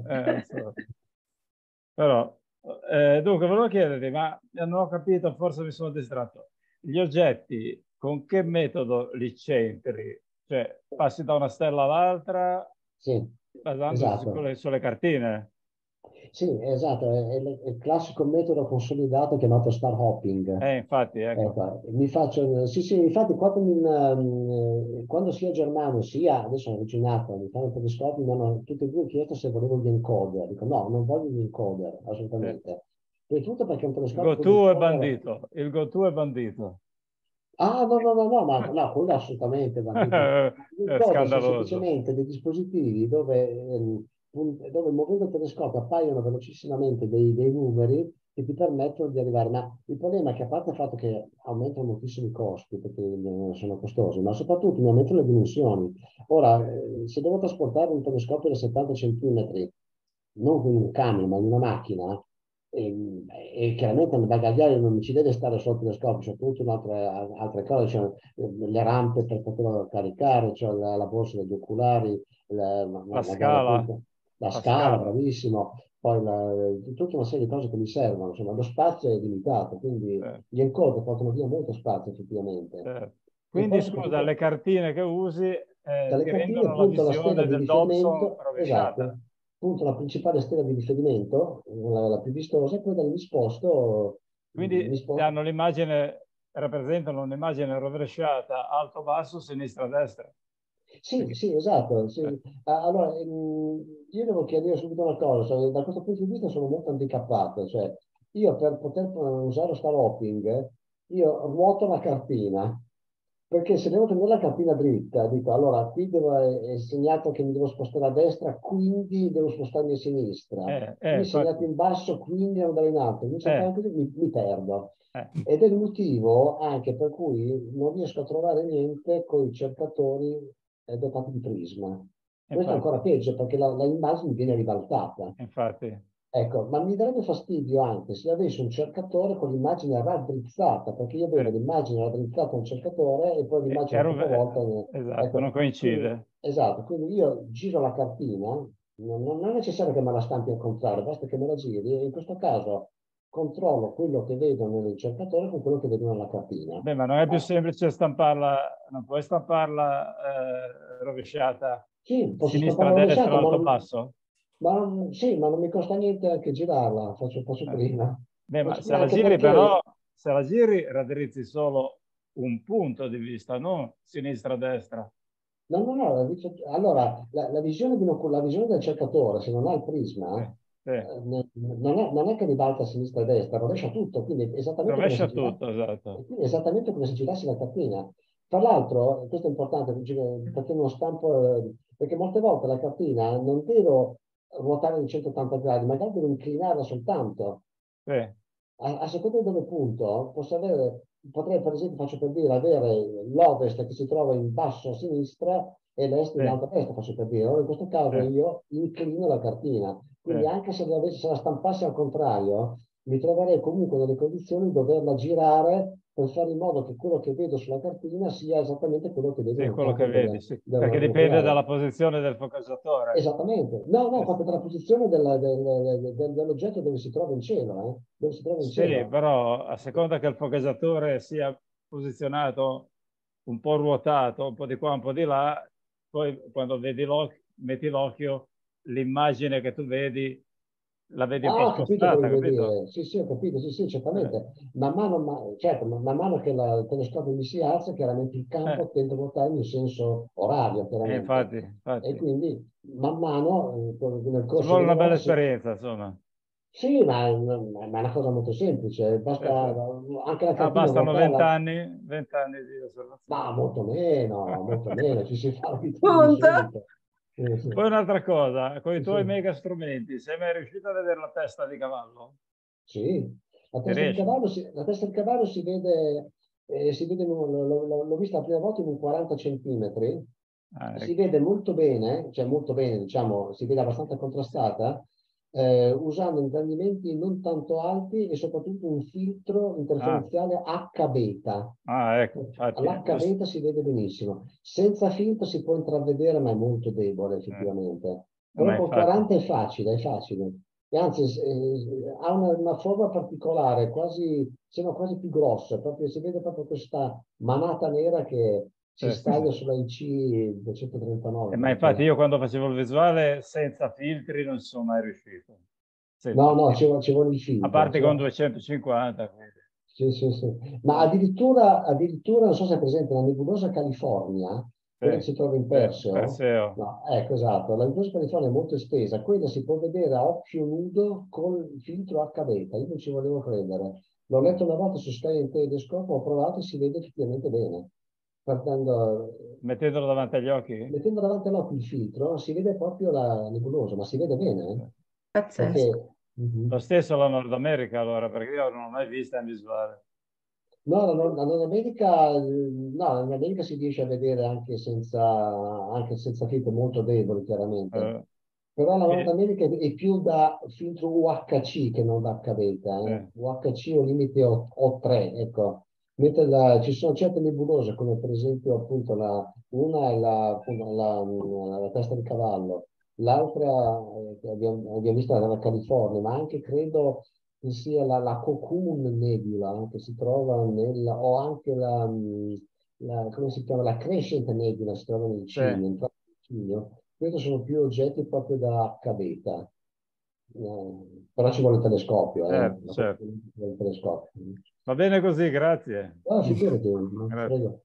Però, dunque, volevo chiederti, ma non ho capito, forse mi sono distratto. Gli oggetti, con che metodo li centri? Cioè, passi da una stella all'altra basandosi sulle cartine? Sì, esatto, è il classico metodo consolidato chiamato star hopping. Infatti, ecco. Infatti quando sia Germano sia, adesso ho avvicinato, mi fanno telescopi, mi hanno tutti e due chiesto se volevo gli encoder. Dico no, non voglio gli encoder, assolutamente. E tutto perché un telescopio... Il Go2 è bandito. Ah, no, quello assolutamente bandito. Sono semplicemente dei dispositivi dove muovendo il telescopio appaiono velocissimamente dei numeri che ti permettono di arrivare. Ma il problema è che, a parte il fatto che aumentano moltissimi i costi perché sono costosi, ma soprattutto mi aumentano le dimensioni. Ora, se devo trasportare un telescopio da 70 centimetri, non con un camion, ma in una macchina, e chiaramente il bagagliaio non ci deve stare solo il telescopio, c'è tutte altre cose, cioè, le rampe per poterlo caricare, cioè la borsa degli oculari, magari scala, appunto, la scala, bravissimo, poi tutta una serie di cose che mi servono, insomma, lo spazio è limitato, quindi gli encoder portano via molto spazio effettivamente. Certo. E Quindi poi scusa, le soprattutto cartine che usi dalle ti cartine rendono la punto la stella visione di del Dobson riferimento, rovesciata. esatto, punto la principale stella di riferimento, la più vistosa, e poi da lì mi Quindi sposto. hanno l'immagine, rappresentano un'immagine rovesciata alto-basso, sinistra-destra. Sì, sì, esatto. Sì. Allora, io devo chiarire subito una cosa, da questo punto di vista sono molto handicappato, cioè io per poter usare lo star hopping, io ruoto la cartina, perché se devo tenere la cartina dritta, dico allora qui è segnato che mi devo spostare a destra, quindi devo spostarmi a sinistra, qui è segnato Infatti, in basso, quindi devo andare in alto, quindi se fare così mi perdo. eh. Ed è il motivo anche per cui non riesco a trovare niente con i cercatori dotati di prisma. Questo è Infatti, ancora peggio perché la immagine viene ribaltata. infatti. Ecco, ma mi darebbe fastidio anche se avessi un cercatore con l'immagine raddrizzata, perché io vedo Sì. l'immagine raddrizzata nel cercatore e poi l'immagine capovolta. Esatto, non Ecco, coincide. esatto, quindi io giro la cartina, non è necessario che me la stampi al contrario, basta che me la giri e in questo caso controllo quello che vedo nel cercatore con quello che vedo nella cartina. Beh, ma non è più semplice stamparla, non puoi stamparla rovesciata Sì, posso stamparla sinistra-destra, rovesciata, alto-basso? sì, ma non mi costa niente anche girarla, faccio prima. Beh, ma Faccio se prima la anche giri però, perché se la giri raddrizzi solo un punto di vista, non sinistra-destra. no, allora la visione del cercatore, se non ha il Sì, prisma, sì. non è che ribalta a sinistra e a destra, rovescia tutto, quindi Rovescia tutto, esatto. esattamente come se girassi la cartina. Tra l'altro, questo è importante perché uno stampo, perché molte volte la cartina non devo ruotare di 180 gradi, magari devo inclinarla soltanto. Sì, A seconda di dove punto, potrei per esempio, faccio per dire, avere l'ovest che si trova in basso a sinistra e l'est in sì, alto a destra, faccio per dire. Allora, in questo caso sì, io inclino la cartina, quindi sì. anche se la stampassi al contrario, mi troverei comunque nelle condizioni di doverla girare per fare in modo che quello che vedo sulla cartina sia esattamente quello che vedo Sì, nel quello che campo vedi, sì. Perché dipende dell'oculare. dalla posizione del focalizzatore. Esattamente, no, proprio dalla posizione dell'oggetto dove si trova in cielo, dove si trova in Sì, cielo. però a seconda che il focalizzatore sia posizionato un po' ruotato, un po' di qua, un po' di là, poi quando vedi metti l'occhio, l'immagine che tu vedi la vedi un po' Ah, ho capito quello spostata, che vuoi capito? dire. Sì, sì, ho capito, sì, sì, Eh, certamente. Certo, man mano che il telescopio mi si alza, chiaramente il eh, campo tende a ruotare in senso orario, chiaramente. infatti, E infatti. quindi, man mano, nel Ci corso vuole delle una bella volte, esperienza, insomma. sì, ma è una cosa molto semplice. Sì, sì. Basta anche la Ah, cartina bastano ruotarla. 20 anni di osservazione. Ma molto meno, ci si fa l'abitudine Punto. subito. Sì, Poi sì, un'altra cosa, con i sì, tuoi sì. mega strumenti, sei mai riuscito a vedere la testa di cavallo? Sì. Si riesce? La testa di cavallo l'ho vista la prima volta in un 40 centimetri, Ah, si ecco. vede molto bene, cioè molto bene, diciamo, si vede abbastanza contrastata, usando ingrandimenti non tanto alti e soprattutto un filtro Ah, interferenziale H-beta. ecco, infatti. All'H-beta si vede benissimo. Senza filtro si può intravedere, ma è molto debole effettivamente. Però Ma col infatti. 40 è facile, è facile. E anzi, ha una forma particolare, sembra quasi più grossa, proprio, si vede proprio questa manata nera che si Sì, sì, sì. staglia sulla IC 239. Ma infatti io quando facevo il visuale senza filtri non ci sono mai riuscito. Senza No, filtri. ci vuole il A filtro. parte con 250. Quindi. Sì, sì, sì. Ma addirittura, non so se è presente, la nebulosa California, quella che Sì, si trova in sì, Perseo, Perseo. no, ecco, esatto, la nebulosa California è molto estesa, quella si può vedere a occhio nudo con il filtro H-beta, io non ci volevo credere. L'ho letto una volta su Sky in Telescope, ho provato e si vede effettivamente bene. Partendo, Mettendolo davanti agli occhi? mettendo davanti all'occhio il filtro, si vede proprio la nebulosa, ma si vede bene, Pazzesco. perché... Lo Mhm. stesso la Nord America allora, perché io non l'ho mai vista in visuale. No, la Nord America, no, la Nord America si riesce a vedere anche senza filtri molto deboli, chiaramente. Eh, Però la nota medica è più da filtro UHC che non da H-beta. UHC o limite O3, ecco. Mentre ci sono certe nebulose, come per esempio appunto una è appunto la testa di cavallo, l'altra che abbiamo visto dalla California, ma anche credo che sia la Cocoon Nebula, che si trova o anche come si chiama, la Crescent Nebula, si trova nel Cigno. Questi sono più oggetti proprio da H-beta. Però ci vuole il telescopio. Certo. Il telescopio. Va bene così, grazie. Figurati, Grazie.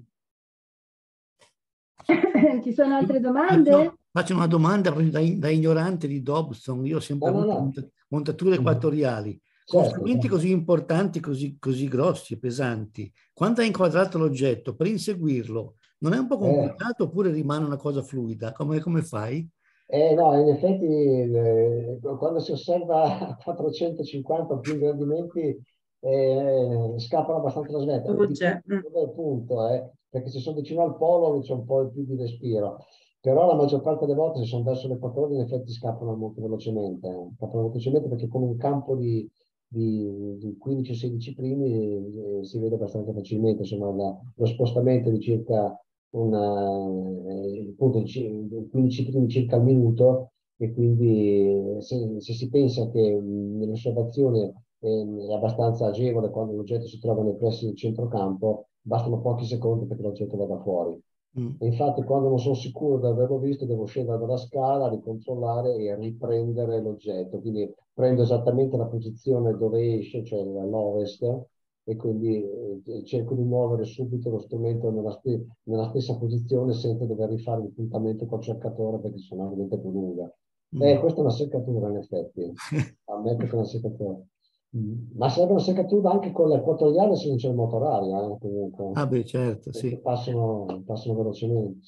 Ci sono altre domande? Faccio una domanda da ignorante di Dobson. Io ho sempre avuto montature equatoriali. Con strumenti così importanti, così grossi e pesanti, quando hai inquadrato l'oggetto, per inseguirlo, non è un po' complicato oppure rimane una cosa fluida? Come fai? No, in effetti quando si osserva a 450 più ingrandimenti scappano abbastanza la svetta. Dove è il punto? Perché se sono vicino al polo c'è un po' più di respiro. Però la maggior parte delle volte se sono verso l'equatore in effetti scappano molto velocemente. Perché con un campo di 15-16 primi si vede abbastanza facilmente. Insomma, lo spostamento di circa appunto 15 primi circa al minuto, e quindi se si pensa che nell'osservazione è abbastanza agevole quando l'oggetto si trova nei pressi del centrocampo, bastano pochi secondi perché l'oggetto vada fuori. E infatti quando non sono sicuro di averlo visto devo scendere dalla scala, ricontrollare e riprendere l'oggetto, quindi prendo esattamente la posizione dove esce, cioè all'ovest, e quindi cerco di muovere subito lo strumento nella stessa posizione senza dover rifare il puntamento col cercatore perché sennò diventa più lunga. Questa è una seccatura in effetti, ammetto che è una seccatura. Ma serve una seccatura anche con l'equatoriale se non c'è il motorario, comunque. Ah beh, certo, sì. Passano velocemente.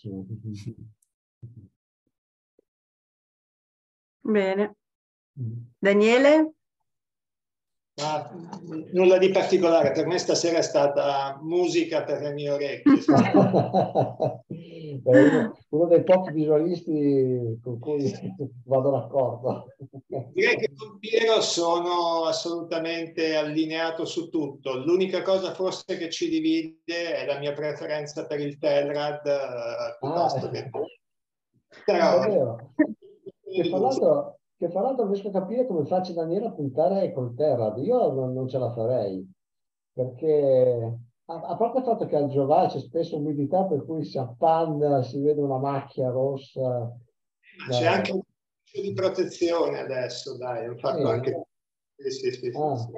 Bene. Daniele? Nulla di particolare, per me stasera è stata musica per le mie orecchie. Uno dei pochi visualisti con cui vado d'accordo. Direi che con Piero sono assolutamente allineato su tutto. L'unica cosa forse che ci divide è la mia preferenza per il Telrad piuttosto che... Però... È vero. Che fra l'altro riesco a capire come faccia Daniele a puntare col Telrad. Io non ce la farei, perché a parte il fatto che al Giovà c'è spesso umidità per cui si appanna, si vede una macchia rossa. C'è anche un po' di protezione adesso, dai, ho fatto anche... Sì.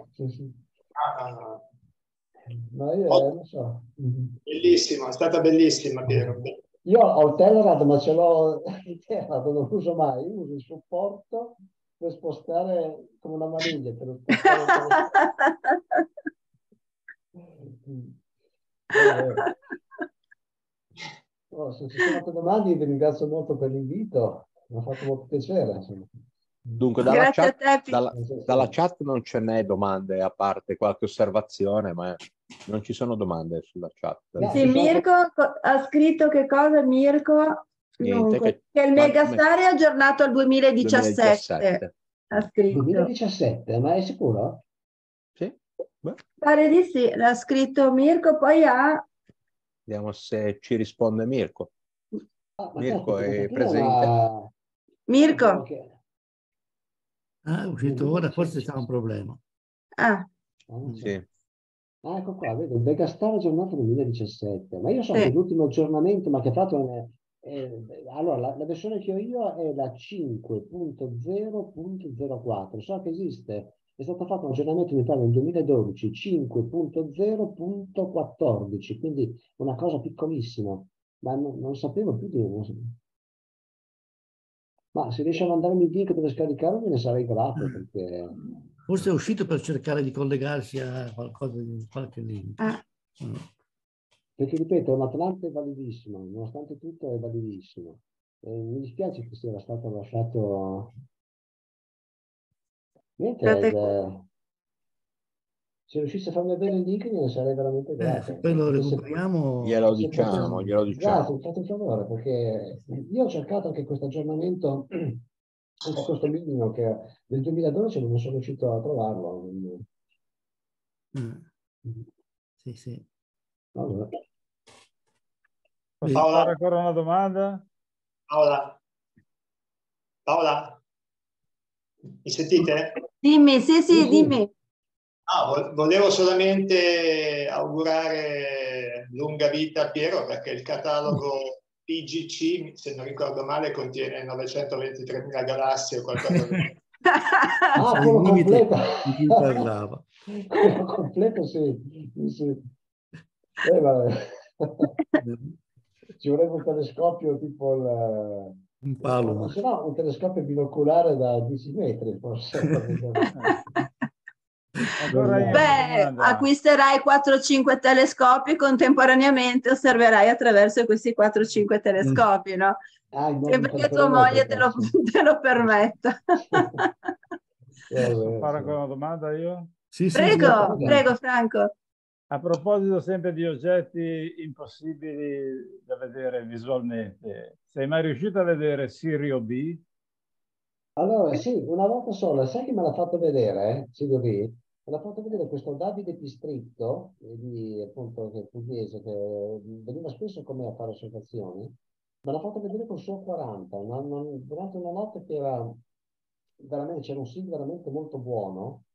Ma io non so. Bellissimo, è stata bellissima, Piero. Io ho il Telrad, ma ce l'ho il Telrad, non lo uso mai. Io uso il supporto per spostare come una maniglia. Per spostare se ci sono altre domande vi ringrazio molto per l'invito, mi ha fatto molto piacere. Insomma. Dunque dalla chat non ce n'è domande, a parte qualche osservazione, ma non ci sono domande sulla chat. Sì, Mirko ha scritto che cosa, Mirko? Niente, che il Megastar è aggiornato al 2017. Ha scritto. 2017, ma è sicuro? Sì. Beh. Pare di sì, l'ha scritto Mirko, poi ha... Vediamo se ci risponde Mirko. Mirko è presente. Mirko. È uscito ora, forse c'è un problema. Sì. Ecco qua, vedo il Megastar aggiornato 2017, ma io so che l'ultimo aggiornamento, ma che ha fatto allora la versione che ho io è la 5.0.04, so che esiste, è stato fatto un aggiornamento mi pare nel 2012, 5.0.14, quindi una cosa piccolissima, ma non sapevo più di uno. Ma se riesce a mandarmi il link dove scaricarlo me ne sarei grato, perché... Forse è uscito per cercare di collegarsi a qualcosa di qualche link. Perché ripeto, l'Atlante è validissimo, nonostante tutto è validissimo. Mi dispiace che sia stato lasciato... Niente, se riuscisse a farmi bene il link ne sarei veramente grato. Poi lo recuperiamo. Glielo diciamo. Grazie, fate un favore, perché io ho cercato anche questo aggiornamento questo minimo che nel 2012 non sono riuscito a trovarlo. Sì, sì. Allora. Posso fare ancora una domanda? Paola, mi sentite? Dimmi, sì, dimmi. Volevo solamente augurare lunga vita a Piero, perché il catalogo PGC, se non ricordo male, contiene 923.000 galassie o qualcosa del quello completo. Di cui parlava. Quello completo, sì. Vabbè. Ci vorrebbe un telescopio tipo un Paloma. Se no, un telescopio binoculare da 10 metri, forse. Beh, acquisterai 4-5 telescopi contemporaneamente, osserverai attraverso questi 4-5 telescopi, no? Che perché tua moglie te lo permetta. Posso fare ancora una domanda io? Sì, prego Franco. A proposito sempre di oggetti impossibili da vedere visualmente, sei mai riuscito a vedere Sirio B? Allora, sì, una volta sola, sai chi me l'ha fatto vedere, Sirio B? Me l'ha fatto vedere questo Davide Pistritto, appunto, che è pugliese, che veniva spesso con me a fare osservazioni. Me l'ha fatto vedere col suo 40, durante una notte che era veramente, c'era un SIG veramente molto buono.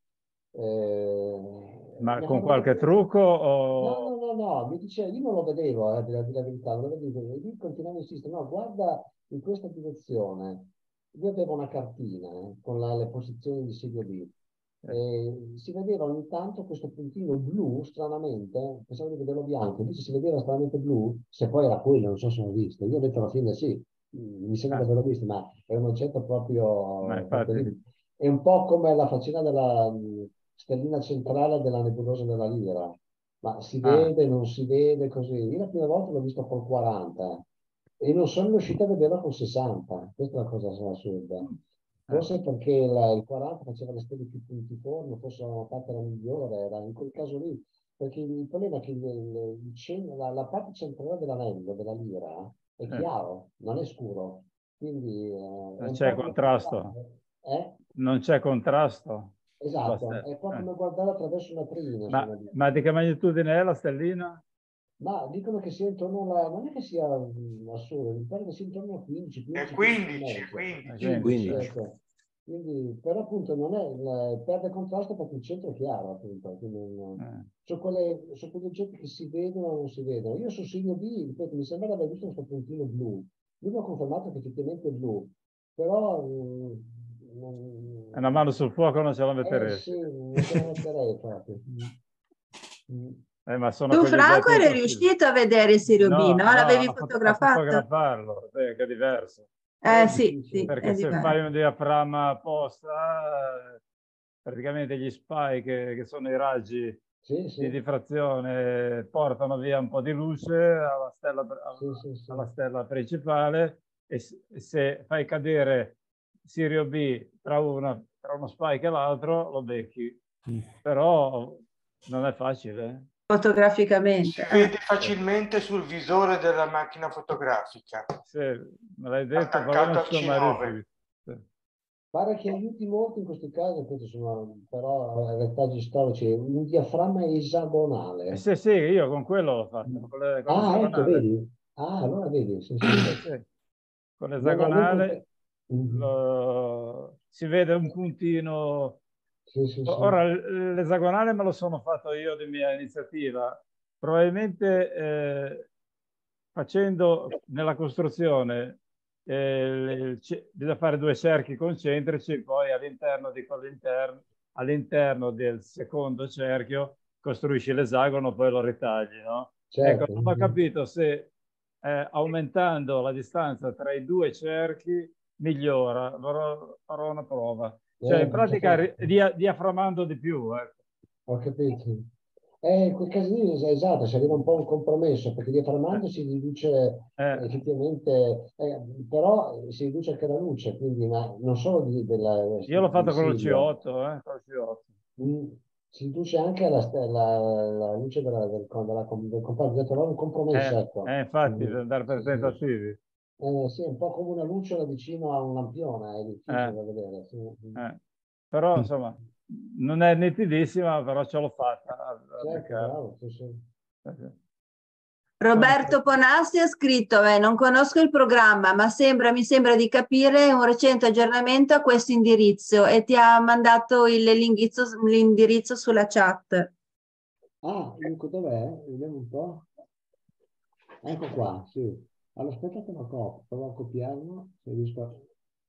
Ma con qualche trucco? No, mi diceva, io non lo vedevo, a dire la verità, non lo vedevo, e lui continuava a insistere, no, guarda in questa direzione. Io avevo una cartina con le posizioni di Sirio B. Si vedeva ogni tanto questo puntino blu, stranamente, pensavo di vederlo bianco, invece si vedeva stranamente blu, se poi era quello, non so se l'ho visto. Io ho detto alla fine sì, mi sembra di averlo visto, ma è un oggetto proprio è un po' come la faccina della stellina centrale della nebulosa della Lira, ma si vede, non si vede, così. Io la prima volta l'ho visto col 40 e non sono riuscito a vederla col 60, questa è la cosa assurda. Forse perché il 40 faceva le stelle più puntiformi, forse la fatta era migliore, era in quel caso lì, perché il problema è che la parte centrale dell'anello, della Lira, è chiaro, non è scuro, quindi non c'è contrasto. Non c'è contrasto. Esatto, è proprio come guardare attraverso una trina. Ma di che magnitudine è la stellina? Ma dicono che sia intorno alla... non è che sia assurdo, mi pare che sia intorno a 15. È 15. Ecco. Quindi, però appunto non è, perde contrasto perché il centro è chiaro, appunto. Sono quegli oggetti che si vedono o non si vedono. Io su Sirio B, ripeto, mi sembra di aver visto questo puntino blu. Lui mi ha confermato che effettivamente è blu, però... una mano sul fuoco non ce la metteresti. Sì, non ce la metterei proprio. Ma sono tu Franco eri riuscito a vedere Sirio B, no? L'avevi fotografato? Fotografarlo, che è diverso. Sì, perché se fai un diaframma apposta, praticamente gli spy che sono i raggi di diffrazione portano via un po' di luce alla stella principale, e se fai cadere Sirio B tra uno spy e l'altro lo becchi. Però non è facile. Fotograficamente. Si vede facilmente sul visore della macchina fotografica. Sì, me l'hai detto, attaccato al C9. Pare che aiuti molto in questi casi, questi sono però retaggi storici, un diaframma esagonale. Sì, io con quello l'ho fatto. Ecco, vedi? Allora vedi. Sì. Con l'esagonale si vede un puntino. Ora, l'esagonale me lo sono fatto io di mia iniziativa. Probabilmente facendo nella costruzione bisogna fare 2 cerchi concentrici, poi all'interno del secondo cerchio costruisci l'esagono, poi lo ritagli, no? Certo. Ecco, non ho capito se aumentando la distanza tra i 2 cerchi migliora. Farò una prova. Cioè, in pratica diaframmando di più. Ho capito. In quel caso lì, esatto, si arriva un po' a un compromesso, perché diaframmando si riduce effettivamente, però si riduce anche la luce, quindi non solo della... Io l'ho fatto con lo C8, con lo C8. Si riduce anche la luce del compagno, un compromesso, ecco. Infatti, per andare per tentativi. Sì, un po' come una lucciola vicino a un lampione, è difficile da vedere. Sì. Però insomma non è nitidissima, però ce l'ho fatta. Certo, bravo, sì, sì. Roberto Ponassi ha scritto: non conosco il programma, ma mi sembra di capire un recente aggiornamento a questo indirizzo, e ti ha mandato l'indirizzo sulla chat. Ah, dov'è? Vediamo un po'. Ecco qua, sì. Allora, aspetta che provo a copiarlo, se riesco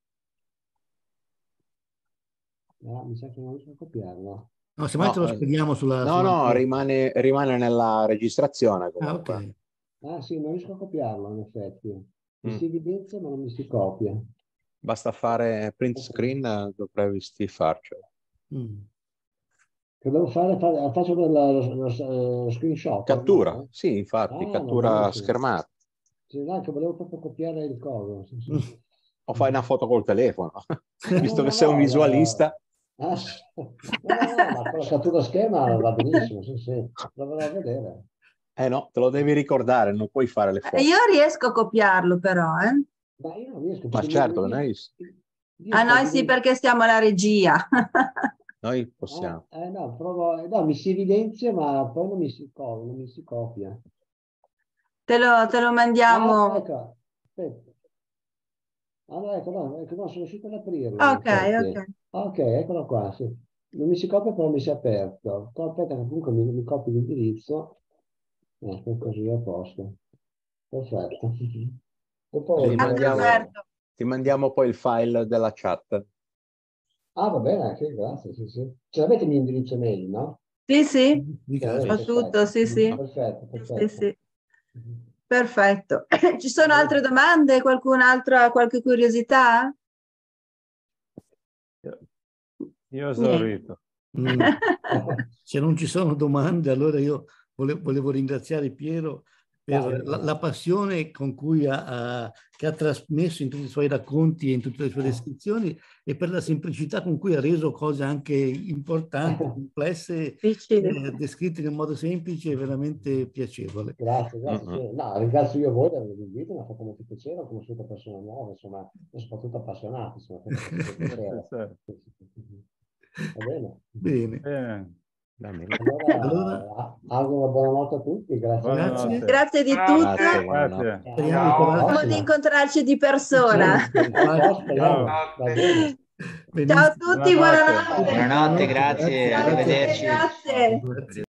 mi sa che non riesco a copiarlo. No, semmai te lo spediamo sulla... No, rimane nella registrazione comunque. Ok. Ah sì, non riesco a copiarlo in effetti. Mi si evidenzia ma non mi si copia. Basta fare print screen, dovresti farcelo. Che devo fare? Faccio lo screenshot? Cattura, no? sì, infatti, cattura schermata. Sì, no, che volevo proprio copiare il coso. Sì. O fai una foto col telefono, visto che sei un visualista. No, ma con la cattura scherma va benissimo, sì, lo vorrei vedere. No, te lo devi ricordare, non puoi fare le foto. Io riesco a copiarlo però, Ma io non riesco. Ma certo, noi sì, perché stiamo alla regia. Noi possiamo. No, mi si evidenzia, ma poi non mi si copia. Te lo mandiamo. Ecco, aspetta. Allora, ecco, no, sono riuscito ad aprirlo. Ok, eccolo qua, sì. Non mi si copia, però mi si è aperto. Aspetta, che comunque mi copio l'indirizzo. Così a posto. Perfetto. Ti mandiamo poi il file della chat. Ah, va bene, sì, grazie, sì. Ce l'avete il mio indirizzo mail, no? Sì. Ho tutto, sì. Perfetto. Sì. Perfetto. Ci sono altre domande? Qualcun altro ha qualche curiosità? Io ho esaurito. Se non ci sono domande, allora io volevo ringraziare Piero per la passione con cui che ha trasmesso in tutti i suoi racconti e in tutte le sue descrizioni, e per la semplicità con cui ha reso cose anche importanti, complesse, descritte in un modo semplice e veramente piacevole. Grazie. Sì. No, ringrazio io voi dell'invito, mi ha fatto molto piacere, ho conosciuto persone nuove, insomma, e soprattutto appassionati, insomma, Va bene. Allora, auguro una buonanotte a tutti. Grazie. Grazie di tutto. Speriamo di incontrarci di persona. Ciao a tutti, buonanotte. Buonanotte, grazie, arrivederci. Grazie.